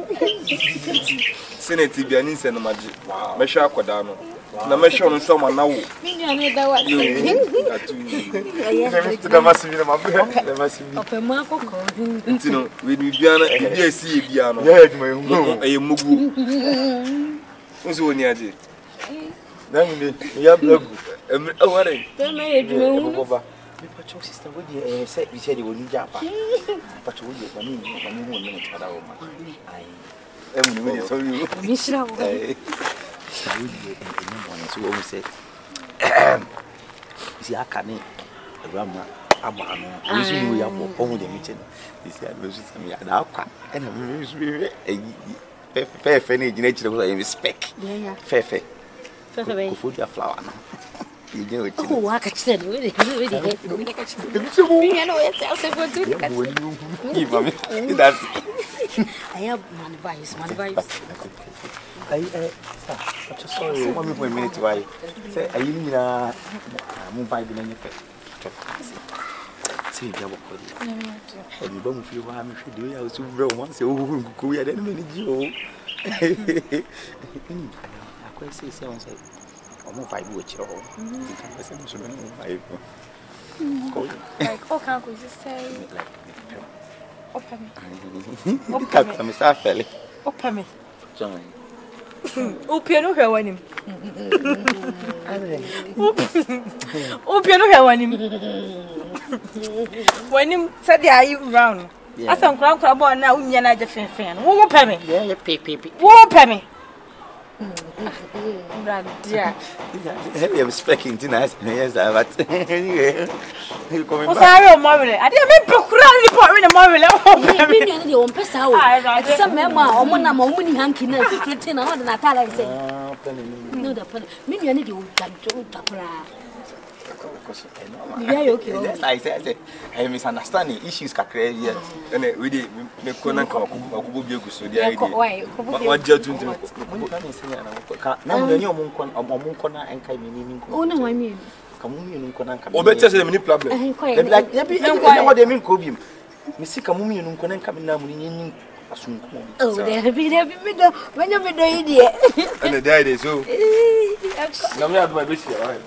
Senate bia ni nse no maji. Me hwa akoda no. Na me hwa no nso ma na wo. Me nua da wa. Atu. Me to da masimi na mabe. Da masimi. Opemu akoko. Ntino we ni bia na bia esi e bia no. Ya eduma ehu. Eye mugu. Nso woni aje. Na me ya blagu. Em aware. Dem e eduma hu. Baba. Me pacho sister we dey say we say dey woni japa. Pacho we dey ba ni ba ni hu ni tada wo ma. Ai. Em ni we dey sorry. Me shira wo. Eh. Sister we dey any morning so we say si akane Abraham ama no. We see you ya bo ohu dey meeting. This year we see me ada akwa. E na me so we eh fe fe na gina chire ko say spec. Yeah. Fe fe. Fe fe be. Ko food ya flower no. You know it. Oh, wa ka chire we dey we dey we dey ka chire. Me ya no e tell say for do ka. Give me. That's I have one advice, one advice. I eh I'm just sorry. One minute, minute why? Say are you na mo buy bi na nyefe. Say you go for it. And you don't feel why me should do ya so bro one say oh go ya den me ni ji o. Akwa say say on say omo buy bi we chiro ho. You can say me so me buy bi. Like okay, I could just say Like open me. Open me. Me sa fele. open me. John. Upia no hwe wanim. Upia no hwe wanim. Wanim said are you round. Asa nkura nkura bo na unya na je fenfen no. Wo pe me. Yeah, yeah, pe pe pe. Wo pe me. Radia. Heavy I'm speaking to nice. Yes, but anyway. You coming O back? sare o mawele. Ade me pekura ni po we na mawele. Me nua de o mpesa wo. Ati se mema o mo na mo mu ni hanki na fifty na o de na tala say. Ah, penny. No da penny. Me nua ne de o gadjo tapra. Yeah, you okay. I say I say I misunderstanding issues kakra yet. Ene we dey me ko na kan akubo bi eguso dia Yeah, ide. why? Wa je tuntum. Mo ka ni say na ka na mo ni o mo nkon o mo nkon na enka mi ni nkon. O na wa mi. Ka mo mi nkon na enka. O be tell say me ni problem. Eh, ko Be like ya bi e mo de mi nkon bi. Mi si ka mo mi nkon na enka mi na mo ni nyin asunko. Oh, there be there be me do. When you me do idea. Ene dai dey so. Na me aduma be share right.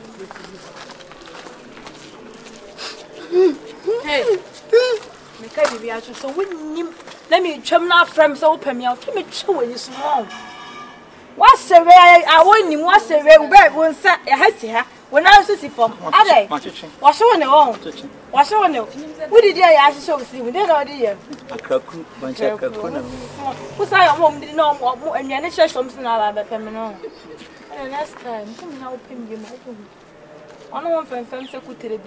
Hey. Me ka bibi a so wonnim. Let me twam na from so open me out. Me twa wani small. What say we I wonnim what say we be won sa e ha si ha. Wona so si fom. Ade. Wa so woni won. Wa so woni. Wo di dia ya hye so si. We dey na di ye. Akraku bancha akraku na. Wo sa ya mom di na mo anuane hye som si na ba be pem no. And next time come na open me mo. Ono won fem fem se ku tere bi.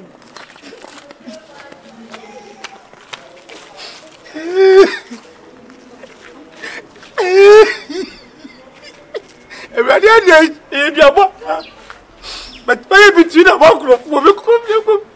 Everybody dey e bi abo. But pay between the work of we come